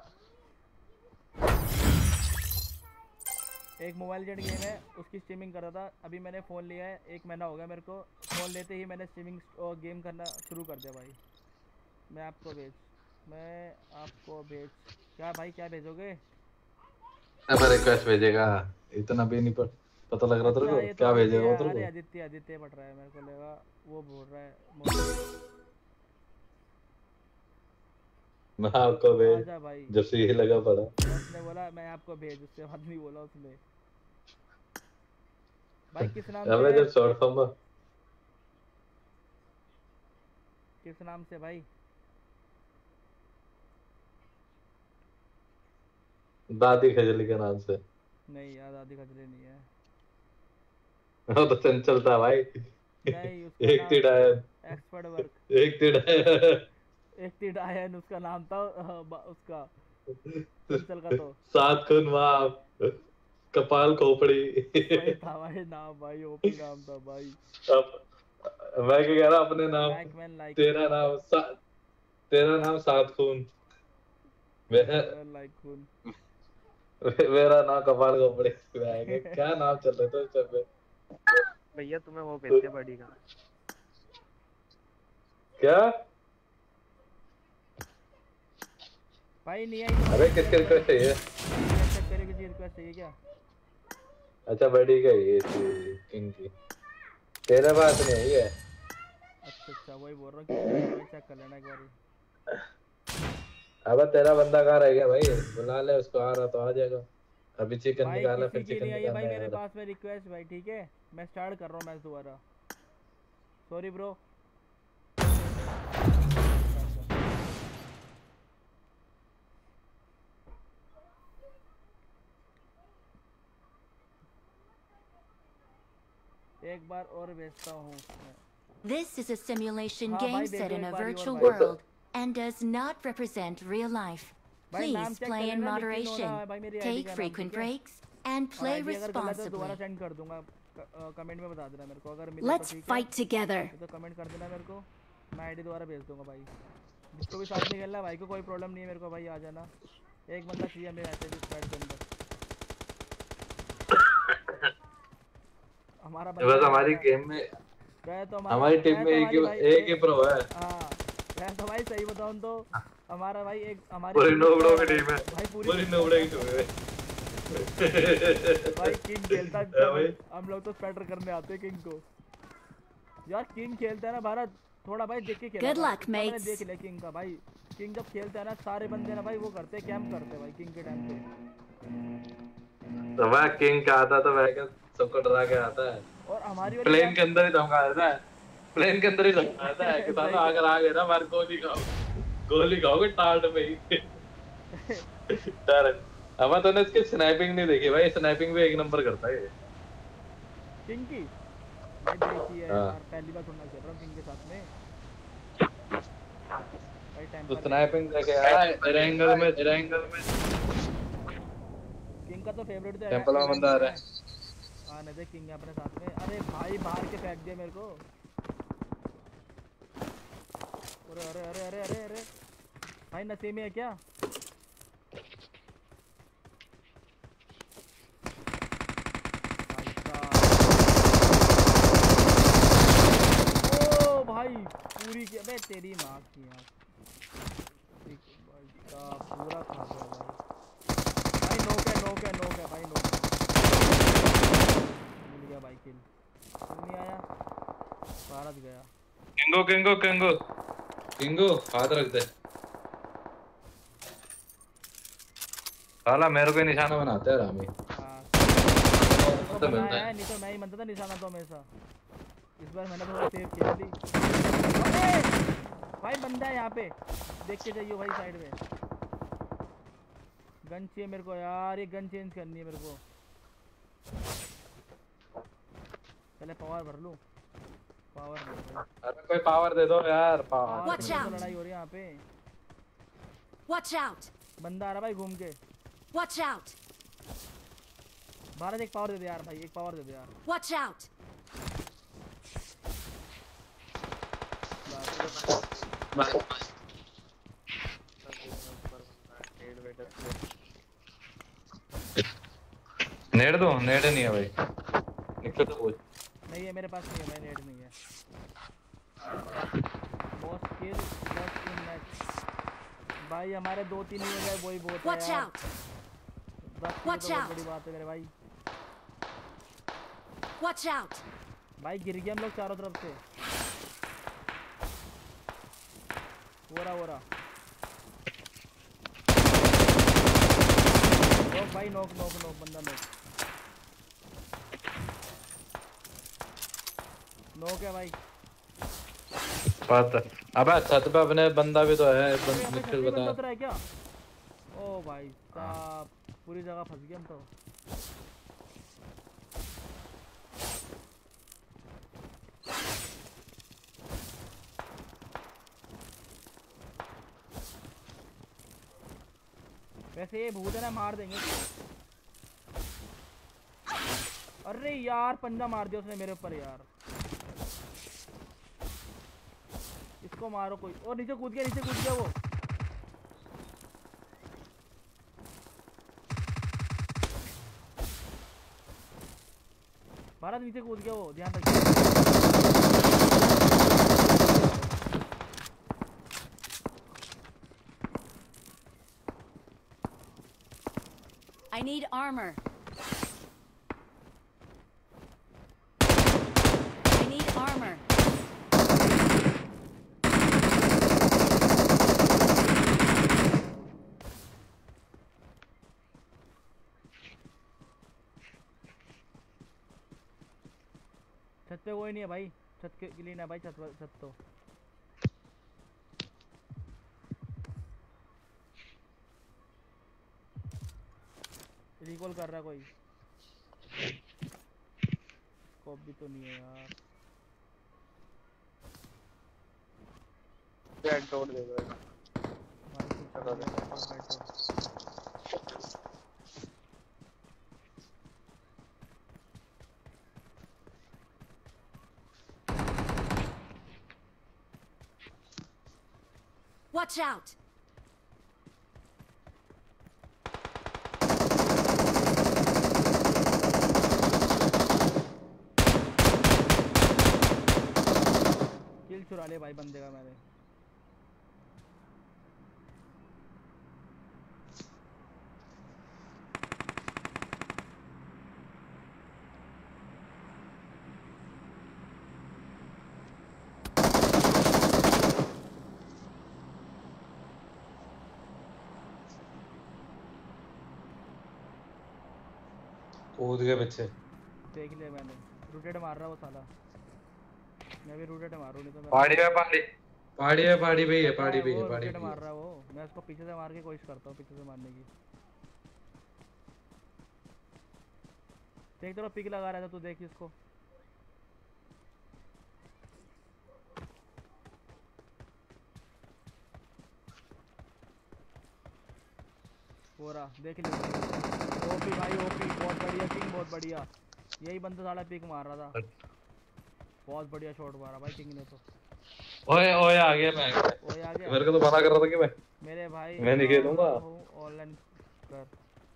Speaker 1: एक मोबाइल जेट गेम है उसकी स्ट्रीमिंग करता था, अभी मैंने फ़ोन लिया है, एक महीना हो गया मेरे को। फ़ोन लेते ही मैंने स्ट्रीमिंग और गेम करना शुरू कर दिया भाई। मैं आपको भेज मैं आपको भेज क्या भाई, क्या भेजोगे?
Speaker 3: अब रिक्वेस्ट भेजेगा, इतना भी नहीं पर पता लग रहा तेरे को क्या भेजेगा वो तेरे
Speaker 1: अरे
Speaker 3: को।
Speaker 1: आदित्य आदित्य पढ़ रहा है, मेरे को लगा वो बोल रहा है।
Speaker 3: मैं आपको भेज,
Speaker 1: आजा भाई।
Speaker 3: जब से ये लगा पड़ा
Speaker 1: उसने बोला मैं आपको भेज, उससे बाद नहीं बोला उसने। भाई किस नाम
Speaker 3: अबे
Speaker 1: से?
Speaker 3: जब शॉर्ट फॉर्म में
Speaker 1: किस नाम से भाई?
Speaker 3: दादी खजली के नाम से।
Speaker 1: नहीं यार दादी खजली नहीं है।
Speaker 3: वो तो चंचल था भाई।
Speaker 1: नहीं उसका
Speaker 3: एक तीर आया,
Speaker 1: एक्सपर्ट वर्क,
Speaker 3: एक तीर आया,
Speaker 1: एक तीर आया उसका नाम था, उसका चंचल का तो
Speaker 3: सात खून माफ, कपाल खोपड़ी।
Speaker 1: भाई था भाई नाम भाई, ओपी नाम था भाई।
Speaker 3: अब मैं क्या कह रहा अपने नाम,
Speaker 1: बैकमैन लाइक
Speaker 3: तेरा नाम सा, तेरा नाम सात खून, मेरा
Speaker 1: लाइक खून,
Speaker 3: मेरा नाम कपाल खोपड़ी। क्या नाम चल रहे थे उस टाइम पे?
Speaker 6: भैया तुम्हें वो भेजते बड़ी का।
Speaker 3: क्या
Speaker 1: भाई नहीं आई?
Speaker 3: अबे किसके रिक्वेस्ट चाहिए?
Speaker 1: चेक करिए किसी रिक्वेस्ट चाहिए क्या?
Speaker 3: अच्छा बड़ी का ये किंग की, तेरे पास नहीं है ये?
Speaker 1: अच्छा अच्छा वही बोल रहा हूँ कि चेक कर लेना एक बार।
Speaker 3: अब तेरा बंदा कहाँ रह गया भाई? बुला ले उसको, आ रहा तो आ जाएगा। अभी चिकन
Speaker 1: भाई
Speaker 3: निकाला,
Speaker 1: किसी
Speaker 3: फिर
Speaker 1: की
Speaker 3: चिकन
Speaker 1: नहीं आई है
Speaker 3: निकालना
Speaker 1: भाई
Speaker 3: है
Speaker 1: मेरे
Speaker 3: यार।
Speaker 1: पास में रिक्वेस्ट भाई, ठीक है मैं स्टार्ट कर रहा हूँ मैच दोबारा। Sorry bro. एक बार और भेजता हूँ।
Speaker 4: This is a simulation
Speaker 1: हाँ,
Speaker 4: game
Speaker 1: भाई,
Speaker 4: set
Speaker 1: भेजो
Speaker 4: in
Speaker 1: एक
Speaker 4: a
Speaker 1: बार
Speaker 4: virtual
Speaker 1: और भाई।
Speaker 4: world and does not represent real life.
Speaker 1: भाई नाम
Speaker 4: Please
Speaker 1: चेक
Speaker 4: play
Speaker 1: कर
Speaker 4: in
Speaker 1: लेना, लेकिन
Speaker 4: moderation,
Speaker 1: होना भाई मेरी आईडी
Speaker 4: take
Speaker 1: का नाम,
Speaker 4: frequent
Speaker 1: ठीक है?
Speaker 4: breaks, and
Speaker 1: और
Speaker 4: play
Speaker 1: आईडी अगर गलत है दोबारा
Speaker 4: responsibly.
Speaker 1: सेंड कर दूंगा, कमेंट में बता देना मेरे को, अगर मिला तो
Speaker 9: Let's
Speaker 1: ठीक है,
Speaker 9: fight together.
Speaker 1: नहीं तो कमेंट कर देना मेरे को, मैं आईडी दोबारा भेज दूंगा भाई। जिसको भी साथ में खेलना है भाई को कोई प्रॉब्लम नहीं है, मेरे को भाई आ जाना। एक बंदा चाहिए मेरे ऐसे भी स्क्वाड के अंदर। हमारा
Speaker 3: बस हमारी गेम में,
Speaker 1: गए तो
Speaker 3: हमारी टीम में एक ही एक ही प्रो है।
Speaker 1: हाँ मैं तो भाई सही बताऊं तो हमारा भाई एक हमारी
Speaker 3: पूरी नोबड़ों की टीम है
Speaker 1: भाई, पूरी
Speaker 3: पूरी नोबड़े की टीम है
Speaker 1: भाई। किंग खेलता है भाई, हम लोग तो स्पैटर करने आते हैं किंग को यार। किंग खेलता है ना भारत, थोड़ा भाई देख के खेलना।
Speaker 9: Good luck,
Speaker 1: मैंने
Speaker 9: mates.
Speaker 1: देख लिया किंग का भाई। किंग जब खेलता है ना सारे बंदे ना भाई वो करते हैं, कैंप करते हैं भाई किंग के टाइम पे।
Speaker 3: तो भाई किंग का आता तो मैं क्या सबको डरा के आता है,
Speaker 1: और हमारी
Speaker 3: प्लेन के अंदर ही धमका देता है, प्लेन के अंदर ही धमका देता है कि साला अगर आ गए ना मार गोली खाओ, गोली खाओगे टार्ड पे ही। डर अब तूने इसकी स्नाइपिंग नहीं देखी भाई? स्नाइपिंग भी एक नंबर करता है
Speaker 1: किंग की। मैं देखी है यार, पहली बार सुनना चल रहा हूं किंग के साथ में भाई। टाइम
Speaker 3: तो स्नाइपिंग देखे यार, एंगल में एंगल में
Speaker 1: किंग का तो फेवरेट तो
Speaker 3: टेंपल में बंदा आ रहा है।
Speaker 1: हां ना देख किंग अपने साथ में। अरे भाई बाहर के फेंक दिया मेरे को। अरे अरे अरे अरे अरे अरे भाई नसीब में है क्या? ओ भाई पूरी की अबे तेरी माँ की यार, भाई साहब पूरा खा गया भाई। भाई नोक है नोक है नोक है भाई, नोक मिल गया भाई। किल नहीं आया, भारत गया।
Speaker 3: किंगो किंगो किंगो किंगो हाथ रख दे साला, मेरे को निशाना बनाते हैं रामी।
Speaker 1: हां तो मिलता है, नहीं तो मैं ही बनता था निशाना तो हमेशा। इस बार मैंने थोड़ा सेव किया थी। भाई बंदा है यहाँ पे, देख के जाइयो भाई साइड में। गन चाहिए मेरे को यार, ये गन चेंज करनी है मेरे को। पहले पावर भर लूं, पावर नहीं।
Speaker 3: अरे कोई पावर दे दो यार, पावर।
Speaker 9: Watch out.
Speaker 1: लड़ाई हो रही है यहाँ पे।
Speaker 9: Watch out.
Speaker 1: बंदा आ रहा भाई घूम के।
Speaker 9: Watch out.
Speaker 1: भारत एक पावर दे दे यार भाई, एक पावर दे दे यार।
Speaker 9: Watch out.
Speaker 3: नेड दो, नेड नहीं है भाई, निकल तो बोल।
Speaker 1: नहीं है मेरे पास, नहीं है भाई, नेट नहीं है। Boss kill boss in match भाई, हमारे दो तीन ही हो गए वही बहुत है
Speaker 9: Watch
Speaker 1: यार।
Speaker 9: out.
Speaker 1: दस की
Speaker 9: Watch
Speaker 1: तो बहुत
Speaker 9: out.
Speaker 1: बड़ी बात है मेरे भाई।
Speaker 9: Watch out.
Speaker 1: भाई गिर गए हम लोग चारों तरफ से। हो रहा हो रहा नोक भाई, नोक नोक नोक बंदा नोक नोक है भाई।
Speaker 3: बात अबे छत पे अपने बंदा भी तो है, निखिल बता।
Speaker 1: बंदा है क्या? ओ भाई साहब पूरी जगह फंस गए हम तो। वैसे ये भूत है ना, मार देंगे। अरे यार पंजा मार दिया उसने मेरे ऊपर यार। इसको मारो कोई। और नीचे कूद गया, नीचे कूद गया वो। भारत नीचे कूद गया वो, ध्यान रखिए।
Speaker 9: I need armor. I need armor.
Speaker 1: छत पे कोई नहीं है भाई, छत के क्लीन है भाई, छत पर छत तो। रिकॉल कर रहा है कोई। स्कोप भी तो नहीं है यार।
Speaker 6: क्या तोड़ दे दो
Speaker 1: चलो दे।
Speaker 9: Watch out.
Speaker 1: किल चुरा ले भाई बंदे का मैंने।
Speaker 3: कूद के पीछे
Speaker 1: देख लिया मैंने, रोटेट मार रहा वो साला। मैं भी रोटेट मारूं नहीं तो मैं
Speaker 3: पहाड़ी है, पहाड़ी पहाड़ी है, पहाड़ी पे ही है, पहाड़ी पे ही है,
Speaker 1: वो
Speaker 3: पहाड़ी
Speaker 1: रोटेट
Speaker 3: पे ही
Speaker 1: मार
Speaker 3: है।
Speaker 1: रहा है वो। मैं उसको पीछे से मार के कोशिश करता हूँ, पीछे से मारने की। देख तेरा पिक लगा रहा था तू, देख इसको। पूरा देख लिया। ओपी भाई ओपी, बहुत बढ़िया किंग, बहुत बढ़िया। यही बंदा साला पिक मार रहा था। बहुत बढ़िया शॉट मारा भाई किंग ने तो।
Speaker 3: ओए ओए आ गया मैं।
Speaker 1: ओए आ गया।
Speaker 3: मेरे को तो मना कर रहा था कि मैं
Speaker 1: मेरे भाई
Speaker 3: मैं नहीं खेलूंगा।
Speaker 1: ऑनलाइन कर।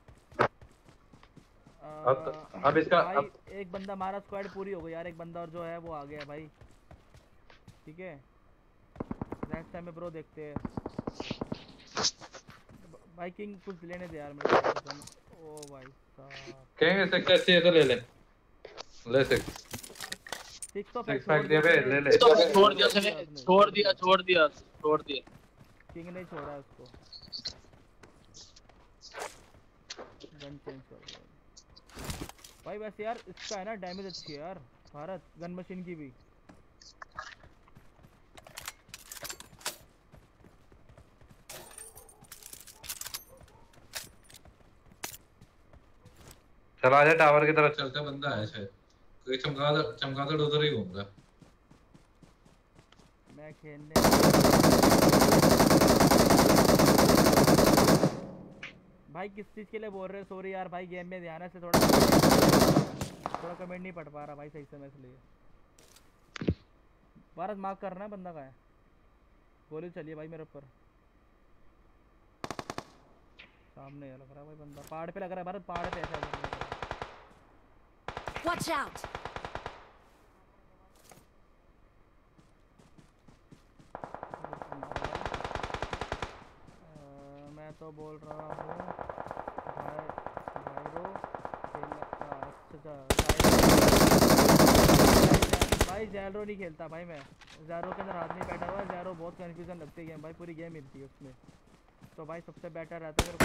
Speaker 3: अब तो- अब इसका
Speaker 1: भाई
Speaker 3: अब
Speaker 1: एक बंदा हमारा स्क्वाड पूरी हो गई यार। एक बंदा और जो है वो आ गया भाई। ठीक है नेक्स्ट टाइम में ब्रो देखते हैं भाई। किंग कुछ लेने दे यार मेरे को। ओ भाई साहब
Speaker 3: कहेंगे से कैसे है तो ले ले ले सिक्स
Speaker 1: सिक्स तो
Speaker 3: सिक्स पैक दिया बे, ले ले।
Speaker 5: तो छोड़ दिया उसने, छोड़ दिया छोड़ दिया छोड़ दिया।
Speaker 1: किंग ने छोड़ा उसको। गन चेंज कर दिया भाई। वैसे यार इसका है ना डैमेज अच्छी है यार भारत, गन मशीन की भी।
Speaker 3: चल आजा टावर की तरफ चलते, बंदा है शायद कोई। चमगादड़ चमगादड़ उधर ही घूम रहा।
Speaker 1: मैं खेलने भाई किस चीज के लिए बोल रहे हो? सॉरी यार भाई, गेम में ध्यान से थोड़ा थोड़ा कमेंट नहीं पढ़ पा रहा भाई सही से मैं, इसलिए। भारत मार्क करना है बंदा का है। गोली चलिए भाई मेरे ऊपर। सामने लग रहा है भाई बंदा, पहाड़ पे लग रहा है भारत, पहाड़ पे ऐसा लग रहा है।
Speaker 9: Watch out.
Speaker 1: आ, मैं तो बोल रहा हूँ भाई भाईरो खेलना। भाई जैरो नहीं खेलता भाई मैं। जैरो के अंदर हाथ नहीं बैठा हुआ। जैरो बहुत कंफ्यूजन लगती है गेम भाई, पूरी गेम मिलती है उसमें। तो भाई सबसे बेटर रहता है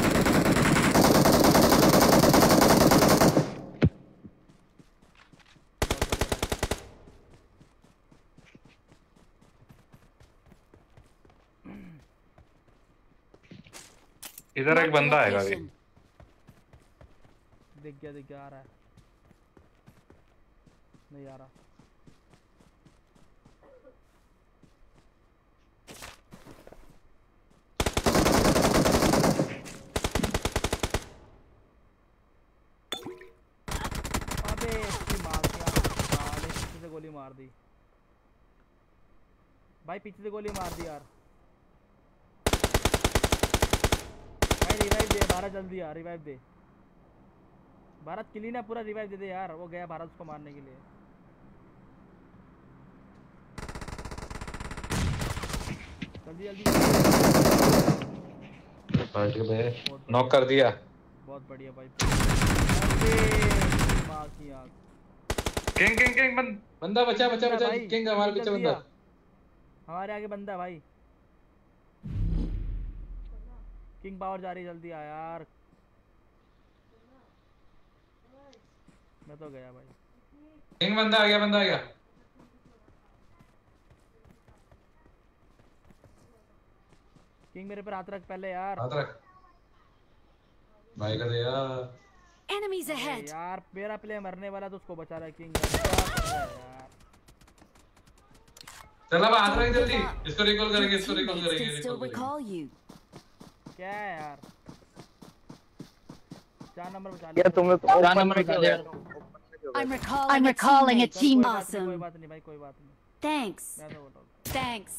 Speaker 3: इधर एक बंदा आएगा अभी।
Speaker 1: दिख गया दिख गया, आ रहा है। नहीं आ रहा। अबे मार दी भाई, पीछे से गोली मार दी यार भाई। रिवाइव दे भारत, जल्दी यार रिवाइव दे भारत। क्लीन है पूरा, रिवाइव दे दे यार। वो गया भारत उसको मारने के लिए। जल्दी जल्दी
Speaker 3: नॉक कर दिया।
Speaker 1: बहुत बढ़िया भाई।
Speaker 3: किंग किंग किंग बंद, बंदा बचा बचा बचा। किंग हमारे पीछे बंदा,
Speaker 1: हमारे आगे बंदा भाई। किंग पावर जा रही, जल्दी आ यार। मैं तो गया भाई।
Speaker 3: किंग बंदा आ गया, बंदा आ गया।
Speaker 1: किंग मेरे पर हाथ रख पहले यार।
Speaker 3: हाथ रख भाई का दे यार।
Speaker 9: Enemies ahead.
Speaker 1: यार मेरा प्ले मरने वाला तो उसको बचा रहा है किंग यार।
Speaker 3: चल अब हाथ रख जल्दी, इसको रिकॉल करेंगे, इसको रिकॉल
Speaker 9: Teammates
Speaker 3: करेंगे,
Speaker 9: can still
Speaker 3: रिकॉल
Speaker 9: recall
Speaker 3: करेंगे।
Speaker 9: you.
Speaker 1: क्या है यार, चार नंबर बचा
Speaker 2: यार तुम्हें तो
Speaker 5: चार नंबर बचा ले यार।
Speaker 9: I'm recalling,
Speaker 4: I'm
Speaker 9: a
Speaker 4: recalling a
Speaker 9: teammate.
Speaker 4: team-
Speaker 1: कोई
Speaker 9: Awesome.
Speaker 1: बात नहीं भाई, कोई बात नहीं।
Speaker 9: Thanks.
Speaker 1: मैं तो बोल रहा हूँ।
Speaker 9: Thanks.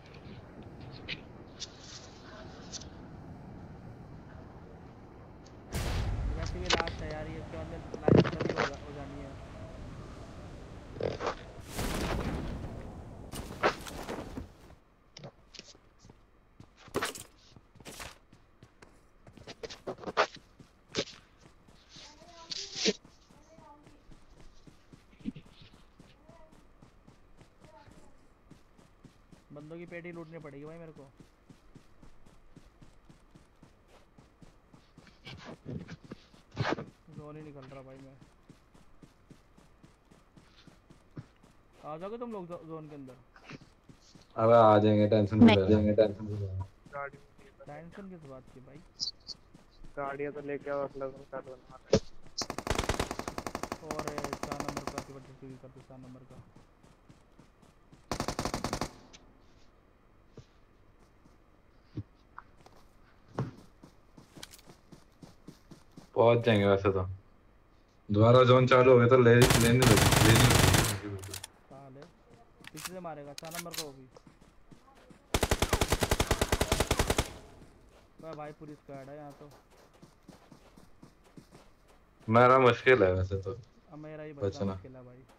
Speaker 1: वैसे भी लास्ट है यार ये, इसके बाद में लाइफ सभी हो हो जानी है। बंदों की पेटी लूटनी पड़ेगी भाई मेरे को। जोन ही निकल रहा भाई मैं। आ जाओगे तुम लोग जो- जोन के अंदर?
Speaker 3: अब आ जाएंगे, टेंशन नहीं ले जाएंगे, टेंशन नहीं ले।
Speaker 6: गाड़ी
Speaker 1: टेंशन किस बात की भाई?
Speaker 6: गाड़ियां तो लेके आओ, अगला दिन कर देना।
Speaker 1: और ये चार नंबर का की वजह से करते, चार नंबर का
Speaker 3: पहुंच जाएंगे वैसे तो। दोबारा जोन चालू हो गया तो ले लेने दो, लेने दो।
Speaker 1: साले पीछे से मारेगा चार नंबर को भी। भाई भाई पूरी स्क्वाड है यहाँ तो।
Speaker 3: मेरा मुश्किल है वैसे तो,
Speaker 1: अब मेरा ही बचना
Speaker 3: बचना।
Speaker 1: मुश्किल है भाई।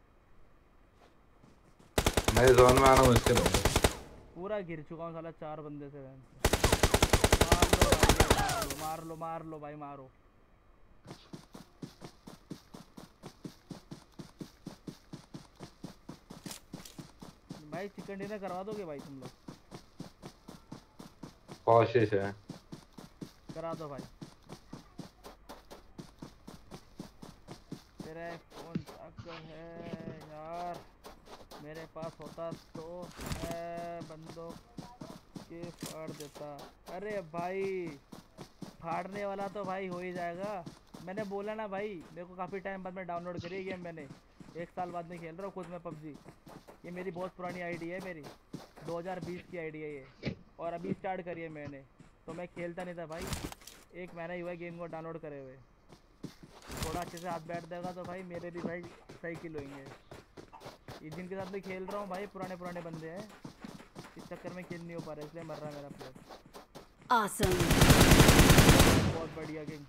Speaker 3: नए जोन में आना मुश्किल है।
Speaker 1: पूरा गिर चुका हूँ साला चार बंदे से। मार लो भाई, मार लो मार लो भाई, मारो। भाई चिकन डिनर करवा दोगे भाई तुम लोग?
Speaker 3: कोशिश है,
Speaker 1: करा दो भाई। तेरा फोन तक है यार, मेरे पास होता तो मैं बंदों के फाड़ देता। अरे भाई फाड़ने वाला तो भाई हो ही जाएगा। मैंने बोला ना भाई, मेरे को काफ़ी टाइम बाद में डाउनलोड करी है गेम। मैंने एक साल बाद में खेल रहा हूँ खुद में पबजी। ये मेरी बहुत पुरानी आईडी है, मेरी दो हज़ार बीस की आईडी है ये, और अभी स्टार्ट करी है मैंने। तो मैं खेलता नहीं था भाई, एक महीना ही हुआ गेम को डाउनलोड करे हुए। थोड़ा अच्छे से हाथ बैठ देगा तो भाई मेरे भी भाई सही किल होंगे। ये जिनके साथ में खेल रहा हूँ भाई पुराने पुराने बंदे हैं, इस चक्कर में खेल नहीं हो पा रहा, इसलिए मर रहा है मेरा प्लेयर।
Speaker 9: Awesome.
Speaker 1: बहुत बढ़िया game.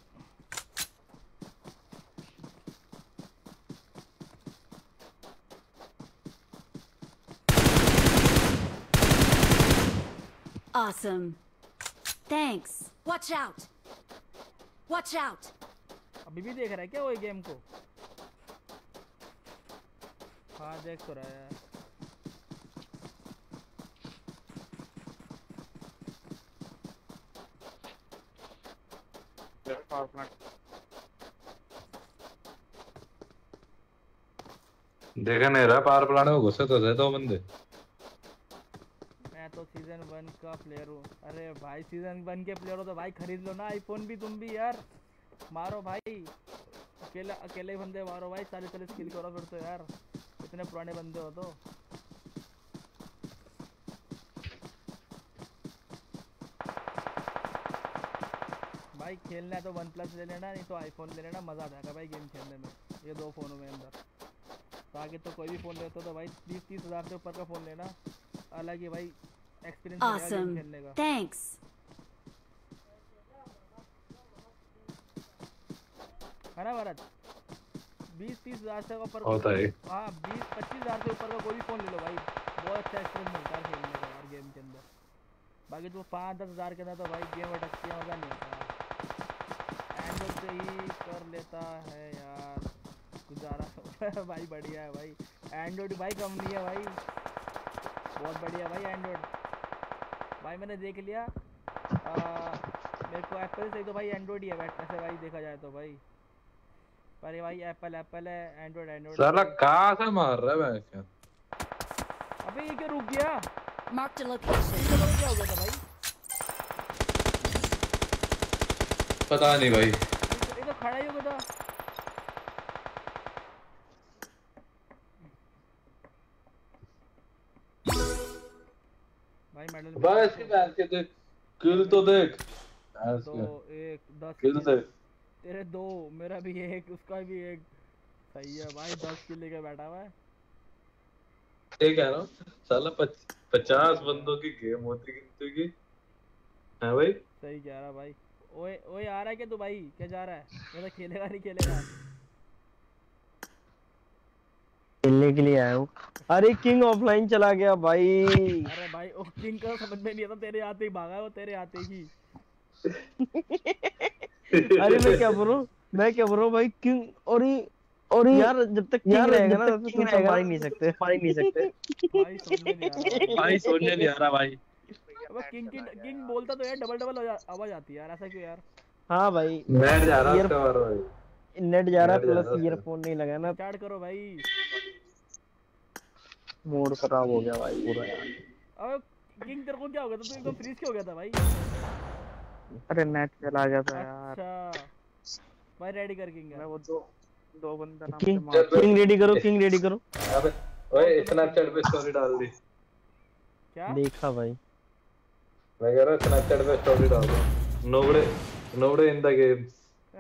Speaker 9: Awesome. Thanks. Watch out. Watch out.
Speaker 1: अभी भी देख रहा है क्या वो गेम को? हाँ देख तो रहा है यार।
Speaker 3: देखा नहीं रहा, पावर प्लांट में घुसे तो थे दो बंदे।
Speaker 1: मैं तो सीजन वन का प्लेयर हूँ। अरे भाई सीजन वन के प्लेयर हो तो भाई खरीद लो ना आईफोन भी तुम भी यार। मारो भाई, अकेले अकेले बंदे मारो भाई, चालीस चालीस किल करो फिर तो यार, इतने पुराने बंदे हो तो। भाई खेलना है तो वन प्लस ले लेना, नहीं तो आईफोन ले लेना, मज़ा आ जाएगा भाई गेम खेलने में। ये दो फ़ोनों में अंदर बाकी तो कोई भी फोन लेता तो भाई बीस तीस हजार से ऊपर का फोन लेना, अलग ही भाई एक्सपीरियंस
Speaker 9: Awesome.
Speaker 1: खेलने का।
Speaker 9: Thanks.
Speaker 1: है ना भारत? बीस तीस हजार से ऊपर
Speaker 3: होता है।
Speaker 1: हाँ बीस पच्चीस हजार से ऊपर का कोई भी फोन ले लो भाई, बहुत अच्छा एक्सपीरियंस मिलता है खेलने का यार गेम के अंदर। बाकी तो पाँच दस हजार के अंदर तो भाई गेम अटकती है, मजा नहीं आता। एंड्रॉइड से ही कर लेता है यार गुजारा। भाई बढ़िया है भाई, एंड्रॉइड भाई कम नहीं है भाई, बहुत बढ़िया भाई एंड्रॉइड। भाई मैंने देख लिया आ, मेरे को एप्पल से तो भाई एंड्रॉइड ही है वैसे भाई देखा जाए तो भाई, पर ये भाई एप्पल एप्पल है, एंड्रॉइड एंड्रॉइड।
Speaker 3: साला कहाँ से मार रहा है मैं?
Speaker 1: अबे ये क्यों रुक गया?
Speaker 9: Marked a location.
Speaker 1: क्या हो गया था भाई?
Speaker 3: पता नहीं भाई।
Speaker 1: ये तो खड़ा ही हो गया था। भाई मेडल
Speaker 3: बस की बात के देख, किल तो देख।
Speaker 1: दो एक दस
Speaker 3: किल देख।
Speaker 1: तेरे दो, मेरा भी एक, उसका भी एक। सही है भाई, दस किल लेके बैठा हुआ है।
Speaker 3: ये कह रहा हूँ साला पच, पचास बंदों की गेम होती गिनती की है भाई।
Speaker 1: सही कह रहा भाई। ओए ओए आ रहा है क्या तू भाई? क्या जा रहा है? ये तो खेलेगा नहीं खेलेगा?
Speaker 2: खेलने के लिए आया हूँ। अरे किंग ऑफलाइन चला गया भाई।
Speaker 1: अरे भाई ओ किंग का समझ में नहीं आता, तेरे आते ही भागा वो, तेरे आते ही।
Speaker 2: अरे मैं क्या बोल रहा हूँ मैं क्या बोल रहा हूँ भाई, किंग और ही और ही यार जब तक किंग रहेगा ना तब तक तुम मार ही नहीं सकते मार ही नहीं सकते।
Speaker 1: भाई समझ नहीं आ रहा
Speaker 5: भाई सोचने नहीं आ रहा भाई।
Speaker 1: अब किंग की किंग बोलता तो यार डबल डबल आवाज आती है यार, ऐसा क्यों यार?
Speaker 2: हाँ भाई
Speaker 3: नेट जा रहा है उसका मारो भाई,
Speaker 2: नेट जा रहा है
Speaker 3: नेट जा
Speaker 2: प्लस
Speaker 3: रहा है
Speaker 2: ईयरफोन नहीं लगा ना,
Speaker 1: स्टार्ट करो भाई।
Speaker 2: मूड खराब हो गया भाई पूरा यार।
Speaker 1: अब किंग तेरे को क्या हो गया था? तू एकदम फ्रीज क्यों हो गया था भाई?
Speaker 6: अरे नेट चला गया था यार।
Speaker 1: अच्छा भाई रेडी कर किंग
Speaker 6: मैं वो दो दो बंदा नाम से
Speaker 2: किंग
Speaker 6: मार।
Speaker 2: किंग रेडी करो किंग रेडी करो।
Speaker 3: अबे ओए स्नैपचैट पे स्टोरी डाल दी।
Speaker 1: क्या
Speaker 2: देखा भाई?
Speaker 3: मैं कह रहा हूँ स्नैपचैट पे स्टोरी डाल दो। नोबड़े नोबड़े in the games.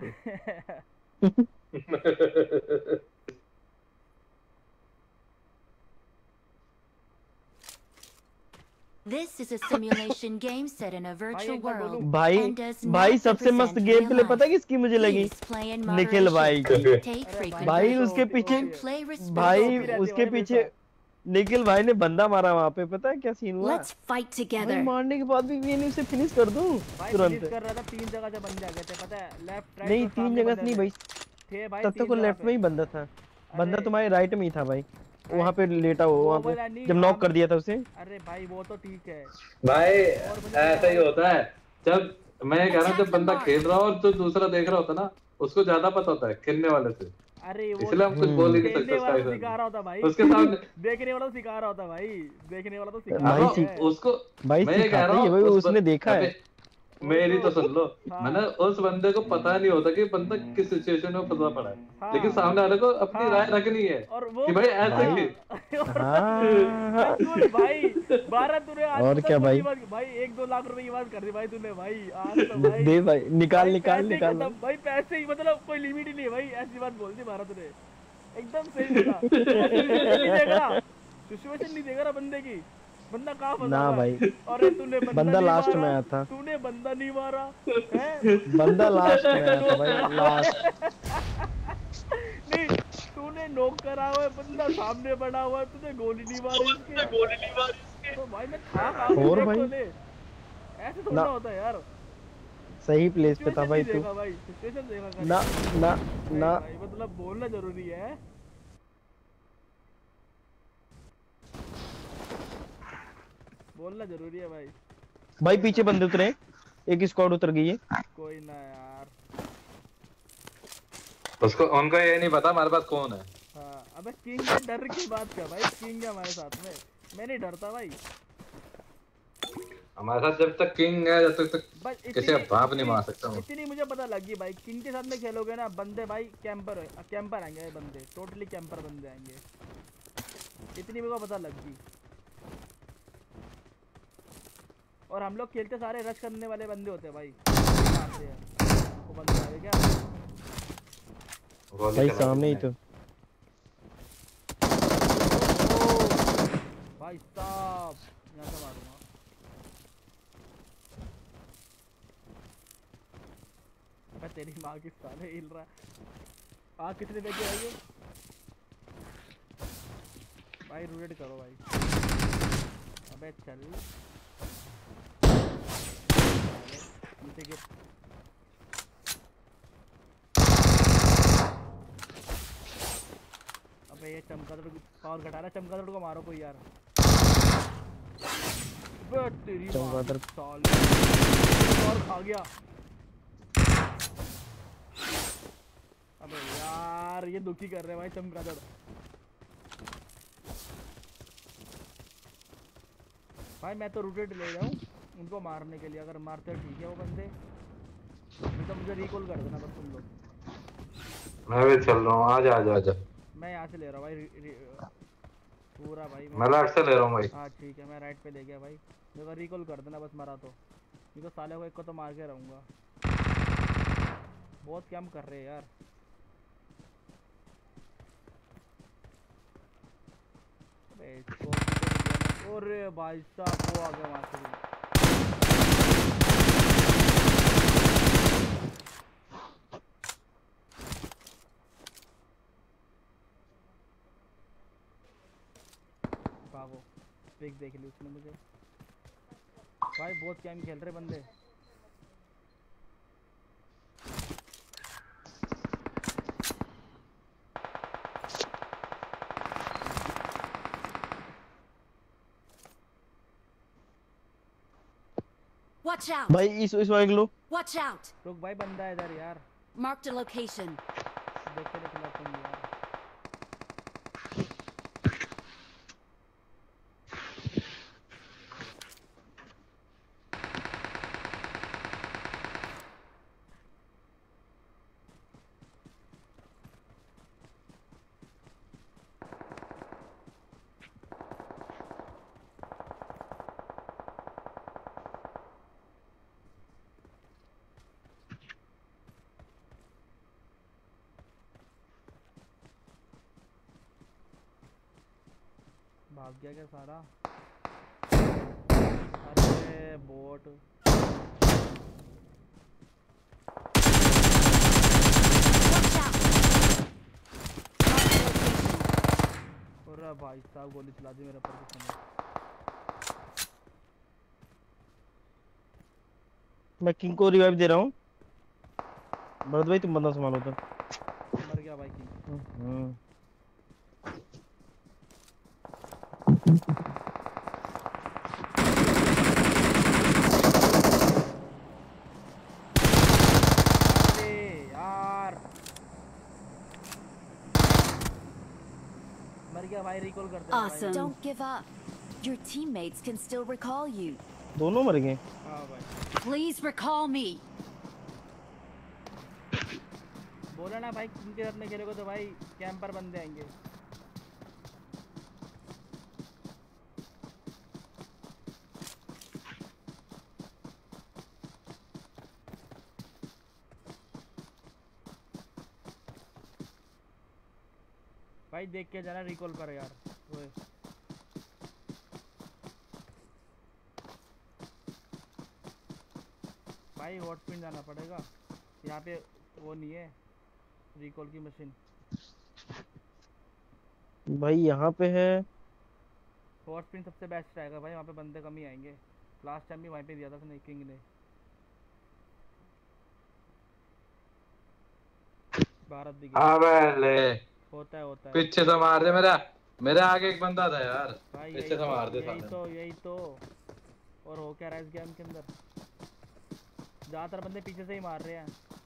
Speaker 4: This is a simulation game set in a virtual world
Speaker 2: भाई
Speaker 4: and does
Speaker 2: भाई
Speaker 4: not
Speaker 2: सबसे मस्त
Speaker 4: represent
Speaker 2: game
Speaker 4: real
Speaker 2: play
Speaker 4: life.
Speaker 2: पता है किसकी मुझे लगी?
Speaker 4: Please play in
Speaker 2: निखिल भाई की।
Speaker 4: moderation. Take frequent
Speaker 2: भाई
Speaker 4: breaks
Speaker 2: उसके पीछे
Speaker 4: and play
Speaker 2: भाई
Speaker 4: responsibly.
Speaker 2: उसके पीछे निखिल भाई ने बंदा मारा वहाँ पे, पता है क्या सीन हुआ?
Speaker 9: Let's fight
Speaker 2: भाई
Speaker 9: together.
Speaker 2: मारने के बाद भी मैंने उसे फिनिश कर दूं
Speaker 1: भाई
Speaker 2: तुरंत।
Speaker 1: फिनिश कर रहा था, तीन जगह से बंदे आ गए थे पता है, लेफ्ट राइट
Speaker 2: नहीं तीन जगह से नहीं भाई,
Speaker 1: थे भाई,
Speaker 2: तब तक
Speaker 1: तीन
Speaker 2: वो
Speaker 1: जगह
Speaker 2: लेफ्ट
Speaker 1: पे।
Speaker 2: में ही बंदा था, बंदा
Speaker 1: अरे,
Speaker 2: तुम्हारे राइट में ही था भाई, वहाँ पे लेटा हुआ वहाँ
Speaker 1: वो वाला
Speaker 2: पे
Speaker 1: नहीं,
Speaker 2: जब नॉक
Speaker 1: अब-
Speaker 2: कर दिया था उसे।
Speaker 1: अरे भाई वो तो ठीक है
Speaker 3: भाई ऐसा ही होता है, जब मैं कह रहा हूँ जब बंदा खेल रहा हो और जो दूसरा देख रहा होता ना उसको ज्यादा पता होता है खेलने वाले से,
Speaker 1: अरे वो
Speaker 3: इसलिए हम कुछ बोल ही नहीं सकते
Speaker 1: खेलने
Speaker 3: उसका
Speaker 1: वाला तो
Speaker 3: ऐसा।
Speaker 1: सिखा रहा होता भाई,
Speaker 3: उसके सामने
Speaker 1: देखने वाला तो सिखा रहा होता भाई, देखने वाला तो सिखा
Speaker 2: भाई
Speaker 1: रहा
Speaker 2: सीख-
Speaker 1: है।
Speaker 3: उसको
Speaker 2: भाई
Speaker 3: मैं ये कह
Speaker 2: सिखाते
Speaker 3: रहा
Speaker 2: ही
Speaker 3: हूँ
Speaker 2: है भाई,
Speaker 3: उस
Speaker 2: उसने
Speaker 3: बन-
Speaker 2: देखा है।
Speaker 3: अबे, मेरी तो सुन लो,
Speaker 1: हाँ।
Speaker 3: मैंने उस बंदे को पता नहीं होता कि बंदा किस सिचुएशन में फंसा पड़ा है,
Speaker 1: हाँ।
Speaker 3: लेकिन सामने वाले को अपनी
Speaker 1: हाँ।
Speaker 3: राय रखनी है
Speaker 1: और वो
Speaker 3: कि भाई ऐसे
Speaker 2: भाई-
Speaker 3: ही
Speaker 2: हाँ
Speaker 1: बिल्कुल भाई, बारह तूने आज
Speaker 2: और
Speaker 1: तक
Speaker 2: क्या
Speaker 1: कोई
Speaker 2: भाई?
Speaker 1: बात- भाई एक दो लाख रुपए की बात कर दी भाई तूने भाई, आज तो भाई
Speaker 2: दे भाई निकाल
Speaker 1: भाई
Speaker 2: निकाल
Speaker 1: पैसे
Speaker 2: निकाल
Speaker 1: खत्म, भाई पैसे ही मतलब कोई लिमिट ही नहीं है भाई, ऐसी बात बोल दी भारत ने, एकदम सही बोला। सिचुएशन नहीं देख रहा, सिचुएशन नहीं देख रहा बंदे की, बंदा कहाँ फंसा
Speaker 2: ना
Speaker 1: हुआ है?
Speaker 2: भाई।
Speaker 1: अरे तूने बंदा
Speaker 2: बंदा
Speaker 1: नहीं
Speaker 2: लास्ट
Speaker 1: मारा,
Speaker 2: में आया था।
Speaker 1: तूने बंदा नहीं मारा हैं?
Speaker 2: बंदा लास्ट में आया था भाई, लास्ट।
Speaker 1: नहीं तूने नॉक करा हुआ है, बंदा सामने बना हुआ है, तूने गोली नहीं मारी इसके, गोली नहीं मारी तो भाई मैं था कहाँ पे,
Speaker 2: और
Speaker 1: देख
Speaker 2: भाई?
Speaker 1: तो ले। ऐसे थोड़ा
Speaker 2: ना।
Speaker 1: होता है यार,
Speaker 2: सही प्लेस पे था
Speaker 1: सिचुएशन
Speaker 2: भाई
Speaker 1: नहीं
Speaker 2: तू।
Speaker 1: देखा भाई, सिचुएशन देखा कर।
Speaker 2: ना ना
Speaker 1: नहीं
Speaker 2: ना
Speaker 1: भाई, मतलब बोलना जरूरी है। बोलना जरूरी है भाई।
Speaker 2: भाई पीछे बंदे उतरे, एक स्क्वाड उतर गई है।
Speaker 1: कोई ना यार।
Speaker 3: उसको उनको ये नहीं पता हमारे पास कौन है।
Speaker 1: हाँ अबे किंग के डर की बात कर भाई, किंग है हमारे साथ में, मैं नहीं डरता भाई।
Speaker 3: हमारे साथ जब तक किंग है जब तक, तक
Speaker 1: बस
Speaker 3: किसी
Speaker 1: इतनी-
Speaker 3: का बाप नहीं मार सकता वो।
Speaker 1: इतनी मुझे पता लगी भाई, किंग के साथ में खेलोगे ना बंदे भाई कैंपर कैंपर आएंगे भाई, बंदे टोटली कैंपर बंदे आएंगे, इतनी मेरे को पता लगी। और हम लोग खेलते सारे रश करने वाले बंदे होते हैं भाई, मारते हैं वो बंदे आए क्या
Speaker 3: गोली
Speaker 2: भाई
Speaker 3: चला
Speaker 2: सामने ही
Speaker 3: देते
Speaker 2: तो।
Speaker 1: भाई साहब यहाँ से मारूंगा। मैं तेरी माँ की साले हिल रहा है। आग कितने देखे भाई ये? भाई रोटेट करो भाई। अबे चल नीचे गिर। अबे ये चमगादड़ पावर घटा रहा। चमगादड़ को मारो कोई यार। बे तेरी
Speaker 2: चमगादड़
Speaker 1: साले और खा गया। अबे यार ये दुखी कर रहे हैं भाई चमगादड़। भाई मैं तो रूटेड ले रहा हूँ उनको मारने के लिए। अगर मारते हैं ठीक है वो बंदे, नहीं तो मुझे रिकॉल कर देना बस तुम लोग।
Speaker 3: मैं भी चल रहा हूँ। आजा आजा आजा।
Speaker 1: मैं यहाँ से ले रहा हूँ भाई रि, रि, पूरा भाई।
Speaker 3: मैं लेफ्ट से ले रहा हूँ भाई।
Speaker 1: हाँ ठीक है मैं राइट पे ले गया भाई। मेरे को रिकॉल कर देना बस मरा तो। नहीं तो साले को एक को तो मार के रहूँगा। बहुत क्या हम कर रहे हैं यार। अरे भाई साहब वो आ गया वहाँ से। भागो पिक देख ली उसने मुझे। भाई बहुत गेम खेल रहे बंदे।
Speaker 9: Watch out!
Speaker 2: भाई इस इस वाले लो।
Speaker 9: Watch out!
Speaker 1: रुक भाई बंदा है इधर यार।
Speaker 9: Marked a location.
Speaker 1: देख के निकला तुम यार। भाग गया क्या सारा? अरे बोट। अरे भाई साहब गोली चला दी मेरे ऊपर किसी ने।
Speaker 2: मैं किंग को रिवाइव दे रहा हूँ। भरत भाई तुम बंदा संभालो तो।
Speaker 1: मर गया भाई किंग।
Speaker 2: हम्म
Speaker 1: भाई रिकॉल कर देना।
Speaker 9: Awesome. Don't give up. Your teammates can still recall you.
Speaker 2: दोनों मर गए।
Speaker 1: हाँ भाई।
Speaker 9: Please recall me.
Speaker 1: बोला ना भाई इनके साथ में खेलेगा तो भाई कैंपर बंदे आएंगे। भाई देख के जाना रिकॉल कर यार। ओए भाई हॉट पिन जाना पड़ेगा। यहाँ पे वो नहीं है रिकॉल की मशीन।
Speaker 2: भाई यहाँ पे है
Speaker 1: हॉट पिन सबसे बेस्ट रहेगा भाई। वहाँ पे बंदे कम ही आएंगे। लास्ट टाइम भी वहीं पे दिया था उसने किंग ने। भारत दिखे।
Speaker 3: अबे ले
Speaker 1: होता है होता है।
Speaker 3: पीछे से मार दे। मेरा मेरे आगे एक बंदा था यार।
Speaker 1: भाई
Speaker 3: पीछे से मार दे।
Speaker 1: यही तो यही तो। और हो क्या रहा है इस गेम के अंदर? ज्यादातर बंदे पीछे से ही मार रहे हैं।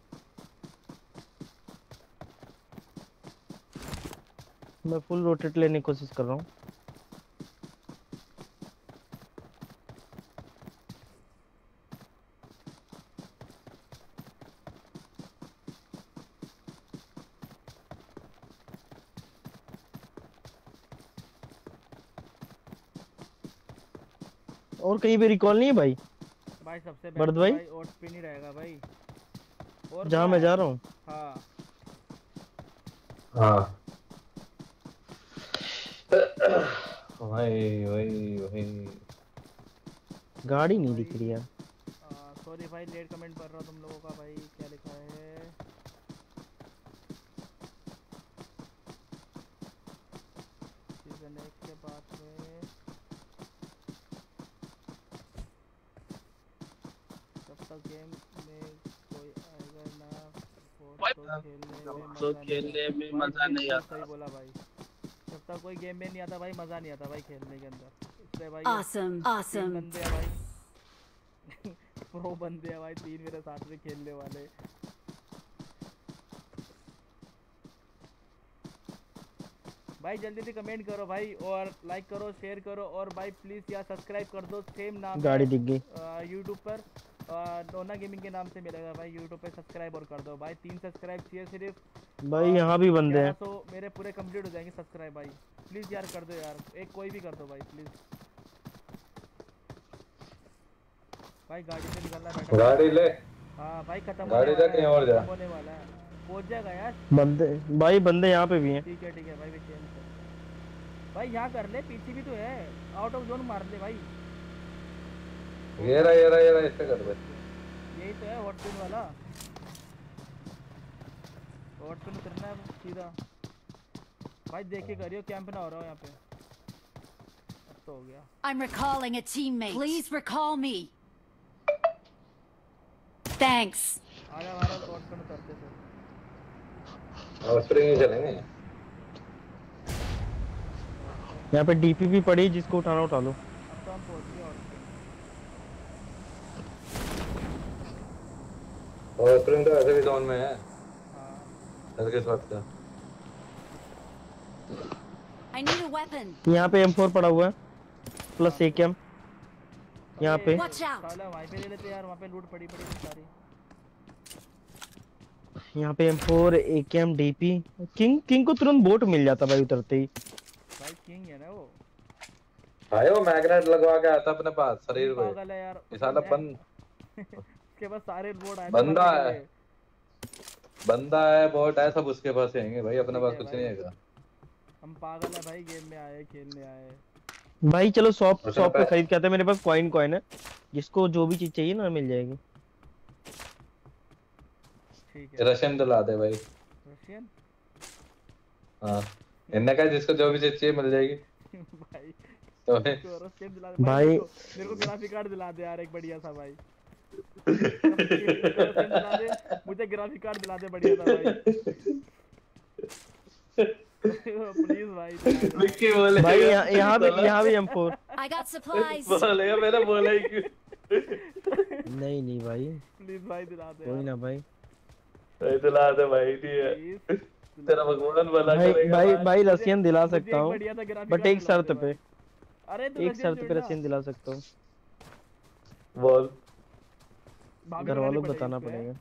Speaker 2: मैं फुल रोटेट लेने की कोशिश कर रहा हूँ। और कहीं पे रिकॉल नहीं है भाई?
Speaker 1: भाई सबसे
Speaker 2: भरत भाई
Speaker 1: और स्पिन ही रहेगा भाई। और
Speaker 2: जहाँ मैं जा रहा हूँ।
Speaker 1: हाँ
Speaker 3: हाँ वही वही वही
Speaker 2: गाड़ी नहीं दिख रही यार।
Speaker 1: सॉरी भाई लेट कमेंट पढ़ रहा हूँ तुम लोगों का। भाई क्या लिखा है? सीजन एक के पास में जब तक गेम में कोई आएगा ना
Speaker 5: तो खेलने में मजा नहीं आता।
Speaker 1: सही बोला भाई, जब तक कोई गेम में नहीं आता भाई मजा नहीं आता भाई खेलने के अंदर। इसलिए भाई
Speaker 9: Awesome, awesome.
Speaker 1: बंदे हैं भाई प्रो बंदे हैं भाई, तीन मेरे साथ में खेलने वाले। भाई जल्दी जल्दी कमेंट करो भाई, और लाइक करो, शेयर करो, और भाई प्लीज यार सब्सक्राइब कर दो। सेम नाम
Speaker 2: गाड़ी दिख गई
Speaker 1: यूट्यूब पर नोना गेमिंग के नाम से मिलेगा भाई। यूट्यूब पे सब्सक्राइब और कर दो भाई, तीन सब्सक्राइब चाहिए सिर्फ
Speaker 2: भाई। यहाँ भी बंदे हैं
Speaker 1: तो मेरे पूरे कंप्लीट हो जाएंगे सब्सक्राइब भाई। प्लीज यार कर दो यार, एक कोई भी कर दो भाई प्लीज। भाई गाड़ी से निकलना बेटा,
Speaker 3: गाड़ी ले।
Speaker 1: हाँ भाई खत्म
Speaker 3: गाड़ी जा कहीं और जा,
Speaker 1: होने वाला है, पहुंच जाएगा यार।
Speaker 2: बंदे भाई, बंदे यहाँ पे भी हैं।
Speaker 1: ठीक है ठीक है भाई, भी चेंज कर भाई, यहाँ कर ले, पीछे भी तो है, आउट ऑफ जोन मार ले भाई।
Speaker 3: ये रहा ये रहा ये रहा, इससे कर दे।
Speaker 1: यही तो है हॉट पिन वाला, हॉट पिन उतरना है सीधा भाई। देख के करियो, कैंप ना हो रहा हो यहाँ पे। अब तो हो गया।
Speaker 9: I'm recalling a teammate. Please recall me. Thanks.
Speaker 1: आजा भारत, हॉट पिन उतरते थे।
Speaker 3: और स्प्रिंग ही चलेंगे।
Speaker 2: यहाँ पे डीपी भी पड़ी, जिसको उठाना उठा लो।
Speaker 1: अब तो हम पहुंच गए हॉट पिन।
Speaker 3: और स्प्रिंग तो ऐसे भी जोन में है।
Speaker 1: हाँ
Speaker 3: चल के साथ का।
Speaker 9: I need a weapon.
Speaker 2: यहाँ पे एम फोर पड़ा हुआ है, प्लस एक एम यहाँ पे।
Speaker 9: Watch out.
Speaker 1: साला वहीं पे ले लेते यार, वहाँ पे लूट पड़ी पड़ी थी सारी।
Speaker 2: यहाँ पे एम फोर, ए के एम, डीपी। किंग किंग को तुरंत बोट मिल जाता भाई उतरते ही।
Speaker 1: भाई किंग है ना वो।
Speaker 3: भाई वो मैग्नेट लगवा के आता अपने पास शरीर पे।
Speaker 1: पागल है यार
Speaker 3: ये साला बंद
Speaker 1: उसके पास सारे बोर्ड आए।
Speaker 3: बंदा है, बंदा है, बोट है, सब उसके पास आएंगे भाई, अपने पास कुछ नहीं है।
Speaker 1: हम पागल है भाई, गेम में आए, खेलने आए
Speaker 2: भाई। चलो शॉप शॉप पे खरीद के आते हैं, मेरे पास कॉइन कॉइन है, जिसको जो भी चीज चाहिए ना मिल जाएगी।
Speaker 1: ठीक है।
Speaker 3: रशियन दिला दे भाई।
Speaker 1: रशियन?
Speaker 3: हाँ, इन्हें कहा जिसको जो भी चीज चाहिए मिल जाएगी
Speaker 1: भाई।
Speaker 3: तो
Speaker 1: रशियन दिला दे
Speaker 2: भाई।
Speaker 1: मेरे को ग्राफिक कार्ड दिला दे यार, एक बढ़िया सा भाई। दिला दे मुझे, ग्राफिक कार्ड दिला दे बढ़िया सा भाई। प्लीज भाई।
Speaker 3: विक्की बोले
Speaker 2: भाई यहाँ यहाँ भी यहाँ भी M four.
Speaker 9: I got supplies.
Speaker 3: बोलेगा, मैंने बोला ही क्यों।
Speaker 2: नहीं नहीं भाई,
Speaker 1: प्लीज भाई दिला दे।
Speaker 2: कोई ना भाई,
Speaker 3: दिला दे भाई। नहीं तेरा भगवान भला करेगा
Speaker 2: भाई। भाई रशियन दिला सकता हूँ, बट एक शर्त पे।
Speaker 1: अरे
Speaker 2: एक शर्त पे रशियन दिला सकता हूँ।
Speaker 3: बोल।
Speaker 2: घर वालों को बताना पड़ेगा।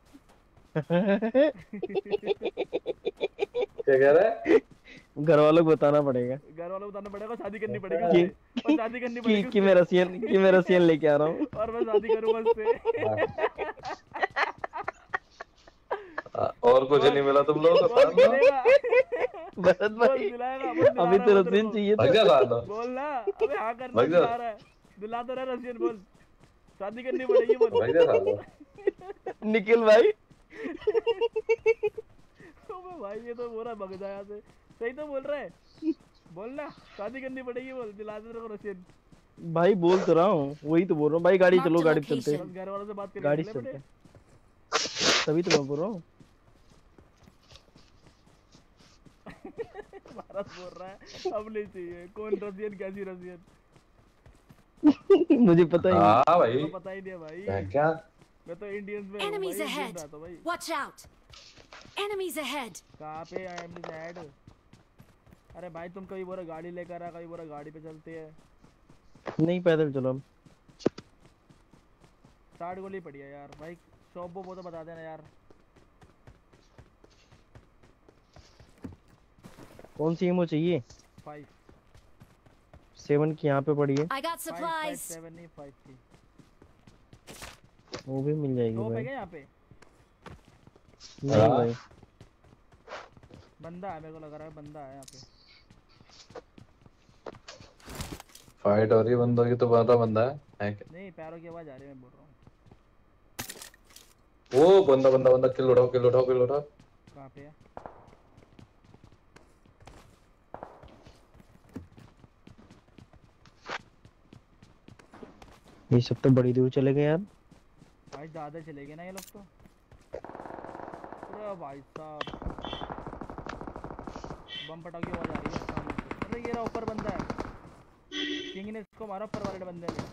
Speaker 3: क्या कह रहा है?
Speaker 2: घर वालों को बताना पड़ेगा।
Speaker 1: घर वालों को बताना पड़ेगा, शादी करनी पड़ेगी और शादी करनी पड़ेगी
Speaker 2: कि मैं रशियन कि मैं रशियन लेके आ रहा हूँ
Speaker 1: और मैं शादी करूंगा उससे।
Speaker 3: और कुछ नहीं मिला तुम लोगों को?
Speaker 2: भरत भाई अभी तो रशियन चाहिए
Speaker 3: था।
Speaker 1: बोल ना, अबे हाँ करना दिला रहा है, दिला तो रहा रशियन। बोल शादी करनी पड़ेगी बोल।
Speaker 2: निखिल भाई
Speaker 1: भाई ये तो बोल रहा भग जाया से, सही तो बोल रहा है। बोल ना शादी करनी पड़ेगी बोल, दिला दे तेरे को रशियन।
Speaker 2: भाई बोल तो रहा हूँ, वही तो बोल रहा हूँ भाई। गाड़ी चलो, गाड़ी चलते हैं,
Speaker 1: घर वालों से बात करके
Speaker 2: गाड़ी चलते हैं, तभी तो मैं बोल रहा हूँ।
Speaker 1: भारत बोल रहा है अब नहीं चाहिए। कौन रशियन, कैसी रशियन?
Speaker 2: मुझे पता ही नहीं।
Speaker 3: हाँ भाई,
Speaker 1: तो पता ही नहीं है भाई।
Speaker 3: क्या
Speaker 1: मैं तो इंडियंस में
Speaker 9: Enemies ahead. Watch out. Enemies ahead.
Speaker 1: कहाँ पे enemies ahead? अरे भाई तुम कभी बोला गाड़ी लेकर आ, कभी बोला गाड़ी पे चलते हैं।
Speaker 2: नहीं पैदल चलो हम।
Speaker 1: साठ गोली पड़ी है यार भाई। शॉप वो तो बता देना यार।
Speaker 2: कौन सी एमओ चाहिए?
Speaker 1: फाइव
Speaker 2: सेवन की यहाँ पे पड़ी है।
Speaker 9: I got supplies.
Speaker 1: सेवन नहीं, फाइव की
Speaker 2: वो भी मिल जाएगी
Speaker 1: भाई।
Speaker 2: भाई।
Speaker 1: यहाँ पे
Speaker 2: नहीं भाई,
Speaker 1: बंदा है, मेरे को लग रहा है बंदा है यहाँ पे।
Speaker 3: फाइट हो रही है बंदों की, तो बंदा बंदा है, है क्या?
Speaker 1: नहीं पैरों की आवाज आ रही है, मैं बोल रहा हूँ।
Speaker 3: वो बंदा बंदा बंदा किल उठाओ किल उठाओ किल उठाओ।
Speaker 1: कहाँ पे है?
Speaker 2: ये सब तो बड़ी दूर चले गए यार।
Speaker 1: भाई ज्यादा चले गए ना ये लोग तो। अरे भाई साहब बम पटाखे की आवाज आ रही है सामने से। अरे ये रहा ऊपर बंदा है, किंग ने इसको मारा ऊपर वाले बंदे ने।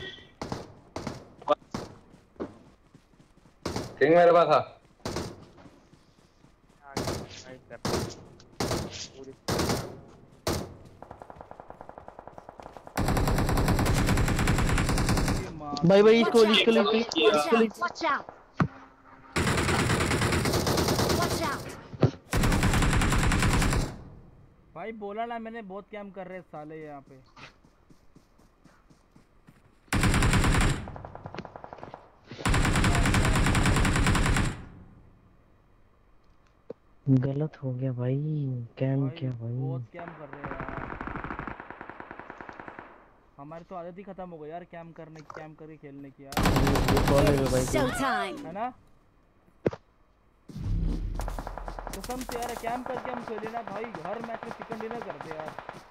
Speaker 3: किंग मेरे पास था।
Speaker 2: भाई भाई इसको इसको इसको इसको
Speaker 9: Watch out! Watch out!
Speaker 1: भाई बोला ना मैंने, बहुत कैम कर रहे साले यहाँ पे।
Speaker 2: गलत हो गया भाई, कैम क्या भाई,
Speaker 1: बहुत कैम कर रहे हैं यार। हमारी तो आदत ही खत्म हो गई यार कैम करने की, कैम करके खेलने की यार।
Speaker 9: Showtime!
Speaker 1: है ना? कसम से यार कैम करके हम खेले ना भाई, हर मैच में चिकन डिनर करते यार।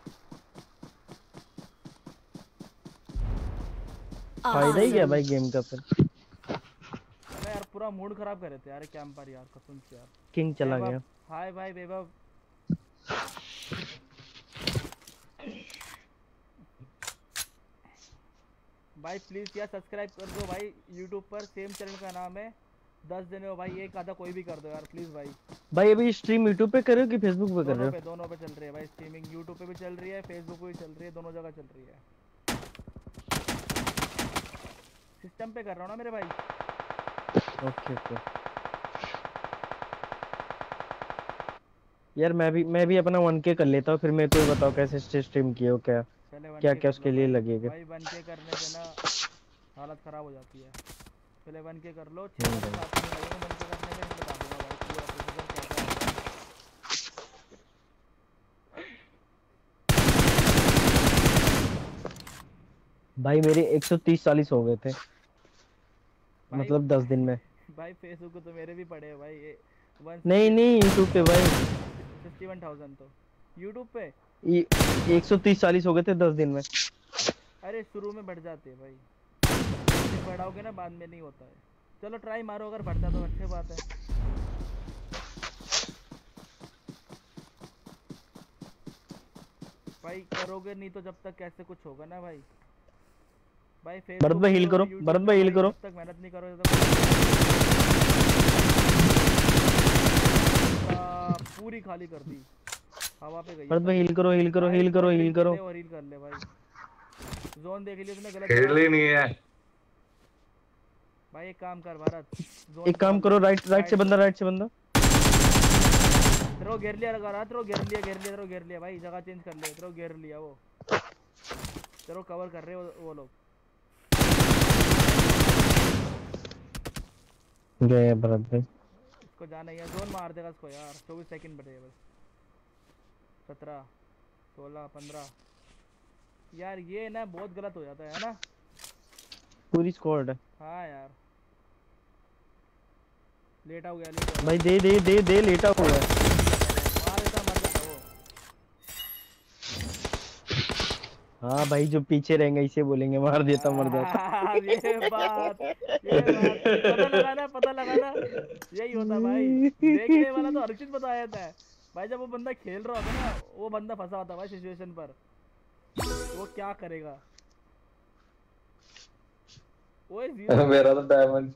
Speaker 2: फायदा ही क्या भाई गेम का फिर।
Speaker 1: अरे यार पूरा मूड खराब कर रहे थे यार कैम पर यार, कसम से यार।
Speaker 2: किंग चला गया।
Speaker 1: हाय भाई वैभव। भाई प्लीज यार सब्सक्राइब कर दो भाई, यूट्यूब पर सेम चैनल का नाम है। दस दिन हो भाई, एक आधा कोई भी कर दो यार प्लीज भाई।
Speaker 2: भाई अभी स्ट्रीम यूट्यूब पे कर रहे हो कि फेसबुक पे कर रहे हो?
Speaker 1: दोनों पे दोनों पे चल रही है भाई स्ट्रीमिंग, यूट्यूब पे भी चल रही है, फेसबुक पे भी चल रही है, दोनों जगह चल रही है। सिस्टम पे कर रहा हूँ ना मेरे भाई।
Speaker 2: ओके ओके यार मैं भी मैं भी अपना वन के कर लेता हूँ, फिर मेरे को बताओ कैसे स्ट्रीम किए हो, क्या क्या क्या उसके लिए लगेगा।
Speaker 1: भाई वन के करने से ना हालत खराब हो जाती है। पहले वन के कर लो, छह महीने सात महीने लगेंगे वन के करने में, बता दूंगा भाई पूरा प्रोसीजर क्या क्या है।
Speaker 2: भाई मेरे एक सौ तीस चालीस हो गए थे मतलब दस दिन में।
Speaker 1: भाई फेसबुक पे तो मेरे भी पड़े हैं भाई ये
Speaker 2: नहीं नहीं यूट्यूब पे भाई
Speaker 1: इक्यावन हज़ार तो यूट्यूब पे
Speaker 2: एक सौ तीस चालीस हो गए थे दस दिन में।
Speaker 1: अरे शुरू में बढ़ जाते हैं भाई, फिर बढ़ाओगे ना बाद में नहीं होता है। चलो ट्राई मारो, अगर बढ़ता तो अच्छी बात है। भाई करोगे नहीं तो जब तक कैसे कुछ होगा ना भाई। भाई
Speaker 2: भरत भाई हील करो, भरत भाई हील करो।
Speaker 1: जब तक मेहनत नहीं करोगे तो पूरी खाली कर दी, हवा पे गई।
Speaker 2: भरत भाई हील करो, हील करो, हील करो, हील करो।
Speaker 1: और हील कर ले भाई, जोन देख लिया तूने, गलत
Speaker 3: खेल ही नहीं है
Speaker 1: भाई। एक काम कर भारत,
Speaker 2: एक काम करो, राइट राइट से बंदा, राइट से बंदा।
Speaker 1: तेरो घेर लिया लगा रहा, तेरो घेर लिया घेर लिया तेरो घेर लिया भाई, जगह चेंज कर ले, तेरो घेर लिया वो, तेरो कवर कर रहे हो वो लोग।
Speaker 2: गए भरत भाई,
Speaker 1: इसको जाना है, जोन मार देगा इसको यार। चौबीस सेकंड बचे बस, सत्रह सोलह पंद्रह। यार ये ना बहुत गलत हो जाता है ना,
Speaker 2: पूरी स्क्वाड है।
Speaker 1: हाँ यार लेटा हो गया, लेटा हो गया।
Speaker 2: भाई दे दे दे दे लेटा हुआ है।
Speaker 1: मार देता, मर जाता वो।
Speaker 2: हाँ भाई जो पीछे रहेंगे इसे बोलेंगे मार देता मर जाता।
Speaker 1: ये बात ये बात पता लगा ना, पता लगा ना, यही होता भाई। देखने वाला तो अर्चित बताया था भाई, जब वो बंदा खेल रहा होता ना, वो बंदा फंसा होता भाई सिचुएशन पर, वो क्या करेगा। ओए जीरो
Speaker 3: मेरा तो डायमंड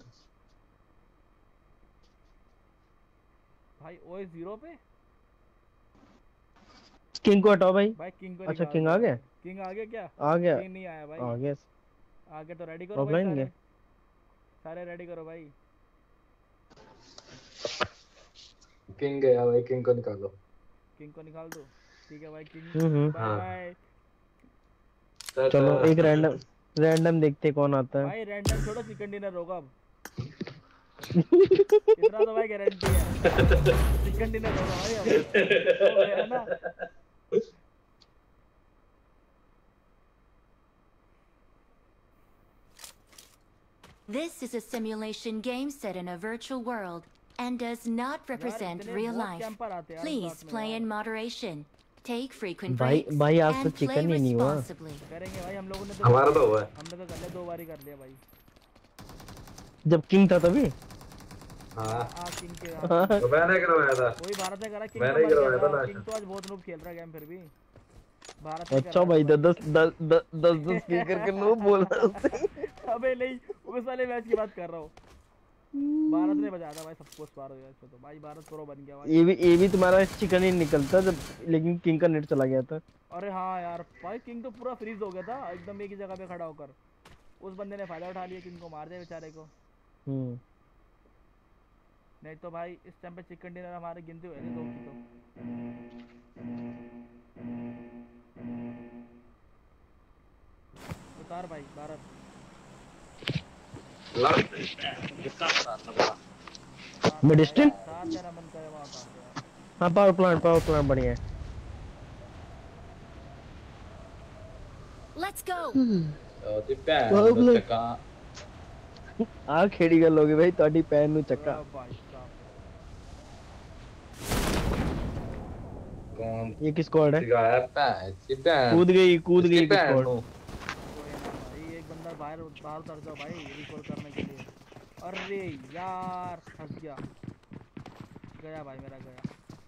Speaker 1: भाई, ओए जीरो पे
Speaker 2: किंग को हटाओ भाई।
Speaker 1: भाई किंग को
Speaker 2: अच्छा किंग आ गया,
Speaker 1: किंग आ गया क्या?
Speaker 2: आ गया,
Speaker 1: किंग नहीं आया भाई,
Speaker 2: आ गया।
Speaker 1: आगे तो रेडी करो भाई,
Speaker 2: ऑफलाइन
Speaker 1: सारे
Speaker 2: गया,
Speaker 1: सारे रेडी करो भाई।
Speaker 3: किंग गया भाई, किंग को निकालो,
Speaker 1: किंग को निकाल दो। ठीक है भाई किंग
Speaker 2: हम्म
Speaker 1: बाय बाय।
Speaker 2: चलो एक रैंडम रैंडम देखते कौन आता है
Speaker 1: भाई। रैंडम छोड़ो, चिकन डिनर होगा अब। इतना तो भाई गारंटी है, चिकन डिनर होगा भाई अब, हो गया ना।
Speaker 4: This is a simulation game set in a virtual world and does not represent real life. Please play in moderation. Take frequent
Speaker 2: भाई
Speaker 4: breaks
Speaker 2: भाई आज तो
Speaker 4: and play
Speaker 2: चिकन ही नहीं हुआ।
Speaker 4: responsibly.
Speaker 1: करेंगे भाई, हम लोगों ने तो
Speaker 3: हमारा तो हुआ है।
Speaker 1: हमने तो पहले दो बार ही कर लिया भाई।
Speaker 2: जब किंग था तभी।
Speaker 3: हाँ
Speaker 1: हाँ किंग के
Speaker 2: हाँ।
Speaker 3: तो मैंने करवाया था।
Speaker 1: वही भारत ने करा, किंग
Speaker 3: मैंने
Speaker 1: तो मर
Speaker 3: करवाया
Speaker 1: गया
Speaker 3: था
Speaker 1: था।
Speaker 3: ना।
Speaker 1: किंग तो आज बहुत नूब खेल रहा है गेम फिर भी। भारत ने
Speaker 2: अच्छा
Speaker 1: करा
Speaker 2: भाई
Speaker 1: था
Speaker 2: दस दस दस दस दस स्पीकर के नो बोल रहा उससे।
Speaker 1: अबे नहीं, उस वाले मैच की बात कर रहा हूँ। भारत ने बजाया था भाई सबको इस बार, हो तो भाई भारत प्रो बन गया भाई।
Speaker 2: ये भी ये भी तुम्हारा चिकन ही निकलता जब, लेकिन किंग का नेट चला गया था।
Speaker 1: अरे हाँ यार भाई, किंग तो पूरा फ्रीज हो गया था एकदम एक ही जगह पे खड़ा होकर। उस बंदे ने फायदा उठा लिया, किंग को मार दिया बेचारे को।
Speaker 2: हम्म
Speaker 1: नहीं तो भाई इस टाइम पे चिकन डिनर हमारे गिनती हुए नहीं दो की तो। उतार भाई भारत।
Speaker 2: मेडिस्टिन
Speaker 1: साथ तेरा मन करे वहाँ उतार दे यार।
Speaker 2: हाँ पावर प्लांट पावर प्लांट बढ़िया है।
Speaker 9: Let's go.
Speaker 3: ਉਹਦੀ ਭੈਣ ਨੂੰ ਚੱਕਾ
Speaker 2: ਆ ਖੇੜੀ ਗੱਲ ਹੋ ਗਈ ਭਾਈ, ਤੁਹਾਡੀ ਭੈਣ ਨੂੰ ਚੱਕਾ।
Speaker 1: वाह भाई साहब।
Speaker 3: ਕੌਣ
Speaker 2: ये किस स्क्वाड है?
Speaker 3: ਸਿਗਾਇਆ ਭੈਣ ਦੀ ਭੈਣ
Speaker 2: कूद गई कूद गई
Speaker 3: इसकी
Speaker 2: किस
Speaker 3: भैन
Speaker 2: स्क्वाड?
Speaker 3: ਨੂੰ।
Speaker 1: कोई ना भाई, एक बंदा बाहर बाहर उतर जाओ भाई रिकॉल करने के लिए। अरे यार फंस गया, गया भाई मेरा गया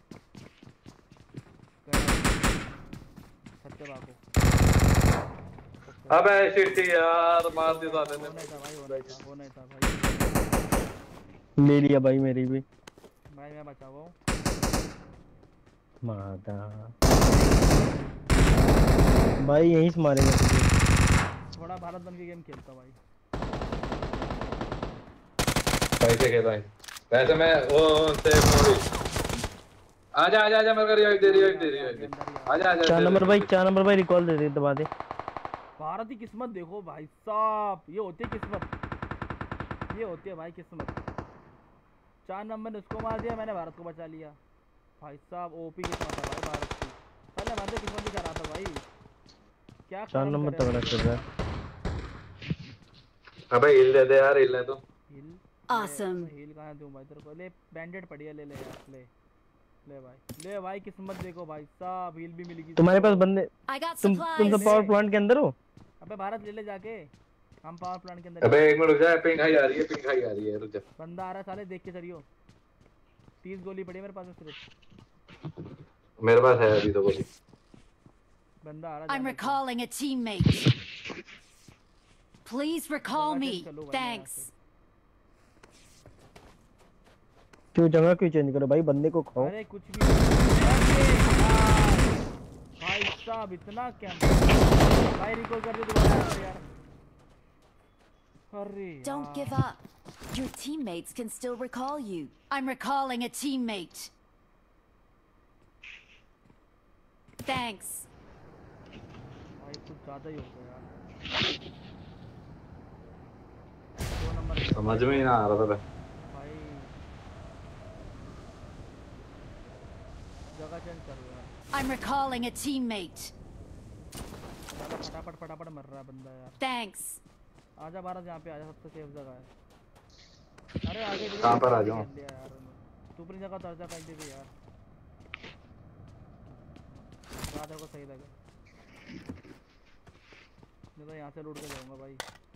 Speaker 1: गया सत्य बाबू।
Speaker 3: अबे शिटी यार मार दी साले ने।
Speaker 1: वो नहीं था भाई, वो नहीं था, वो नहीं था भाई।
Speaker 2: मेरी है भाई, मेरी भी
Speaker 1: भाई मैं बचा हुआ हूँ।
Speaker 2: मादा भाई यहीं से मारेंगे तुझे।
Speaker 1: थोड़ा भारत बन के गेम खेलता भाई।
Speaker 3: पैसे के भाई वैसे मैं वो से मूवी आजा आजा आजा मैं कर रिवाइव दे रिवाइव दे रिवाइव आजा आजा।
Speaker 2: चार नंबर भाई, चार नंबर भाई रिकॉल दे दे, दबा दे।
Speaker 1: भारत की किस्मत देखो भाई साहब, ये होती है किस्मत, ये होती है भाई किस्मत। चार नंबर ने उसको मार दिया, मैंने भारत को बचा लिया भाई साहब। ओपी किस्मत है भाई भारत की। पहले भारत की किस्मत दिखा रहा था भाई, क्या
Speaker 2: चार नंबर तगड़ा चल रहा है।
Speaker 3: अबे हिल दे दे यार, हिल ले तो।
Speaker 1: हिल
Speaker 9: Awesome.
Speaker 1: हिल कहाँ दूं भाई तेरे को? ले बैंडेड पड़ी है, ले ले यार, ले ले भाई, ले भाई किस्मत देखो भाई साहब, हिल भी मिलेगी
Speaker 2: तुम्हारे पास बंदे,
Speaker 9: I got
Speaker 2: तुम तुम तो
Speaker 9: supplies.
Speaker 2: पावर प्लांट के अंदर हो।
Speaker 1: अबे भारत ले ले जाके, हम पावर प्लांट के अंदर।
Speaker 3: अबे एक मिनट रुक जा, पिंग हाई आ रही है, पिंग हाई आ रही है, रुक जा।
Speaker 1: बंदा आ रहा है साले, देख के चलियो। तीस गोली पड़ी है मेरे पास में सिर्फ।
Speaker 3: मेरे पास है अभी तो गोली।
Speaker 1: बंदा आ रहा है।
Speaker 9: I'm recalling a teammate. Please recall me. Thanks.
Speaker 2: क्यों जगह क्यों चेंज करो भाई, बंदे को खाओ।
Speaker 1: अरे कुछ भी भाई साहब, इतना क्या भाई, रिकॉल कर दे दोबारा यार। अरे
Speaker 9: Don't give up. Your teammates can still recall you. I'm recalling a teammate. Thanks.
Speaker 1: भाई कुछ ज्यादा ही हो गया यार। दो नंबर
Speaker 3: समझ में ही ना आ रहा था
Speaker 1: भाई, जगह चेंज कर यार।
Speaker 9: I'm recalling a teammate.
Speaker 1: फटाफट फटाफट मर रहा है बंदा यार।
Speaker 9: Thanks.
Speaker 1: आजा भारत, यहाँ पे आजा, सबसे सेफ जगह है। अरे आगे
Speaker 3: कहाँ पर आ जाऊँ?
Speaker 1: तू अपनी जगह उतर जा कहीं पे भी यार, बात को सही लगे। मैं तो यहाँ से लूट के जाऊंगा भाई।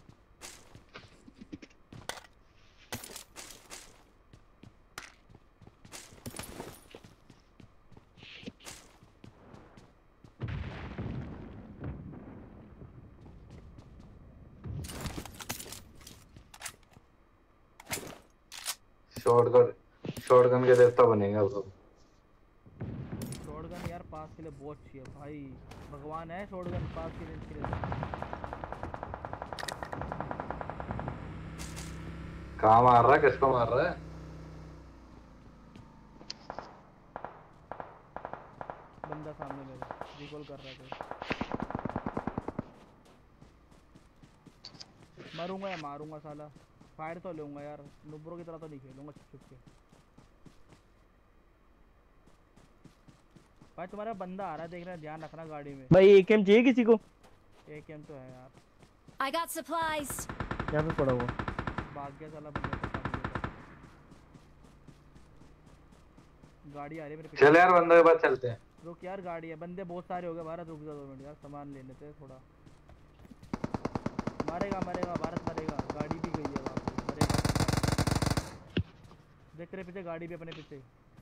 Speaker 3: शॉटगन शॉटगन के देवता बनेगा अब।
Speaker 1: शॉटगन यार पास के लिए बहुत चाहिए भाई, भगवान है शॉटगन पास के रेंज के लिए।
Speaker 3: कहाँ मार रहा है, किसको मार रहा है?
Speaker 1: बंदा सामने मेरे रिकॉल कर रहा है। मरूंगा या मारूंगा साला, फायर तो लूंगा यार, नुब्रो की तरह तो नहीं खेलूंगा छुप छुप के। भाई तुम्हारा बंदा आ रहा है, देख रहा है, ध्यान रखना गाड़ी में।
Speaker 2: भाई एक एम चाहिए किसी को?
Speaker 1: एक एम तो है यार।
Speaker 9: I got supplies.
Speaker 2: यहाँ पे पड़ा हुआ।
Speaker 1: भाग गया साला बंदा। गाड़ी आ रही है मेरे पीछे।
Speaker 3: चल यार बंदे के पास चलते हैं।
Speaker 1: रुक यार गाड़ी है, बंदे बहुत सारे हो गए भारत, रुक जा दो मिनट यार, सामान ले लेते हैं थोड़ा। मारेगा मरेगा भारत मरेगा, गाड़ी भी गई है वहाँ पे, मरेगा। देख तेरे पीछे गाड़ी भी अपने पीछे।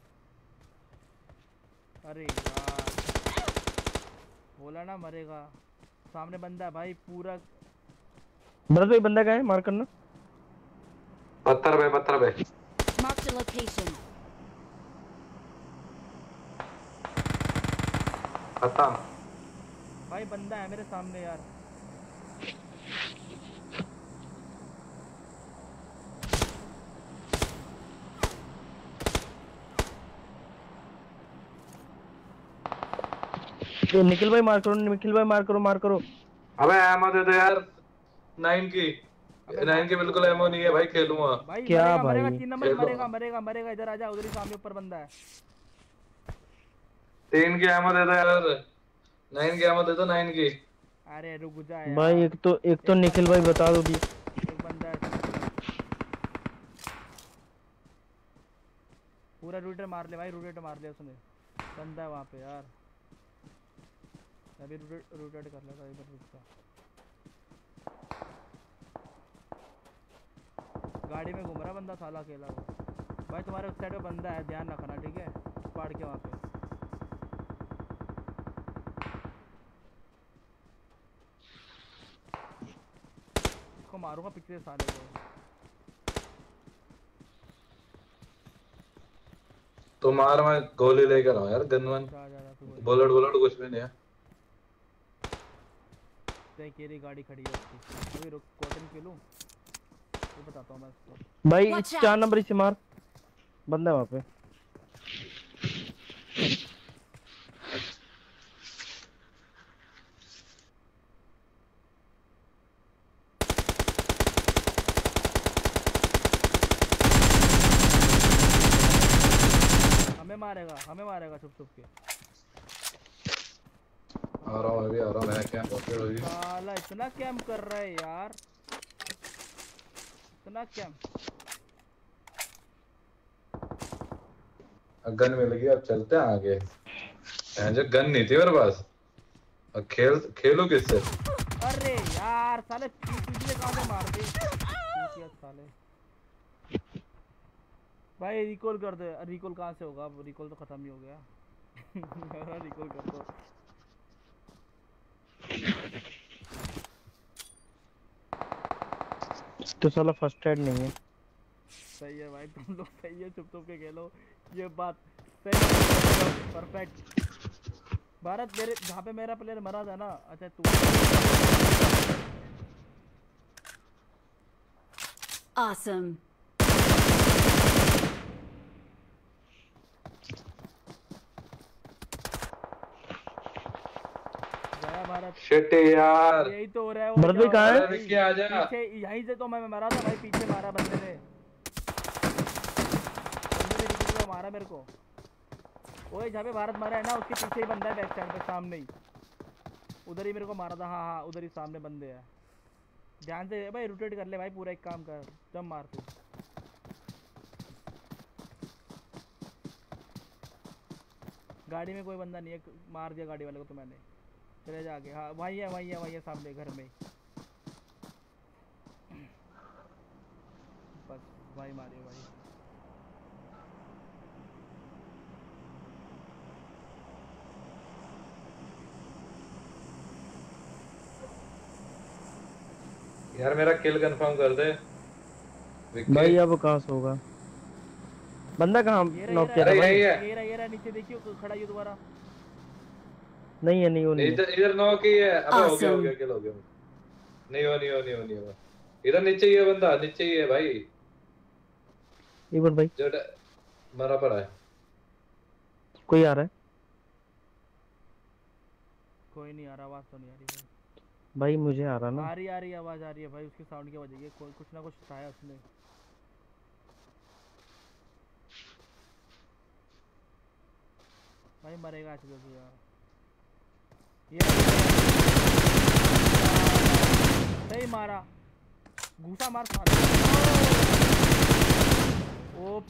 Speaker 1: अरे यार बोला ना मरेगा। सामने बंदा है भाई पूरा।
Speaker 2: भरत भाई बंदा कहाँ है, मार करना।
Speaker 3: पत्थर पे पत्थर पे।
Speaker 9: Marked a location.
Speaker 3: खत्म।
Speaker 1: भाई बंदा है मेरे सामने यार।
Speaker 2: ये निखिल भाई मार करो, निखिल भाई मार करो मार करो।
Speaker 3: अबे एमो दे दो यार, नाइन की। नाइन की बिल्कुल एमो नहीं है भाई, खेलूंगा।
Speaker 1: भाई
Speaker 2: क्या
Speaker 1: मरेगा,
Speaker 2: भाई?
Speaker 1: मरेगा, तीन नंबर मरेगा मरेगा मरेगा, इधर आजा, उधर ही सामने ऊपर बंदा है।
Speaker 3: तीन की एमो दे दो यार, नाइन की एमो दे दो, नाइन की।
Speaker 1: अरे रुक जा यार
Speaker 2: भाई एक तो एक तो निखिल भाई बता दो भी।
Speaker 1: एक बंदा है पूरा रूटर मार ले भाई, रूटर मार ले उसने, बंदा है वहाँ पे यार। अभी रूटर रूटर कर लेता इधर, रुक जा। गाड़ी में घूम रहा बंदा साला अकेला वो। भाई तुम्हारे उस साइड में बंदा है, ध्यान रखना ठीक है, पाड़ के वहाँ पे। इसको मारूंगा पिछले साले को।
Speaker 3: तो मार, मैं गोली लेकर आऊं यार, गन वन। बुलेट बुलेट कुछ भी नहीं है।
Speaker 1: तेरी गाड़ी खड़ी है उसकी। अभी रुक, कॉटन पी लूं, ये बताता हूं मैं इसको।
Speaker 2: भाई चार नंबर से मार, बंदा है वहाँ पे।
Speaker 1: हमें मारेगा हमें मारेगा छुप छुप के।
Speaker 3: आ रहा हूँ अभी आ रहा हूँ, मैं कैंप होके हुई।
Speaker 1: साला इतना कैंप कर रहा है यार, इतना कैंप।
Speaker 3: गन मिल गई, अब चलते हैं आगे। जो गन नहीं थी मेरे पास, अब खेल खेलूं किससे?
Speaker 1: अरे यार साले पीछे कहाँ से मार दे साले। भाई रिकॉल कर दे। रिकॉल कहाँ से होगा, रिकॉल तो खत्म ही हो गया। रिकॉल कर दो।
Speaker 2: तो साला फर्स्ट एड नहीं है।
Speaker 1: सही है भाई, तुम लोग सही है, चुप चुप के खेलो, ये बात सही। परफेक्ट। भारत मेरे जहाँ पे मेरा प्लेयर मरा था ना, अच्छा तू।
Speaker 9: Awesome.
Speaker 1: भारत
Speaker 3: शिट यार,
Speaker 1: यही तो हो रहा है।
Speaker 2: भरत भाई कहाँ है?
Speaker 3: विक्की आ जा।
Speaker 1: पीछे यहीं से तो मैं मरा था भाई, पीछे मारा बंदे ने, बंदे ने मारा मेरे को। ओए जहाँ पे भारत मारा है ना, उसके पीछे ही बंदा है, बैक साइड पे सामने ही, उधर ही मेरे को मारा था। हाँ हाँ उधर ही सामने बंदे हैं। ध्यान से भाई रोटेट कर ले भाई, पूरा एक काम कर, जब मार तू। गाड़ी में कोई बंदा नहीं है, मार दिया गाड़ी वाले को तो मैंने। चले जा आगे। हाँ वहीं है वहीं है वहीं है सामने घर में। बस भाई मारे भाई।
Speaker 3: यार मेरा किल कंफर्म कर दे
Speaker 2: भाई। अब कहाँ से होगा बंदा? कहाँ नॉक किया था भाई?
Speaker 1: ये रहा ये रहा नीचे देखियो, खड़ा ये दोबारा।
Speaker 2: नहीं है नहीं हो नहीं।
Speaker 3: इधर इधर नॉक ही है। अबे हो गया हो गया किल हो गया। नहीं हो नहीं हो नहीं हो नहीं हो। इधर नीचे ही है बंदा, नीचे ही है भाई।
Speaker 2: एक बार भाई
Speaker 3: जो मरा पड़ा है।
Speaker 2: कोई आ रहा है?
Speaker 1: कोई नहीं आ रहा, आवाज तो नहीं आ रही भाई।
Speaker 2: भाई मुझे आ रहा ना।
Speaker 1: आ रही आ रही आवाज आ रही है भाई, उसकी साउंड की वजह से कोई कुछ ना कुछ उठाया उसने। भाई मरेगा अच्छे से यार। ये सही मारा, घूसा मार साला।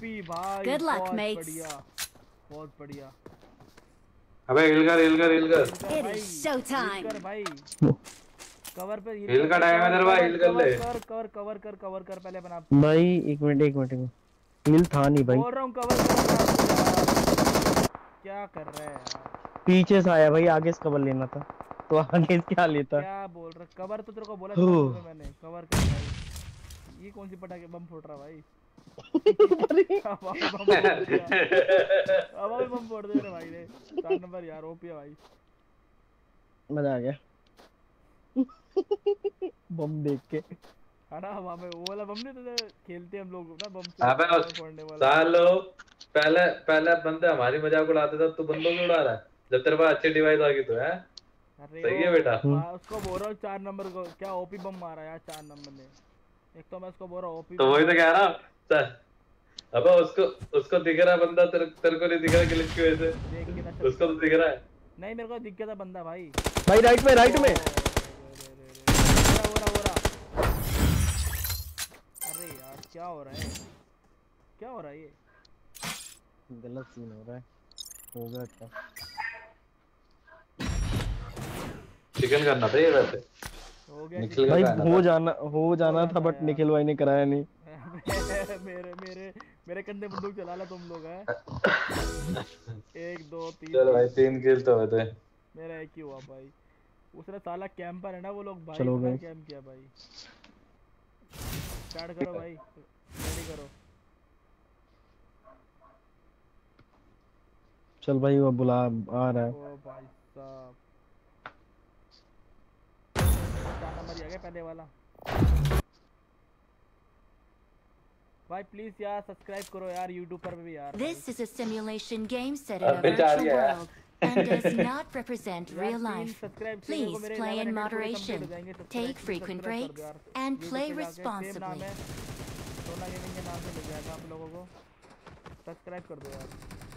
Speaker 1: ओपी भाई।
Speaker 9: Good luck,
Speaker 1: बहुत
Speaker 9: mates.
Speaker 1: बढ़िया, बहुत बढ़िया।
Speaker 3: अबे हिल कर हिल कर हिल कर
Speaker 9: It is showtime.
Speaker 1: कर भाई, कवर पे
Speaker 3: हिल का टाइम है तेरे भाई, हिल कर ले।
Speaker 1: कर कर कवर कर कवर कर पहले बना।
Speaker 2: भाई एक मिनट एक मिनट, हिल था नहीं भाई।
Speaker 1: बोल रहा हूँ कवर कर। क्या कर रहा है यार?
Speaker 2: पीछे से आया भाई, आगे से कवर लेना था तो आगे से क्या लेता।
Speaker 1: क्या बोल रहा, कवर तो तेरे को बोला
Speaker 2: हो।
Speaker 1: था मैंने, कवर कर भाई। ये कौन सी पटाखे बम फूट रहा भाई? हवा में बम फोड़ दिया। हवा में बम फोड़ दिया रे भाई ने। चार नंबर यार ओपी है भाई।
Speaker 2: मजा आ गया बम देख के।
Speaker 1: है ना, हवा में वो वाला बम नहीं तो खेलते हम लोग ना बम
Speaker 3: अबे
Speaker 1: फोड़ने वाला।
Speaker 3: सालो पहले पहले बंदे हमारी मजाक उड़ाते थे, तू बंदों की उड़ा रहा है जब तेरे पास अच्छी डिवाइस आ गई तो है। सही है बेटा।
Speaker 1: उसको बोल रहा हूँ चार नंबर को क्या ओपी बम मारा यार चार नंबर ने। एक तो मैं उसको बोल रहा हूँ ओपी।
Speaker 3: तो वही तो कह रहा हूँ। अबे उसको उसको दिख रहा बंदा, तेरे तेरे को नहीं दिख रहा ग्लिच की वजह से। उसको तो दिख रहा है।
Speaker 1: नहीं मेरे को दिख गया था बंदा भाई।
Speaker 2: भाई राइट में राइट में।
Speaker 1: अरे यार क्या हो रहा है, क्या हो रहा है? ये
Speaker 2: गलत सीन हो रहा है। हो गया क्या?
Speaker 3: चिकन करना था ये वैसे।
Speaker 1: हो गया
Speaker 3: निखिल
Speaker 2: भाई
Speaker 3: का
Speaker 2: हो जाना हो जाना था बट निखिल भाई ने कराया नहीं।
Speaker 1: मेरे मेरे मेरे कंधे बंदूक चला ला तुम लोग हैं। एक दो तीन।
Speaker 3: चलो भाई तीन किल तो हुए थे।
Speaker 1: मेरा एक ही हुआ भाई। उसने साला कैंपर है ना वो लोग भाई,
Speaker 2: चलो
Speaker 1: उसने कैंप किया भाई। स्टार्ट करो भाई, रेडी करो।
Speaker 2: चल भाई वो बुला आ रहा है।
Speaker 1: ओ भाई साहब चार नंबर ही आ गया पहले वाला। भाई प्लीज यार सब्सक्राइब करो यार यूट्यूब पर भी यार।
Speaker 4: This is a simulation game set in a virtual world and does not represent real life. Please play in moderation, take frequent breaks, and play responsibly.
Speaker 1: Sona gaming के नाम से मिल जाएगा आप लोगों को, सब्सक्राइब कर दो यार।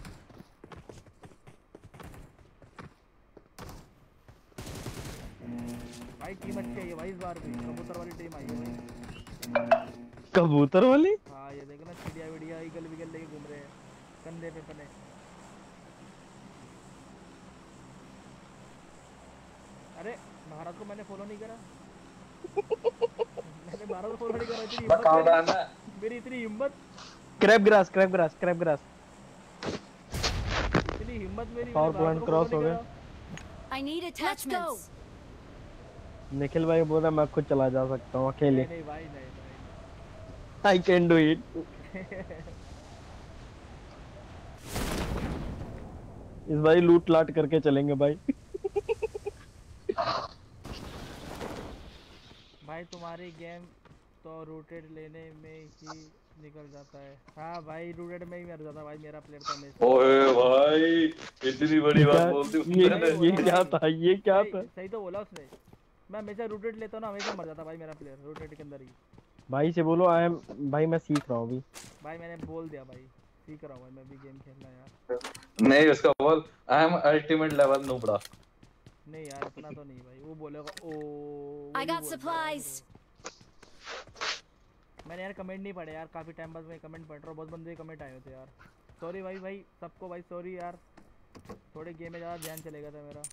Speaker 1: भाई टीम अच्छी है भाई, इस बार भी कबूतर वाली टीम आई है भाई।
Speaker 2: कबूतर वाली?
Speaker 1: हाँ ये देखो ना चिड़िया विड़िया ईगल विगल लेके घूम रहे हैं कंधे पे पने। अरे भारत को मैंने फॉलो नहीं करा। मैंने भारत को फॉलो नहीं करा। इतनी हिम्मत, मेरी इतनी हिम्मत।
Speaker 2: Crab grass crab grass crab grass
Speaker 1: इतनी हिम्मत मेरी।
Speaker 2: पावर प्लांट क्रॉस हो गया।
Speaker 9: I need attachments.
Speaker 2: निखिल भाई बोल रहा मैं खुद चला जा सकता हूँ अकेले।
Speaker 1: नहीं भाई नहीं
Speaker 2: I can do it. इस भाई लूट लाट करके चलेंगे भाई।
Speaker 1: भाई तुम्हारी गेम तो रूटेड लेने में ही निकल जाता है। हाँ भाई रूटेड में ही मर जाता भाई मेरा प्लेयर तो हमेशा।
Speaker 3: ओए भाई इतनी बड़ी बात बोलती हूँ।
Speaker 2: ये क्या था ये क्या था?
Speaker 1: सही तो बोला उसने। मैं हमेशा रूटेड लेता हूँ ना, हमेशा मर जाता भाई मेरा प्लेयर रूटेड के अंदर ही।
Speaker 2: भाई से बोलो आई एम भाई मैं सीख रहा हूँ अभी।
Speaker 1: भाई मैंने बोल दिया भाई सीख रहा हूँ भाई मैं भी गेम खेलना यार।
Speaker 3: नहीं उसका बोल आई एम अल्टीमेट लेवल नूबड़ा।
Speaker 1: नहीं यार इतना तो नहीं भाई, वो बोलेगा ओ
Speaker 9: I got supplies.
Speaker 1: मैंने यार कमेंट नहीं पढ़े यार, काफी टाइम बाद मैं कमेंट पढ़ रहा हूँ, बहुत बंदे कमेंट आए होते यार। सॉरी भाई भाई सबको भाई सॉरी यार, थोड़े गेम में ज्यादा ध्यान चलेगा था मेरा।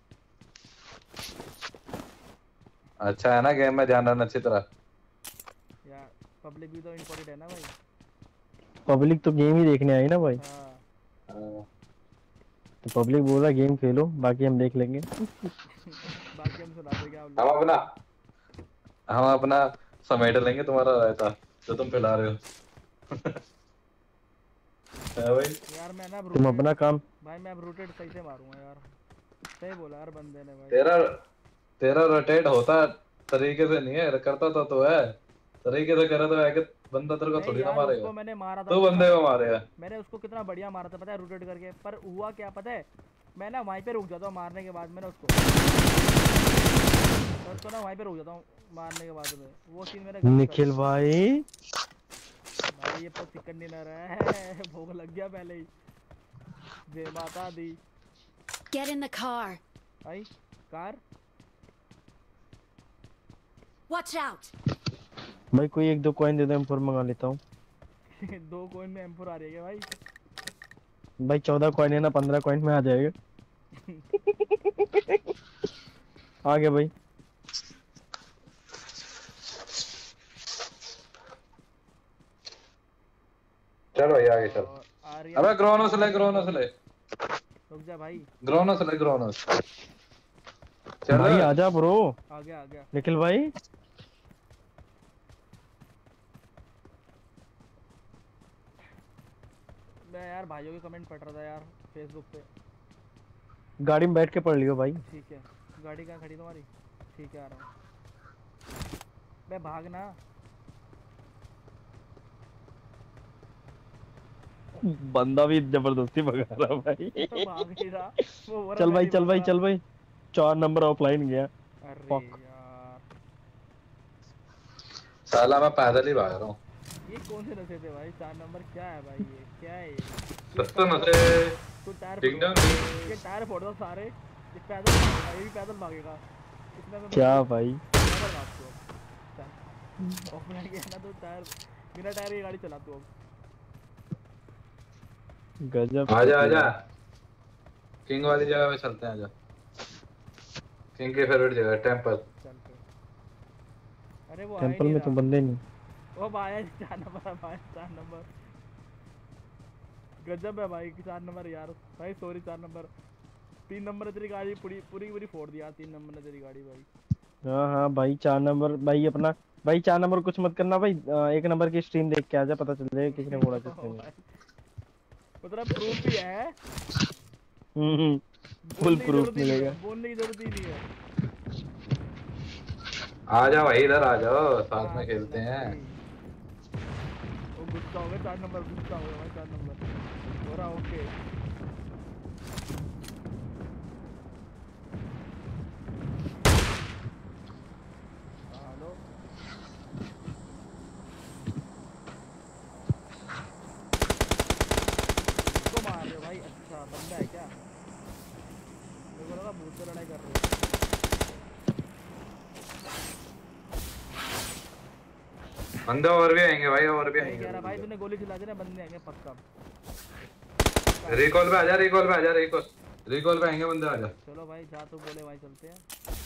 Speaker 3: अच्छा है ना गेम में ध्यान रखना अच्छी तरह
Speaker 1: यार। पब्लिक भी तो इम्पोर्टेंट है ना भाई।
Speaker 2: पब्लिक तो गेम ही देखने आई ना भाई।
Speaker 1: हाँ।
Speaker 2: तो पब्लिक बोल रहा गेम खेलो बाकी हम देख लेंगे।
Speaker 1: बाकी हम सुना देंगे आप
Speaker 3: हम अपना हम अपना समेट लेंगे तुम्हारा रायता जो तुम पिला रहे हो। है भाई
Speaker 1: यार मैं ना
Speaker 2: तुम अपना काम।
Speaker 1: भाई मैं अब रोटेट सही से मारूंगा यार, सही बोला यार बंदे ने भाई।
Speaker 3: तेरा तेरा रोटेट होता तरीके से नहीं है, करता था तो है तरीके से करे तो है कि बंदा तेरे को थोड़ी ना मारेगा।
Speaker 1: उसको मैंने मारा था
Speaker 3: तो बंदे को मारेगा।
Speaker 1: मैंने उसको कितना बढ़िया मारा था पता है रोटेट करके, पर हुआ क्या पता है मैं ना वहीं पे रुक जाता हूँ मारने के बाद। मैंने उसको उसको ना वहीं पे रुक जाता हूँ मारने के बाद में, वो सीन मेरा।
Speaker 2: निखिल भाई
Speaker 1: भाई ये तो चिकन डिनर है, भूख लग गया पहले ही। जय माता दी।
Speaker 9: Get in the car.
Speaker 1: भाई कार।
Speaker 9: Watch out.
Speaker 2: भाई कोई एक दो कॉइन दे दो, एम फोर मंगा लेता हूँ।
Speaker 1: दो कॉइन में एम फोर आ रही है भाई।
Speaker 2: भाई चौदह कॉइन है ना, पंद्रह कॉइन में आ जाएगा। आ गया भाई।
Speaker 3: चलो भाई आगे चल। अबे ग्रोनोस ले, ग्रोनोस ले।
Speaker 1: रुक जा भाई।
Speaker 3: ग्रोनोस ले, ग्रोनोस। चल
Speaker 2: भाई आजा ब्रो।
Speaker 1: आ गया आ गया।
Speaker 2: निखिल भाई
Speaker 1: मैं यार भाइयों के कमेंट पढ़ रहा था यार फेसबुक पे।
Speaker 2: गाड़ी में बैठ के पढ़ लियो भाई।
Speaker 1: ठीक है। गाड़ी कहाँ खड़ी तुम्हारी? ठीक है आ रहा हूँ। मैं भागना।
Speaker 2: बंदा भी जबरदस्ती भगा रहा भाई।
Speaker 1: तो भाग ही रहा। वो हो रहा
Speaker 2: चल भाई
Speaker 1: नहीं
Speaker 2: चल भाई
Speaker 1: भाग
Speaker 2: चल भाई। चार नंबर ऑफलाइन गया।
Speaker 1: अरे यार
Speaker 3: साला मैं पैदल ही भाग रहा हूँ।
Speaker 1: ये कौन से नशे थे भाई? चार नंबर क्या है भाई? ये क्या है ये?
Speaker 3: सस्ता नशे।
Speaker 1: तू टायर
Speaker 3: डिंग
Speaker 1: फोड़
Speaker 3: डंग।
Speaker 1: ये टायर फोड़ दो सारे। ये पैदल भागेगा, ये भी पैदल भागेगा। इसमें मैं
Speaker 2: क्या भाई?
Speaker 1: पैदल भाग तू अब। ऑफलाइन गया ना तो टायर बिना टायर की गाड़ी चला तू अब।
Speaker 2: गजब।
Speaker 3: आजा आजा। किंग वाली जगह पे चलते हैं, आजा। किंग की फेवरेट जगह टेंपल।
Speaker 1: चलते। अरे वो
Speaker 2: टेंपल में तो बंदे नहीं।
Speaker 1: वो भाई चार नंबर भाई, चार नंबर गजब है भाई। चार नंबर यार भाई, सॉरी चार नंबर। तीन नंबर ने तेरी गाड़ी पूरी पूरी पूरी फोड़ दिया। तीन नंबर ने तेरी गाड़ी भाई।
Speaker 2: हाँ हाँ भाई चार नंबर भाई अपना भाई चार नंबर कुछ मत करना भाई। एक नंबर की स्ट्रीम देख के आजा, पता चल जाएगा किसने फोड़ा किसने नहीं।
Speaker 1: मतलब प्रूफ भी है।
Speaker 2: हम्म फुल प्रूफ मिलेगा।
Speaker 1: बोलने की जरूरत ही नहीं है।
Speaker 3: आजा भाई इधर आ जाओ, साथ में खेलते हैं।
Speaker 1: वो गुस्सा हो गया चार नंबर, गुस्सा हो गया भाई चार नंबर। हो रहा ओके। हेलो इसको मार रहे हो भाई? अच्छा बंदा है क्या? मेरे को लगा भूत से लड़ाई कर रहे हो।
Speaker 3: बंदे और भी आएंगे भाई, और भी आएंगे।
Speaker 1: कह रहा भाई तूने गोली चला दी ना, बंदे आएंगे पक्का।
Speaker 3: रिकॉल पे आजा, रिकॉल पे आजा, रिकॉल रिकॉल पे आएंगे बंदे, आजा।
Speaker 1: चलो भाई जा तू बोले भाई, चलते हैं।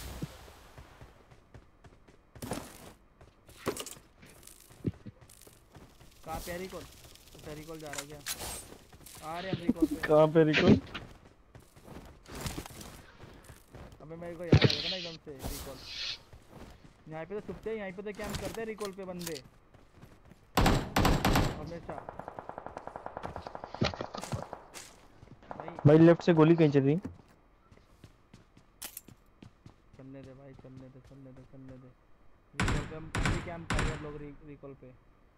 Speaker 1: कहाँ पे रिकॉल? अच्छा रिकॉल जा रहा है क्या? आ रहे हैं रिकॉल पे।
Speaker 2: कहाँ पे रिकॉल?
Speaker 1: अबे मेरे को याद आ गया ना एकदम से रिकॉल। यहाँ पे तो छुपते हैं, यहाँ पे तो कैंप करते हैं रिकॉल पे बंदे हमेशा। भाई
Speaker 2: भाई लेफ्ट से गोली कहीं चली।
Speaker 1: चलने दे भाई, चलने दे चलने दे चलने दे। रिकॉल पे हम भी कैंप कर रहे हैं लोग। रिकॉल पे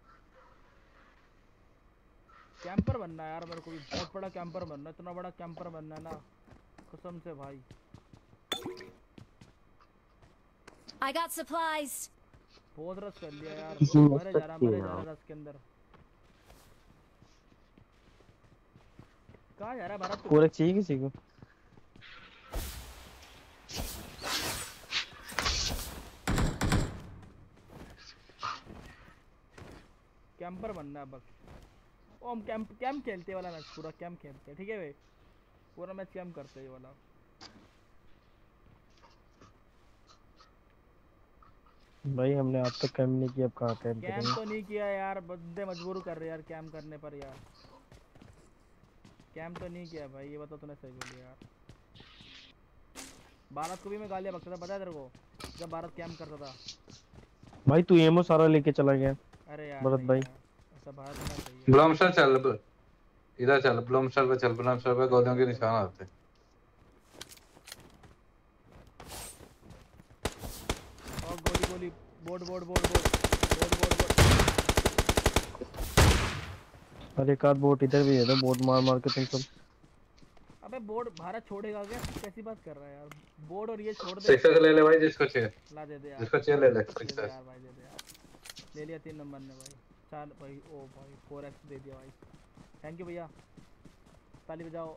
Speaker 1: कैंपर बनना है यार मेरे को भी। बहुत बड़ा कैंपर बनना है, इतना बड़ा कैंपर बनना है ना कसम से भाई।
Speaker 9: I got supplies.
Speaker 1: बहुत रस कर लिया यार। मरे जा रहा मरे जा रहा रस के अंदर। कहाँ जा रहा है भारत?
Speaker 2: कोरक चाहिए किसी को?
Speaker 1: कैंपर बनना है बस। ओ हम कैंप कैंप खेलते वाला मैच, पूरा कैंप खेलते हैं ठीक है भाई। पूरा मैच कैंप करते हैं वाला।
Speaker 2: भाई हमने आज तक कैंप नहीं किया, अब कहाँ कैंप
Speaker 1: कैंप
Speaker 2: करेंगे?
Speaker 1: तो नहीं किया यार, बंदे मजबूर कर रहे यार कैंप करने पर यार। कैंप तो नहीं किया भाई, ये बता तूने सही बोली यार। भारत को भी मैं गालियां बकता था, पता है तेरे को, जब भारत कैंप करता था।
Speaker 2: भाई तू एमओ सारा लेके चला गया।
Speaker 1: अरे यार
Speaker 2: भरत भाई
Speaker 1: ऐसा भारत होना चाहिए।
Speaker 3: ब्लॉमस्टर चल, इधर चल, ब्लॉमस्टर पे चल। ब्लॉमस्टर पे गोलियों के निशान आते हैं।
Speaker 1: और गोली गोली board board board board board board board.
Speaker 2: अरे एक आध बोट इधर भी है तो बोट मार मार के तुम सब।
Speaker 1: अबे बोर्ड भारत छोड़ेगा क्या? कैसी बात कर रहा है यार? बोर्ड और ये छोड़ दे।
Speaker 3: सिक्सर ले ले भाई, जिसको चाहिए
Speaker 1: ला दे दे यार,
Speaker 3: जिसको चाहिए ले ले।
Speaker 1: दे दे
Speaker 3: सिक्सर
Speaker 1: यार भाई, दे दे यार। ले लिया तीन नंबर ने भाई। चार भाई, ओ भाई फोर एक्स दे दिया भाई। थैंक यू भैया, ताली बजाओ।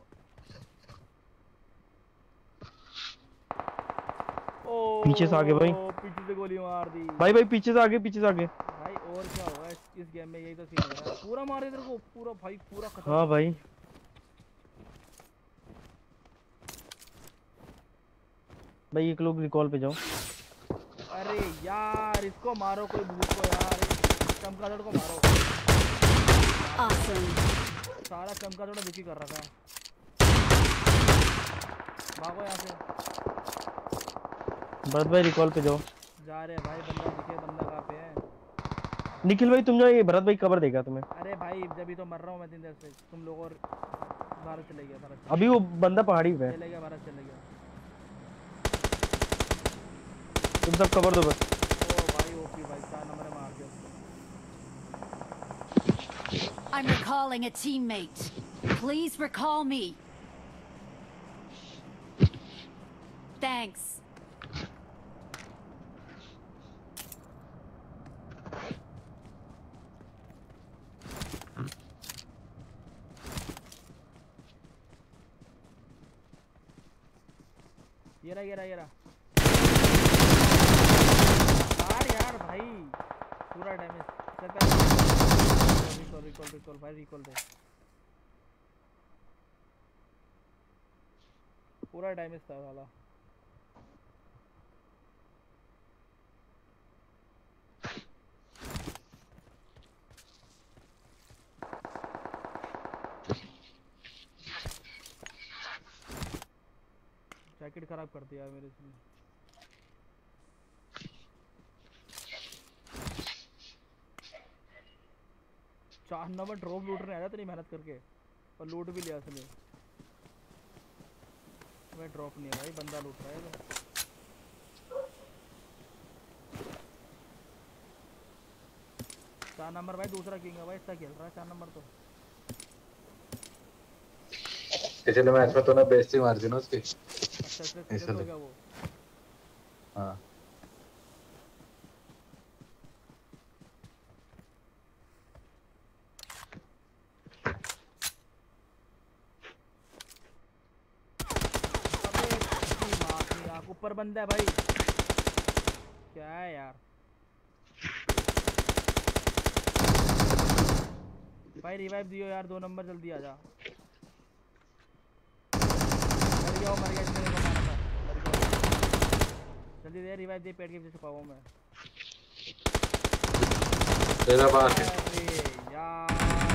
Speaker 1: ओ
Speaker 2: पीछे से आगे भाई।
Speaker 1: पीछे से गोली मार दी
Speaker 2: भाई भाई पीछे से आगे, पीछे से आगे
Speaker 1: भाई। और क्या होगा इस गेम में, यही तो सीन है यार। पूरा मार दे तेरे को, पूरा भाई पूरा खत्म।
Speaker 2: हाँ भाई भाई एक लोग रिकॉल पे जाओ।
Speaker 1: अरे यार इसको मारो, कोई भूत को यार, चमगादड़ को मारो।
Speaker 9: Awesome.
Speaker 1: सारा चमगादड़ दुखी कर रखा है। भागो यहाँ से।
Speaker 2: भरत भाई रिकॉल पे जाओ।
Speaker 1: जा रहे भाई, बंदा दिखे, बंदा कहाँ पे है?
Speaker 2: निखिल भाई तुम जाओ, ये भरत भाई कवर देगा तुम्हें।
Speaker 1: अरे भाई जब ही तो मर रहा हूँ मैं दिन देर से, तुम लोग और भारत चले गया। भारत
Speaker 2: अभी वो बंदा पहाड़ी पे है।
Speaker 1: चले गया, भारत चले गया।
Speaker 2: तुम सब कवर दो बस।
Speaker 1: ओ भाई ओपी भाई, चार नंबर में मार दिया।
Speaker 9: I'm recalling a teammate. Please recall me. Thanks.
Speaker 1: ये रहा ये रहा ये रहा यार यार भाई पूरा डैमेज। रिकॉल रिकॉल रिकॉल भाई, रिकॉल दे। पूरा डैमेज था वाला। जैकेट खराब कर दिया मेरे इसने। चार नंबर ड्रॉप लूटने आया तेरी मेहनत करके, और लूट भी लिया इसने। मैं ड्रॉप नहीं है भाई, बंदा लूट रहा है तो। चार नंबर भाई दूसरा किंग है भाई, इसका खेल रहा है चार नंबर तो।
Speaker 3: पिछले मैच में तूने बेइज्जती मार दी ना उसकी।
Speaker 1: अच्छा अच्छा हो गया वो।
Speaker 3: हाँ
Speaker 1: ऊपर बंदा है भाई, क्या है यार। भाई रिवाइव दियो यार, दो नंबर जल्दी आजा। मर गया मर गया, इसने को मारा था। मर गया, जल्दी दे रिवाइव दे, पेट के पीछे छुपा हुआ मैं।
Speaker 3: तेरा बात है।
Speaker 1: अरे यार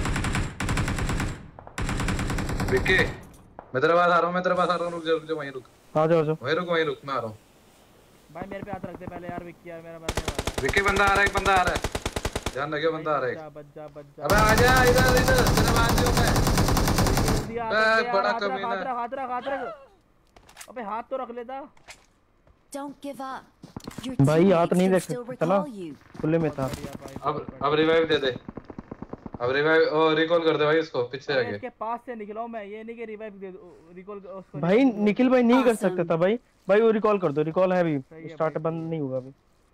Speaker 3: विक्की, मैं तेरे पास आ रहा हूँ, मैं तेरे पास आ रहा हूँ, रुक जा रुक जा, वहीं रुक।
Speaker 2: आ जाओ आ जाओ,
Speaker 3: वहीं रुक वहीं रुक, मैं आ रहा हूँ।
Speaker 1: भाई मेरे पे हाथ रख दे पहले यार विक्की, यार मेरा मरने वाला है।
Speaker 3: विक्की बंदा आ रहा है, एक बंदा आ रहा है, ध्यान रखियो बंदा आ रहा है।
Speaker 1: बच जा बच जा।
Speaker 3: अबे आ जा इधर इधर, तेरे बात जो मैं।
Speaker 1: जल्दी आ
Speaker 3: बे बड़ा
Speaker 1: हाथ रख
Speaker 3: कमीना।
Speaker 1: हाथ रख हाथ रख हाथ रख। अबे हाथ तो रख लेता।
Speaker 9: Don't give up. Your
Speaker 2: भाई हाथ
Speaker 9: teammates
Speaker 2: नहीं
Speaker 9: can
Speaker 2: देख
Speaker 9: still
Speaker 2: सकता ना,
Speaker 9: recall you.
Speaker 2: खुले में था।
Speaker 3: अब अब रिवाइव दे दे, अब रिवाइव ओ रिकॉल कर दे भाई इसको पीछे आके।
Speaker 1: इसके पास से निकला हूं मैं, ये नहीं कि रिवाइव दे दो, रिकॉल उसको।
Speaker 2: भाई निखिल भाई नहीं कर
Speaker 9: Awesome.
Speaker 2: सकता था भाई। भाई वो रिकॉल कर दो, रिकॉल है अभी,
Speaker 1: सही है
Speaker 2: स्टार्ट
Speaker 1: भाई,
Speaker 2: बंद नहीं होगा अभी।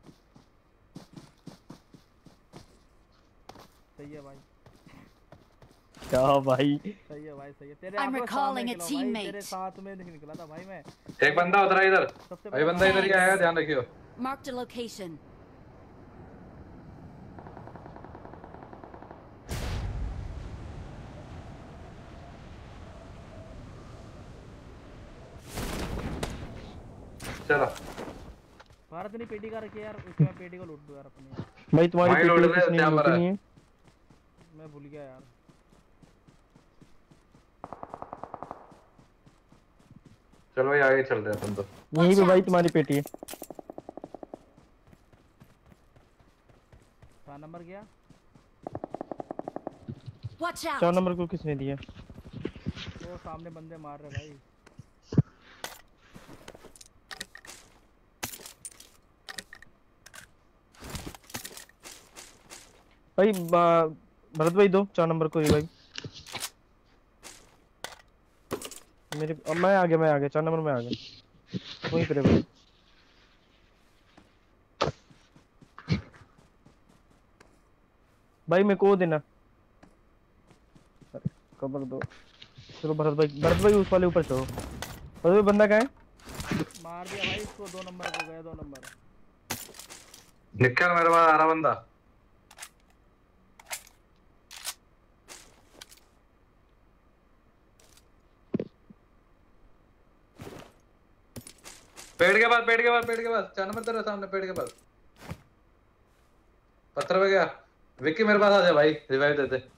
Speaker 1: सही है भाई,
Speaker 2: क्या भाई,
Speaker 1: सही है भाई, सही है। तेरे
Speaker 9: I'm
Speaker 1: आंखों के सामने
Speaker 9: recalling a
Speaker 1: निकला हूं भाई,
Speaker 9: teammate.
Speaker 1: तेरे साथ में नहीं निकला था भाई मैं।
Speaker 3: एक बंदा उधर है इधर,
Speaker 1: सबसे
Speaker 3: भाई बंदा इधर ही आएगा, ध्यान रखियो।
Speaker 9: Marked a location.
Speaker 3: चलो
Speaker 1: भारत ने पेटी का रखी यार, उसके मैं पेटी को लूट दूं यार अपनी।
Speaker 2: भाई तुम्हारी
Speaker 3: भाई
Speaker 2: पेटी
Speaker 3: लोड
Speaker 2: किसने
Speaker 3: क्या
Speaker 2: लूटी
Speaker 3: मरा है?
Speaker 2: नहीं है।
Speaker 1: मैं भूल गया यार।
Speaker 3: चलो भाई आगे चल रहे हैं तुम तो।
Speaker 2: यहीं पे भाई तुम्हारी पेटी है।
Speaker 1: चार नंबर गया।
Speaker 9: Watch out.
Speaker 2: चार नंबर को किसने दिया?
Speaker 1: वो सामने बंदे मार रहे भाई।
Speaker 2: भाई भरत भाई दो चार नंबर को रिवाइव। मेरे अब मैं आ गया, मैं आ गया चार नंबर में आ गया, वहीं पे भाई। भाई मेरे को देना, कवर दो। चलो भरत भाई, भरत भाई उस वाले ऊपर चढ़ो। भरत भाई बंदा कहाँ है?
Speaker 1: मार दिया भाई इसको, दो नंबर को गया, दो नंबर।
Speaker 3: निकल मेरे पास आ रहा बंदा। पेड़ के पास, पेड़ के पास, पेड़ के पास, चार नंबर तेरे सामने पेड़ के पास। पत्थर पे गया। विक्की मेरे पास आ जा भाई, रिवाइव दे दे।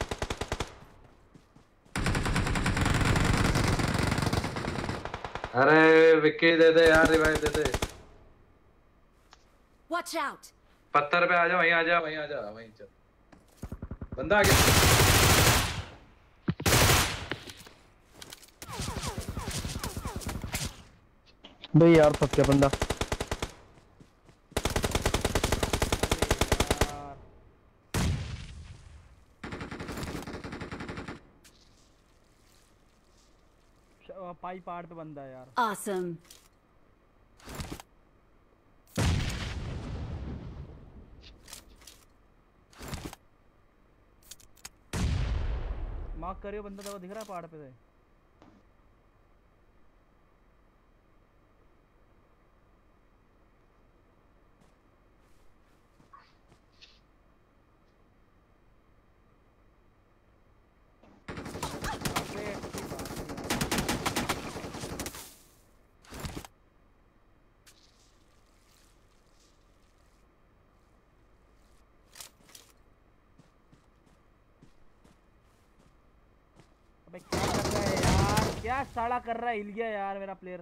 Speaker 3: अरे विक्की दे दे यार, रिवाइव दे दे।
Speaker 9: Watch out!
Speaker 3: पत्थर पे आ जा, वहीं आ जा, वहीं आ जा, वहीं चल। बंदा आ गया।
Speaker 2: भाई यार फंस गया बंदा।
Speaker 1: पाई पहाड़ पे बंदा है यार।
Speaker 9: Awesome.
Speaker 1: मार्क करियो बंदा, तो दिख रहा है पहाड़ पे से। क्या कर रहा है यार, क्या साड़ा कर रहा है, हिल गया यार मेरा प्लेयर।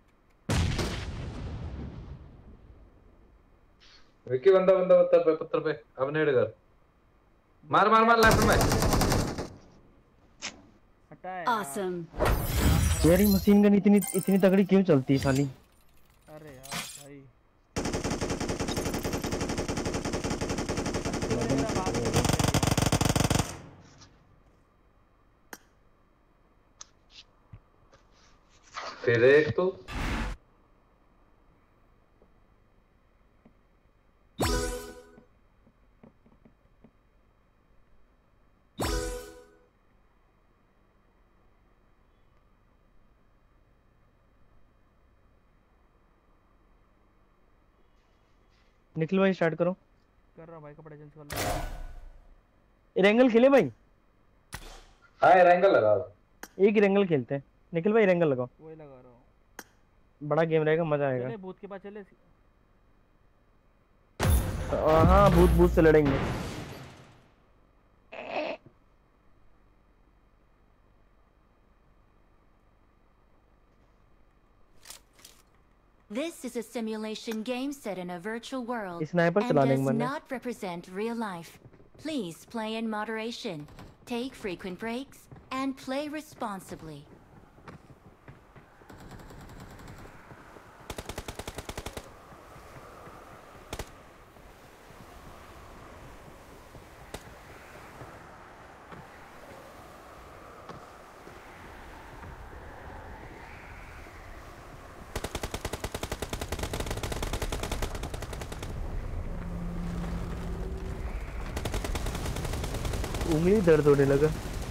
Speaker 3: विक्की बंदा बंदा पत्थर पे, पत्थर पे। अब नेड कर, मार मार मार लेफ्ट में।
Speaker 1: हटा है
Speaker 9: Awesome.
Speaker 2: यार ये मशीन गन इतनी इतनी तगड़ी क्यों चलती है साली?
Speaker 1: अरे यार भाई
Speaker 3: फिर एक तो
Speaker 2: निखिल भाई स्टार्ट करो।
Speaker 1: कर रहा भाई, कपड़े चेंज कर लो।
Speaker 2: रेंगल खेले भाई?
Speaker 3: हाँ रेंगल लगा,
Speaker 2: एक रेंगल खेलते हैं। निखिल भाई रेंगल लगाओ।
Speaker 1: वही लगा रहा हूँ।
Speaker 2: बड़ा गेम रहेगा, मजा आएगा।
Speaker 1: चले भूत के पास चले।
Speaker 2: हाँ भूत भूत से लड़ेंगे।
Speaker 4: This is a simulation game set in a virtual world
Speaker 2: sniper
Speaker 4: and
Speaker 2: चला
Speaker 4: does
Speaker 2: लेंगे बंदे।
Speaker 4: not represent real life. Please play in moderation, take frequent breaks, and play responsibly.
Speaker 2: उंगली दर्द होने लगा।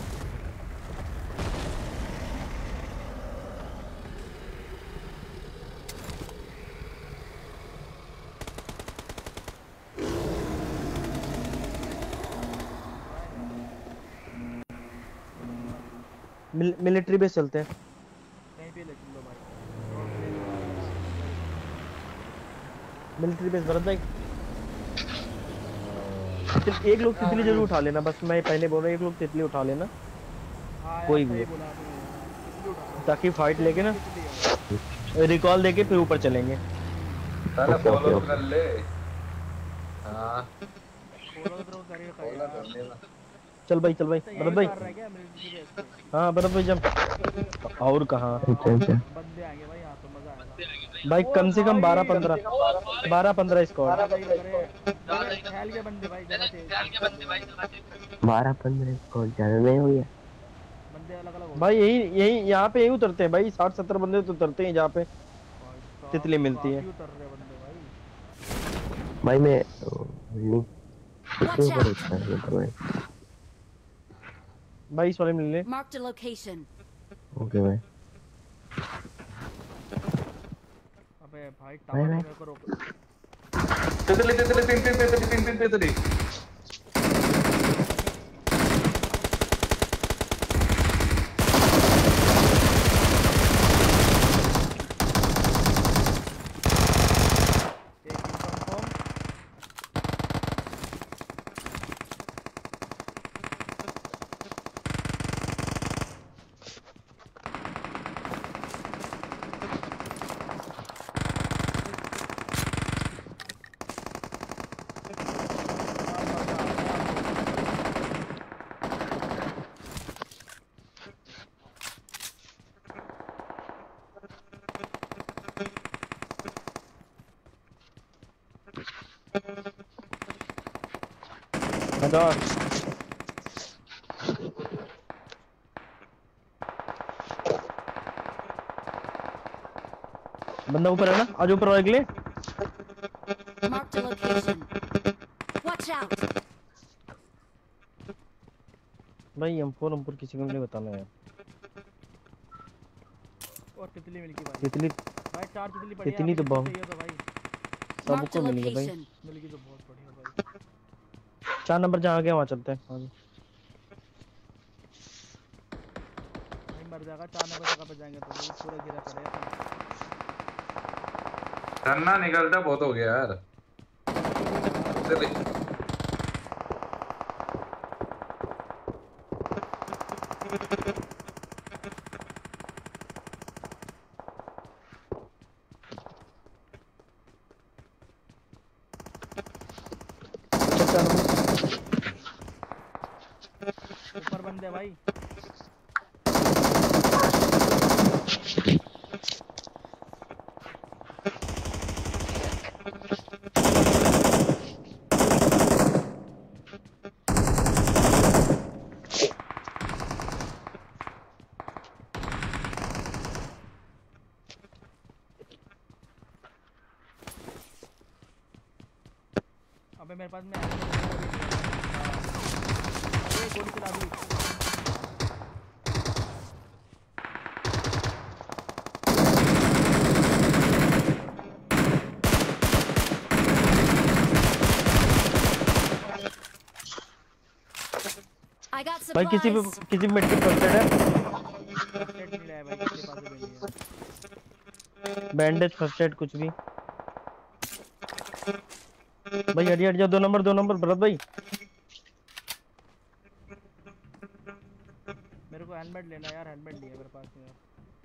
Speaker 2: मिल, मिलिट्री बेस चलते हैं।
Speaker 1: कहीं पे ले चलो भाई।
Speaker 2: मिलिट्री बेस भरत भाई। एक लोग तितली जरूर उठा लेना, बस मैं पहले बोल रहा हूँ एक लोग तितली उठा लेना।
Speaker 1: हाँ
Speaker 2: कोई भी, ताकि फाइट लेके ना रिकॉल देके फिर ऊपर चलेंगे।
Speaker 3: साला फॉलो कर ले। हाँ
Speaker 1: फॉलो तो करेगा कर लेना।
Speaker 2: चल भाई चल भाई भरत भाई। हाँ भरत भाई जब और कहाँ
Speaker 1: बंदे आएंगे भाई, यहाँ तो मजा आएगा
Speaker 2: भाई। कम से कम बारह पंद्रह बारह पंद्रह स्क्वाड।
Speaker 6: बारह पंद्रह स्क्वाड ज्यादा नहीं हो गया
Speaker 1: बंदे अलग अलग
Speaker 2: भाई? यही यही यहाँ पे यही उतरते हैं भाई। साठ सत्तर बंदे तो उतरते हैं जहाँ पे तितली मिलती है।
Speaker 6: भाई मैं
Speaker 2: भाई इस वाले मिल ले।
Speaker 9: Marked a location.
Speaker 6: ओके भाई।
Speaker 1: अबे भाई टावर मेरे को रोक।
Speaker 3: तितली तितली तीन तीन तितली तीन तीन तितली।
Speaker 2: हजार बंदा ऊपर है ना, आज ऊपर आओ अगले।
Speaker 9: Marked a location. Watch out!
Speaker 2: भाई एम फोर एम फोर किसी को नहीं बताना है।
Speaker 1: और तितली मिल गई भाई।
Speaker 2: तितली
Speaker 1: भाई चार तितली पड़ी है।
Speaker 2: तितली तो बहुत
Speaker 1: चाहिए तो भाई
Speaker 2: सबको मिल गई भाई।
Speaker 1: मिल गई तो बहुत बढ़िया भाई।
Speaker 2: चार नंबर जहाँ गया वहाँ चलते हैं आगे।
Speaker 1: भाई मर जाएगा चार नंबर जगह पे जाएंगे तो पूरा गिरा पड़ेगा।
Speaker 3: चन्ना निकलता बहुत हो गया यार। चले
Speaker 1: ऊपर बंदे भाई। अबे मेरे पास में अरे गोली चला दी।
Speaker 9: I got
Speaker 2: भाई किसी भी
Speaker 9: supplies.
Speaker 2: किसी भी मेडिकल फर्स्ट एड है,
Speaker 1: फर्स्ट एड नहीं रहा है भाई किसके पास भी नहीं है।
Speaker 2: बैंडेज फर्स्ट एड कुछ भी। भाई हट हट जाओ, दो नंबर दो नंबर भरत भाई।
Speaker 1: मेरे को हेलमेट लेना है यार, हेलमेट नहीं है मेरे पास में यार।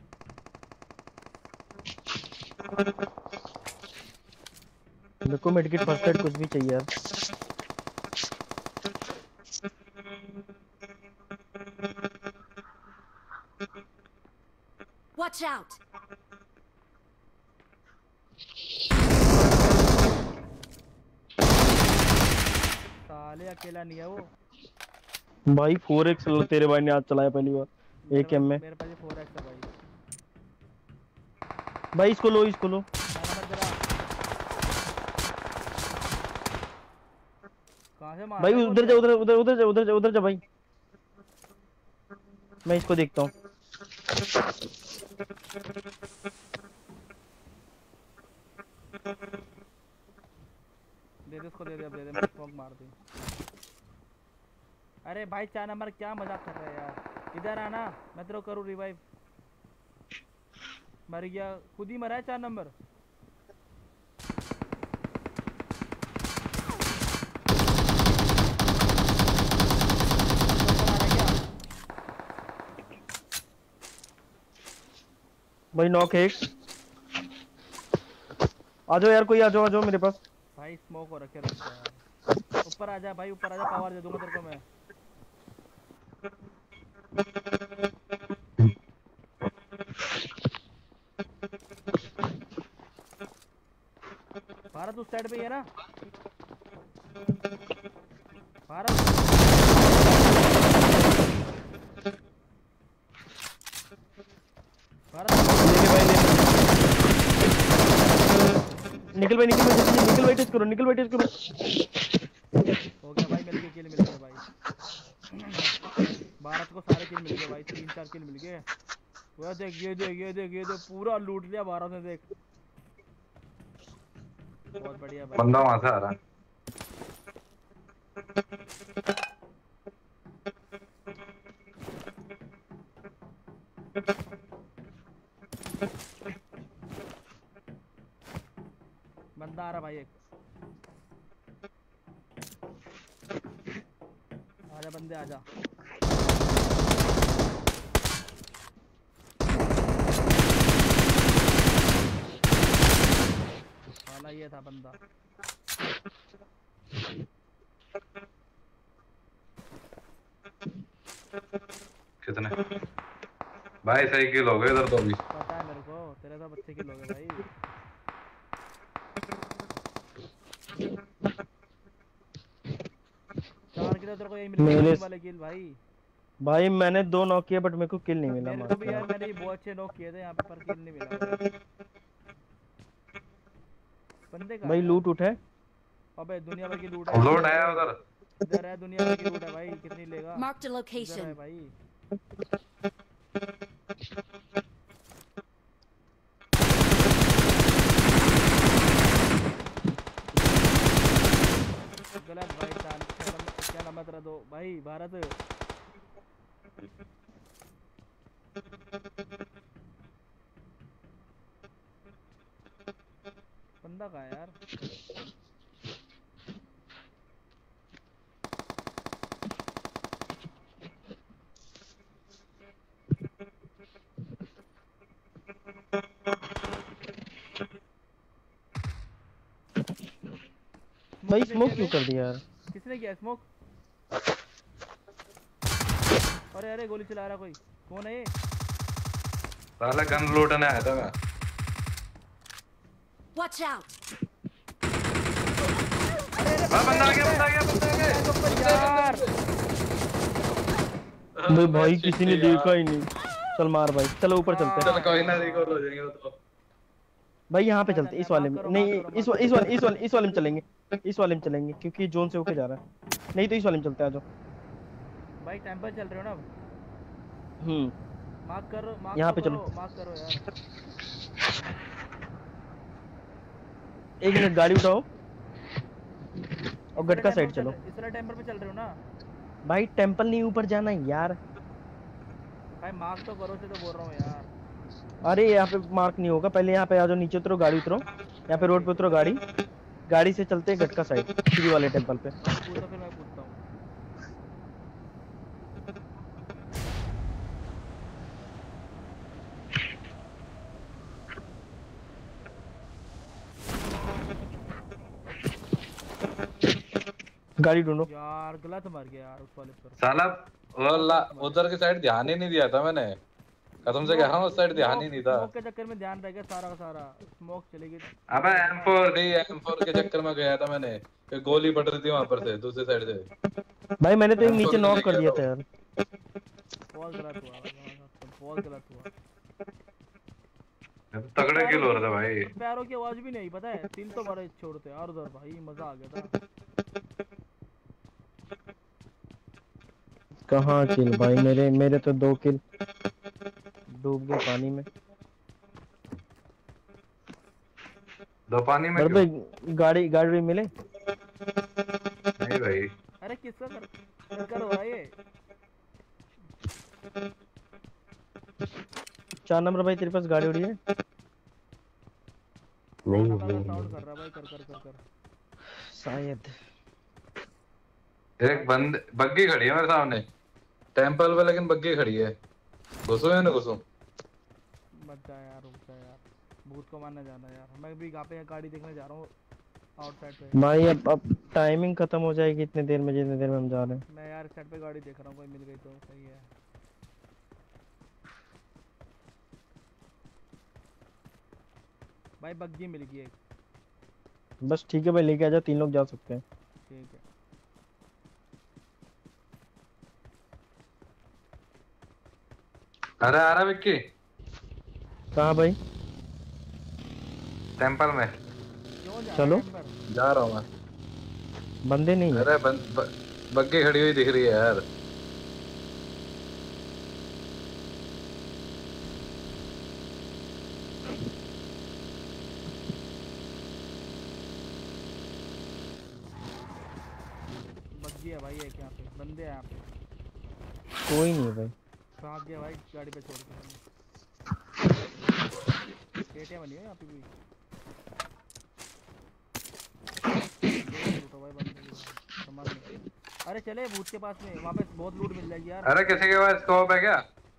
Speaker 2: मेरे को मेडिकल फर्स्ट एड कुछ भी चाहिए यार।
Speaker 9: Watch out!
Speaker 1: साले अकेला नहीं है वो
Speaker 2: भाई फोर एक्स तेरे भाई ने आज चलाया पहली बार एक एम में।
Speaker 1: मेरे पास ये फोर एक्स है भाई।
Speaker 2: भाई इसको लो इसको लो।
Speaker 1: कहां से मार
Speaker 2: भाई उधर जा उधर उधर उधर जा उधर जा उधर जा भाई, मैं इसको देखता हूँ।
Speaker 1: दे दे उसको, दे दे अब दे दे, मैं स्मोक मार दी। अरे भाई चार नंबर क्या मजाक कर रहा है यार, इधर आना मैं तेरे को करूँ रिवाइव। मर गया, खुद ही मरा है चार नंबर।
Speaker 2: भाई नॉक है एक। आ जाओ यार कोई, आ जाओ आ जाओ मेरे पास।
Speaker 1: भाई स्मोक हो रखे रहता है यार। ऊपर आ जा भाई, ऊपर आ जा, पावर दे दूंगा तेरे को मैं। भारत उस साइड पे ही है ना भारत। भारत
Speaker 2: निकल भाई निकल भाई निकल भाई टेस्ट करो, निकल भाई टेस्ट करो।
Speaker 1: हो गया भाई, मिल गए किल मिल गए भाई। भारत को सारे किल मिल गए भाई, तीन चार किल मिल गए। वो देख ये देख ये देख ये देख पूरा लूट लिया भारत ने, देख बहुत बढ़िया भाई।
Speaker 3: बंदा वहां से आ रहा है।
Speaker 1: बंदा आ रहा भाई, एक आजा बंदे आजा। वाला ये था बंदा।
Speaker 3: कितने भाई सही किल हो गए इधर तो भी।
Speaker 1: पता है मेरे को, तेरे तो बच्चे किल हो गए भाई। तो तेरे को यही मिल गया वाले किल भाई।
Speaker 2: भाई मैंने दो नॉक किए बट मेरे को किल नहीं मिला।
Speaker 1: मेरे को भी यार मैंने बहुत अच्छे नॉक किए थे यहाँ पे पर किल नहीं मिला। बंदे का
Speaker 2: भाई लूट उठे।
Speaker 1: अबे दुनिया भर की लूट है।
Speaker 3: लूट है उधर।
Speaker 1: इधर है दुनिया भर की लूट है भाई, कितनी लेगा?
Speaker 9: Marked a location.
Speaker 1: भाई गलत भाई साल क्या नाम तेरा दो भाई भारत। बंदा कहाँ है यार?
Speaker 2: भाई स्मोक क्यों कर दिया यार?
Speaker 1: किसने किया स्मोक? अरे अरे गोली चला रहा कोई, कौन है ये?
Speaker 3: साला गन लूटने आया था मैं।
Speaker 9: Watch out.
Speaker 3: हां बंदा आ गया बंदा आ गया बंदा आ गया
Speaker 1: यार।
Speaker 2: भाई भाई किसी ने देखा ही नहीं। चल मार भाई, चलो ऊपर चलते हैं।
Speaker 3: चल कोई ना रिकॉल हो जाएंगे वो तो।
Speaker 2: भाई यहाँ पे चलते इस वाले में। नहीं इस इस वाले इस वाले इस वाले में चलेंगे। इस वाले में चलेंगे क्योंकक्योंकि जोन से होके जा रहा है। नहीं तो इस वाले में चलते हैं। आ जाओ
Speaker 1: भाई टेंपल चल रहे हो ना?
Speaker 2: हम्म
Speaker 1: मार्क करो मार्क
Speaker 2: यहाँ पे चलो।
Speaker 1: मार्क करो यार।
Speaker 2: एक मिनट गाड़ी उठाओ और गटका साइड चलो।
Speaker 1: इस तरह टेंपल पे चल रहे हो ना
Speaker 2: भाई? टेंपल नहीं ऊपर जाना है यार।
Speaker 1: भाई मार्क तो करो से तो बोल रहा हूँ यार।
Speaker 2: अरे यहाँ पे मार्क नहीं होगा। पहले यहाँ पे आ जाओ, नीचे उतरो, गाड़ी उतरो, यहाँ पे रोड पे उतरो, गाड़ी गाड़ी से चलते हैं गटका साइड सीधी वाले टेंपल पे।
Speaker 1: पूछो फिर मैं पूछता हूँ।
Speaker 2: गाड़ी ढूंढो
Speaker 1: यार गलत मर गया यार उस वाले पर।
Speaker 3: साला वाला उधर की साइड ध्यान ही नहीं दिया था मैंने। कसम से कह रहा हूं उस साइड ध्यान ही नहीं था।
Speaker 1: स्मोक के चक्कर में ध्यान रह गया सारा का सारा। स्मोक चली गई।
Speaker 3: अबे M four D M four के चक्कर में गया था मैंने कि गोली पड़ रही थी वहां पर से दूसरी साइड से।
Speaker 2: भाई मैंने तो एक नीचे नॉक कर दिया था यार।
Speaker 1: बहुत गलत हुआ, बहुत गलत हुआ।
Speaker 3: तगड़े किल हो रहे थे भाई।
Speaker 1: पैरों की आवाज भी नहीं पता है। तीन तो मारे छोड़ते और उधर भाई मजा आ गया था।
Speaker 2: कहाँ किल भाई? मेरे मेरे तो दो किल डूब गए पानी में।
Speaker 3: दो पानी में
Speaker 2: क्यों? गाड़ी गाड़ी मिले
Speaker 3: नहीं भाई।
Speaker 1: अरे किसका कर कर हो रहा है ये?
Speaker 2: चार नंबर भाई तेरे पास गाड़ी उड़ी है?
Speaker 1: नहीं नहीं साउंड कर रहा भाई। कर कर कर कर
Speaker 2: शायद।
Speaker 3: एक बंद बग्गी खड़ी है मेरे सामने टेंपल पे, लेकिन बग्गी खड़ी है। घुसो या ना घुसो?
Speaker 1: मत जा यार, रुक जा यार। भूत को मारने जाना यार। मैं भी यहाँ पे गाड़ी देखने जा रहा हूँ आउटसाइड पे।
Speaker 2: भाई अब अब टाइमिंग खत्म हो जाएगी इतने देर में जितने देर में हम जा रहे हैं।
Speaker 1: मैं यार साइड पे गाड़ी देख रहा हूँ, कोई मिल गई तो सही है। भाई बग्गी मिल गई एक।
Speaker 2: बस ठीक है भाई, लेके आ जाओ। तीन लोग जा सकते हैं।
Speaker 1: ठीक है।
Speaker 3: अरे आ रहा विक्की।
Speaker 2: कहाँ भाई?
Speaker 3: टेंपल में।
Speaker 2: चलो
Speaker 3: जा रहा हूँ मैं।
Speaker 2: बंदे नहीं है।
Speaker 3: अरे बन, ब, बग्गी खड़ी हुई दिख रही है यार।
Speaker 1: बग्गी है भाई एक यहाँ पे। बंदे हैं यहाँ पे।
Speaker 2: कोई नहीं है भाई।
Speaker 1: कहाँ गया भाई? गाड़ी पे छोड़ के। केटिया बनी है यहाँ पे भी। तो भाई बंदे समझ नहीं। अरे चले भूत के पास में, वहाँ पे बहुत लूट मिल जाएगी यार।
Speaker 3: अरे किसी के पास स्कोप है क्या?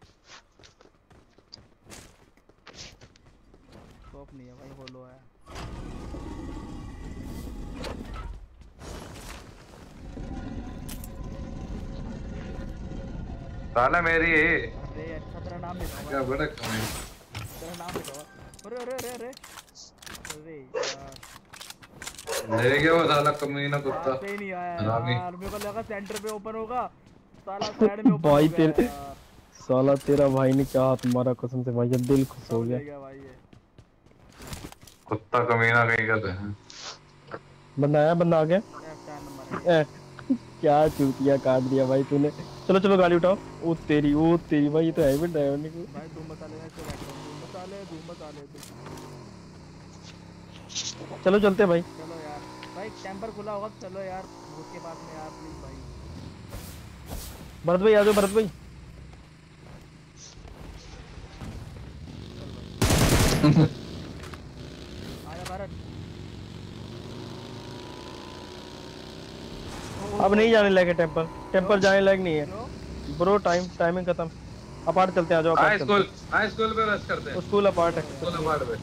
Speaker 1: स्कोप नहीं है भाई, होलो है।
Speaker 3: साला मेरी है।
Speaker 1: अरे अच्छा तेरा नाम लिखा हुआ
Speaker 3: क्या बड़ा कम है।
Speaker 1: तेरा नाम लिखा हुआ। अरे अरे अरे अरे अरे यार
Speaker 3: ले गया वो साला कमीना कुत्ता।
Speaker 1: से ही नहीं आया
Speaker 3: हरामी।
Speaker 1: यार, मेरे को लगा सेंटर पे ओपन होगा, साला साइड में ओपन
Speaker 2: भाई
Speaker 1: हो गया
Speaker 2: तेरे
Speaker 1: यार।
Speaker 2: साला तेरा भाई ने क्या हाथ मारा कसम से भाई, अब दिल खुश हो
Speaker 1: ले
Speaker 2: गया।
Speaker 1: गया भाई ये।
Speaker 3: कुत्ता कमीना कहीं का तो है।
Speaker 2: बंदा आया, बंदा आ गया।
Speaker 1: F चार नंबर है।
Speaker 2: ए, क्या चूतिया काट दिया भाई तूने। चलो चलो गाड़ी उठाओ। ओ तेरी ओ तेरी भाई, ये तो है भी ड्राइवर ने।
Speaker 1: भाई धूम मसाले में से बैठो, धूम मसाले धूम मसाले धूम।
Speaker 2: चलो चलते हैं भाई।
Speaker 1: चलो यार भाई, कैंपर खुला होगा तो चलो यार उसके पास में यार प्लीज भाई।
Speaker 2: भरत भाई आ जाओ, भरत भाई।
Speaker 1: आजा भारत।
Speaker 2: अब नहीं जाने लायक है टेंपल, टेंपल जाने लायक नहीं है ब्रो। टाइम टाइमिंग खत्म। अपार्ट चलते हैं, आ जाओ
Speaker 3: हाई
Speaker 2: अपार्ट
Speaker 3: स्कूल,
Speaker 2: चलते
Speaker 3: हाई स्कूल पे रश करते
Speaker 2: हैं।
Speaker 3: हैं।
Speaker 2: स्कूल अपार्ट है।
Speaker 3: स्कूल अपार्ट पे,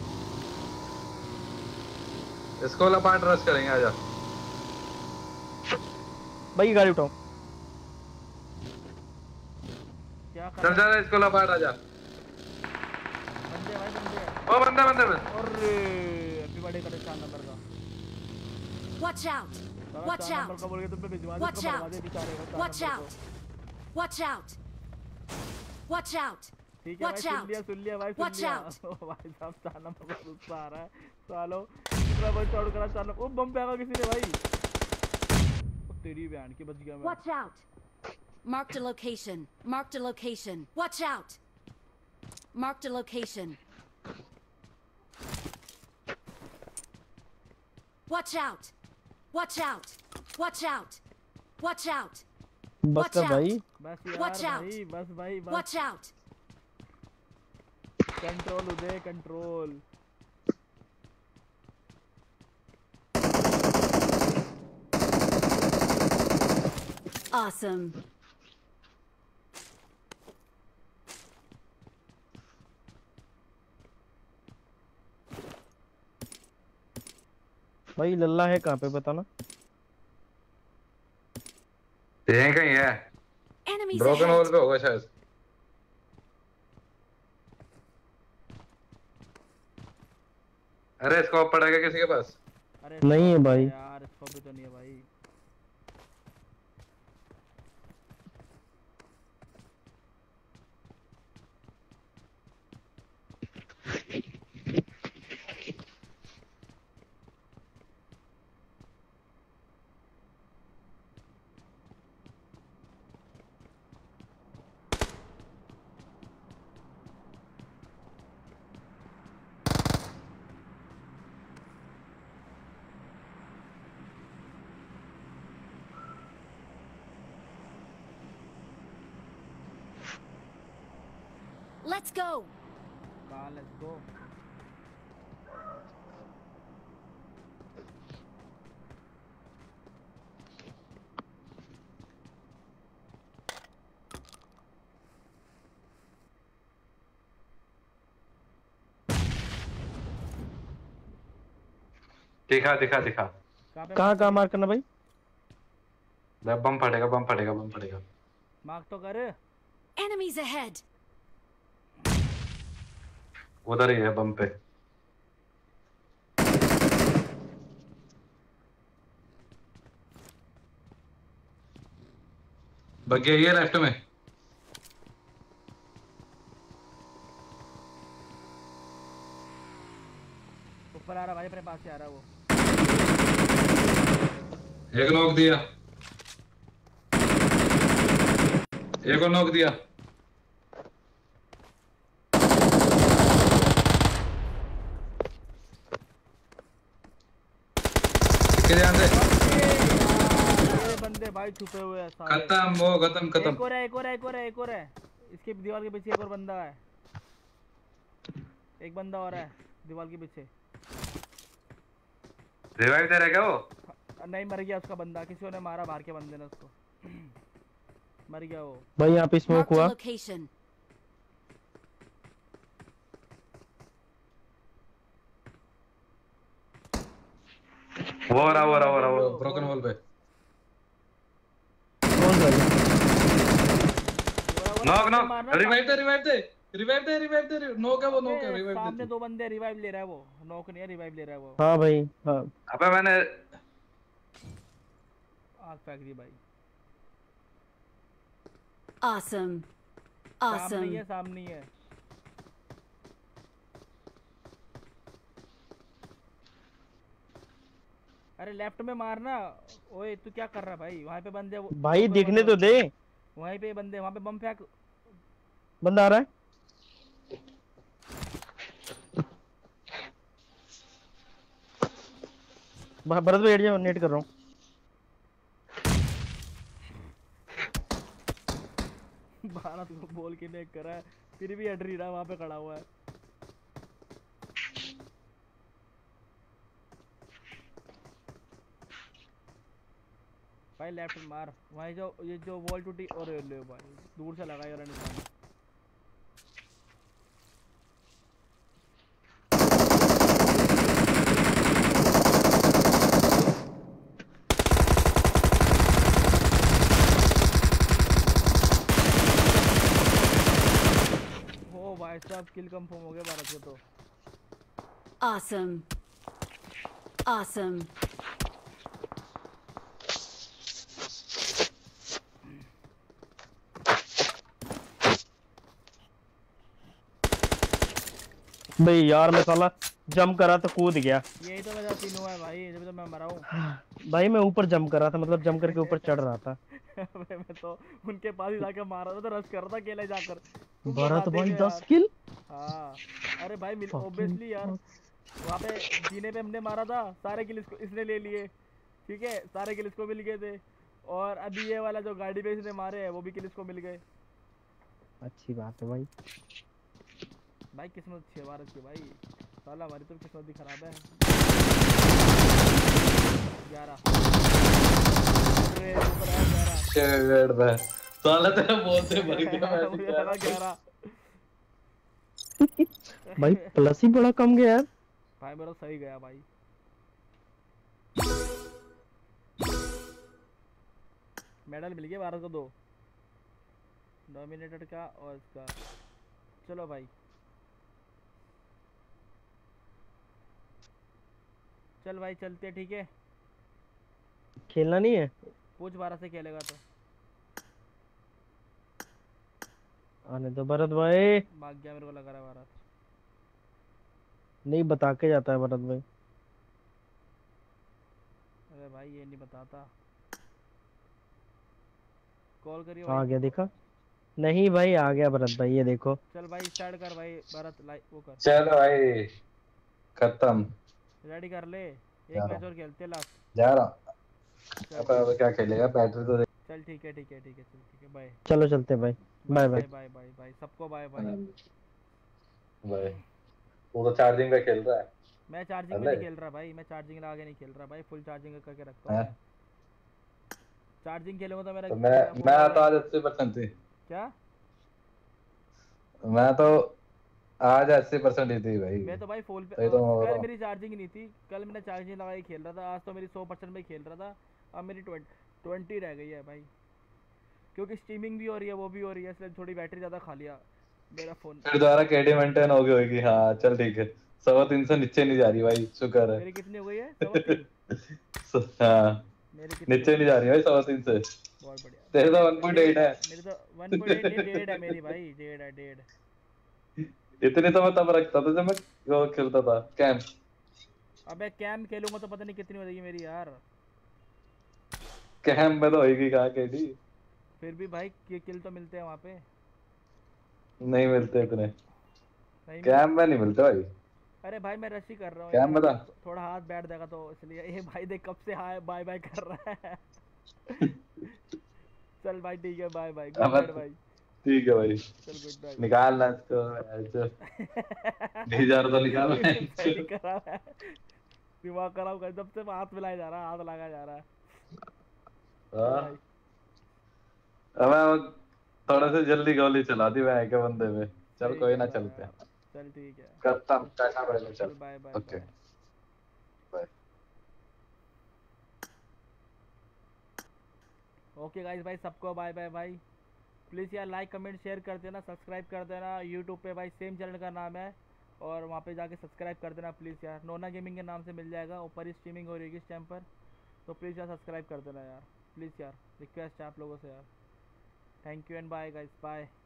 Speaker 3: स्कूल अपार्ट रश करेंगे। आजा
Speaker 2: भाई गाड़ी उठाओ।
Speaker 1: क्या कर
Speaker 3: चल जा रहा स्कूल अपार्ट आजा।
Speaker 1: बंदे भाई बंदे।
Speaker 3: ओ बंदे बंदे बंदे।
Speaker 1: अरे हैप्पी बर्थडे करे चार नंबर का।
Speaker 9: Watch out!
Speaker 1: साला
Speaker 9: Watch
Speaker 1: चार नंबर
Speaker 9: out!
Speaker 1: का बोल के तुम पे भिजवा दे,
Speaker 9: Watch
Speaker 1: उसको
Speaker 9: out!
Speaker 1: बर्बादे बेचारे को चार
Speaker 9: Watch
Speaker 1: नंबर को।
Speaker 9: out! Watch out! Watch out!
Speaker 1: ठीक है भाई,
Speaker 9: Watch
Speaker 1: सुन
Speaker 9: out!
Speaker 1: लिया सुन लिया भाई, सुन
Speaker 9: Watch
Speaker 1: लिया।
Speaker 9: out!
Speaker 1: ओ भाई साहब चार नंबर का गुस्सा आ रहा है सालो। कितना भाई चौड़ करा चार नंबर। ओ बम पे आगा किसी ने भाई। ओ तेरी बहन की, बच गया मैं।
Speaker 9: Watch out! Marked a location. Marked a location. Watch out! Marked a location. Watch out! Watch out! Watch out! Watch out!
Speaker 2: बस
Speaker 9: Watch
Speaker 2: कर
Speaker 9: out!
Speaker 2: भाई।
Speaker 1: बस यार
Speaker 9: Watch out!
Speaker 1: भाई, बस भाई बस।
Speaker 9: Watch out!
Speaker 1: Control Uday control.
Speaker 9: Awesome.
Speaker 2: भाई लल्ला है कहाँ पे बताना।
Speaker 3: यहीं कहीं है,
Speaker 9: Enemies
Speaker 3: ब्रोकन होल
Speaker 9: ahead!
Speaker 3: पे होगा शायद। अरे स्कोप पड़ेगा किसी के पास?
Speaker 1: अरे
Speaker 2: नहीं है भाई।
Speaker 1: यार इसको भी तो नहीं है भाई।
Speaker 9: Let's go!
Speaker 1: कहाँ लेट्स गो?
Speaker 3: दिखा दिखा दिखा।
Speaker 2: कहाँ कहाँ मार करना भाई?
Speaker 3: बम फटेगा बम फटेगा बम फटेगा।
Speaker 1: मार्क तो कर।
Speaker 9: Enemies ahead!
Speaker 3: उधर ही है बम पे। बग्गी आई है लेफ्ट में।
Speaker 1: ऊपर आ रहा भाई, अपने पास से आ रहा वो।
Speaker 3: एक नॉक दिया, एक और नॉक दिया। ध्यान दे।
Speaker 1: ये बंदे भाई छुपे हुए हैं सारे।
Speaker 3: खत्म वो खत्म खत्म।
Speaker 1: एक और है, एक और है, एक और है, एक और है। इसके दीवार के पीछे एक और बंदा है। एक बंदा और है दीवार के पीछे।
Speaker 3: रिवाइव दे रहा है क्या वो?
Speaker 1: नहीं मर गया उसका बंदा, किसी ने मारा बाहर के बंदे ने उसको। मर गया वो।
Speaker 2: भाई यहाँ पे स्मोक
Speaker 9: Marked a
Speaker 2: हुआ।
Speaker 9: location.
Speaker 3: वो रहा वो रहा वो रहा वो ब्रोकन वॉल पे।
Speaker 2: कौन सा?
Speaker 3: नॉक नॉक रिवाइव दे रिवाइव दे। रिवाइव दे रिवाइव दे नो क्या वो नो क्या
Speaker 1: अबे,
Speaker 3: रिवाइव
Speaker 1: सामने
Speaker 3: दे
Speaker 1: दो बंदे रिवाइव ले रहा है वो, नॉक नहीं है रिवाइव ले रहा है वो।
Speaker 2: हाँ भाई हाँ।
Speaker 3: अबे मैंने
Speaker 1: आग फेंक दी भाई।
Speaker 9: Awesome.
Speaker 1: सामने
Speaker 9: Awesome.
Speaker 1: ही है, सामने ही है। अरे लेफ्ट में मारना। ओए तू क्या कर रहा है भाई? वहाँ पे बंदे वो-
Speaker 2: भाई
Speaker 1: वो-
Speaker 2: देखने तो दे।
Speaker 1: वहीं पे बंदे, वहाँ पे बम फेंक।
Speaker 2: बंदा आ रहा है। भ- भरत भाई, एरिया नेट कर रहा हूँ।
Speaker 1: भारत को बोल के नेक करा है, फिर भी हट नहीं रहा, वहाँ पे खड़ा हुआ है। भाई लेफ्ट में मार, वहाँ जो ये जो वॉल टूटी और ले भाई दूर से लगा यार निशान। ओ भाई साहब किल कंफर्म हो गया भारत के तो।
Speaker 9: Awesome. Awesome.
Speaker 2: भाई यार मैं साला जंप करा तो कूद गया।
Speaker 1: यही तो मेरा सीन हुआ है भाई, जब तो मैं मरा हूँ।
Speaker 2: भाई मैं ऊपर जंप करा था, मतलब जंप करके ऊपर चढ़ रहा था।
Speaker 1: मैं तो उनके पास ही जाके मारा था, तो रश कर रहा था अकेले जाकर। तुम तो
Speaker 2: भरत
Speaker 1: खाते
Speaker 2: भाई
Speaker 1: थे
Speaker 2: दस
Speaker 1: यार।
Speaker 2: किल।
Speaker 1: हाँ अरे भाई
Speaker 2: Fucking
Speaker 1: ऑब्वियसली यार, वहाँ पे जीने पे हमने मारा था, सारे किल इसको इसने ले लिए, ठीक है, सारे किल इसको मिल गए थे। और अभी ये वाला जो गाड़ी पे इसने मारे है वो भी किल इसको मिल गए।
Speaker 2: अच्छी बात है भाई।
Speaker 1: भाई किस्मत अच्छी है भारत की भाई, साला हमारी तो किस्मत ही खराब है। ग्यारह अरे ऊपर है ग्यारह।
Speaker 3: शेड में साला तेरा बोलते मर गया मैं
Speaker 1: मुझे लगा ग्यारह।
Speaker 2: भाई प्लस ही बड़ा कम गया यार।
Speaker 1: भाई मेरा सही गया भाई। मेडल मिल गया भारत को, दो डोमिनेटेड का और इसका। चलो भाई चल भाई चलते, ठीक है।
Speaker 2: खेलना नहीं है।
Speaker 1: पूछ बारह से खेलेगा तो।
Speaker 2: आने दो भरत भाई।
Speaker 1: भाग गया, मेरे को लगा रहा भारत।
Speaker 2: नहीं बता के जाता है भरत भाई।
Speaker 1: अरे भाई ये नहीं बताता। कॉल करियो
Speaker 2: आ
Speaker 1: भाई।
Speaker 2: गया देखा। नहीं भाई आ गया भरत भाई, ये देखो।
Speaker 1: चल भाई स्टार्ट कर भाई भारत, लाइक वो कर।
Speaker 3: चल भाई खत्म।
Speaker 1: रेडी कर ले, एक
Speaker 3: जा
Speaker 1: मैच
Speaker 3: रहा
Speaker 1: और खेलते हैं लास्ट।
Speaker 3: जा रहा
Speaker 1: चल
Speaker 3: अब अब क्या खेलेगा बैटरी तो देख।
Speaker 1: चल ठीक है ठीक है ठीक है चल ठीक है, बाय
Speaker 2: चलो चलते हैं भाई। Bye bye.
Speaker 1: Bye bye bye bye सबको बाय बाय।
Speaker 3: भाई वो तो चार्जिंग पे खेल रहा है।
Speaker 1: मैं चार्जिंग में
Speaker 3: अरे।
Speaker 1: नहीं खेल रहा भाई, मैं चार्जिंग लगा के नहीं खेल रहा भाई, फुल चार्जिंग करके रखता हूँ
Speaker 3: हैं?
Speaker 1: मैं। चार्जिंग खेलूंगा तो मेरा
Speaker 3: तो मैं
Speaker 1: मेरा फोन
Speaker 3: मैं
Speaker 1: वाला-
Speaker 3: तो आज अस्सी परसेंट थी।
Speaker 1: क्या?
Speaker 3: मैं तो आज अस्सी परसेंट ही थी भाई।
Speaker 1: मैं तो भाई फुल पे
Speaker 3: सही तो मैं बोल
Speaker 1: कल
Speaker 3: रहा हूँ।
Speaker 1: मेरी चार्जिंग नहीं थी, कल मैंने चार्जिंग लगा के खेल रहा था, आज तो मेरी सौ परसेंट में खेल रहा था, अब मेरी ट्वेंटी रह गई है भाई, क्योंकि स्ट्रीमिंग भी हो रही है वो भी हो रही है, इसलिए थोड़ी बैटरी ज़्यादा खा लिया मेरा फ़ोन।
Speaker 3: फिर दोबारा केडी मेंटेन हो गई होगी। हाँ चल ठीक है। सवा तीन सौ नीचे नहीं जा रही भाई, शुक्र है।
Speaker 1: मेरी कितनी हो गई है? सवा तीन।
Speaker 3: हाँ
Speaker 1: मेरी कितनी
Speaker 3: नीचे
Speaker 1: हो
Speaker 3: नहीं
Speaker 1: गई?
Speaker 3: जा रही भाई सवा तीन से।
Speaker 1: बहुत बढ़िया।
Speaker 3: तेरे तो
Speaker 1: मेरी-
Speaker 3: वन पॉइंट एट है।
Speaker 1: मेरी तो वन पॉइंट एट नहीं, डेढ़ है मेरी भाई, डेढ़ है डेढ़।
Speaker 3: इतनी तो मैं तब रखता था जब मैं वो खेलता था कैंप।
Speaker 1: अबे कैंप खेलूंगा तो पता नहीं कितनी हो जाएगी मेरी यार।
Speaker 3: कैंप में तो होगी कहाँ केडी।
Speaker 1: फिर भी भाई कि, किल तो मिलते हैं वहाँ पे।
Speaker 3: नहीं मिलते इतने।
Speaker 1: नहीं
Speaker 3: कैंप में नहीं मिलते भाई।
Speaker 1: अरे भाई मैं रश ही कर रहा हूँ
Speaker 3: कैंप में
Speaker 1: यार,
Speaker 3: तो
Speaker 1: थोड़ा हाथ बैठ जाएगा तो इसलिए। ये भाई देख कब से हाय बाय बाय कर रहा है। चल भाई ठीक है, बाय बाय, गुड
Speaker 3: अब
Speaker 1: नाइट भाई।
Speaker 3: ठीक है भाई
Speaker 1: चल गुड नाइट।
Speaker 3: निकाल ना इसको ऐसे। नहीं जा रहा तो निकाल।
Speaker 1: सही करा है, दिमाग खराब कर, जब से हाथ मिलाया जा रहा है, हाथ लगा जा रहा है।
Speaker 3: हाँ। अब मैं थोड़ा से जल्दी गोली चला दी मैं के बंदे में। चल
Speaker 1: सही
Speaker 3: कोई ना
Speaker 1: करा
Speaker 3: चलते हैं।
Speaker 1: यार। चल ठीक है,
Speaker 3: करता हूँ टाटा बाय बाय।
Speaker 1: चल
Speaker 3: चल
Speaker 1: bye bye
Speaker 3: okay
Speaker 1: bye.
Speaker 3: Bye.
Speaker 1: Okay guys भाई सबको बाय बाय भाई। प्लीज़ यार लाइक कमेंट शेयर कर देना, सब्सक्राइब कर देना। यूट्यूब पे भाई सेम चैनल का नाम है और वहाँ पे जाके सब्सक्राइब कर देना प्लीज़ यार। नोना गेमिंग के नाम से मिल जाएगा, ऊपर ही स्ट्रीमिंग हो रही है इस टाइम पर, तो प्लीज़ यार सब्सक्राइब कर देना यार, प्लीज़ यार, रिक्वेस्ट है आप लोगों से यार। Thank you and bye guys, bye.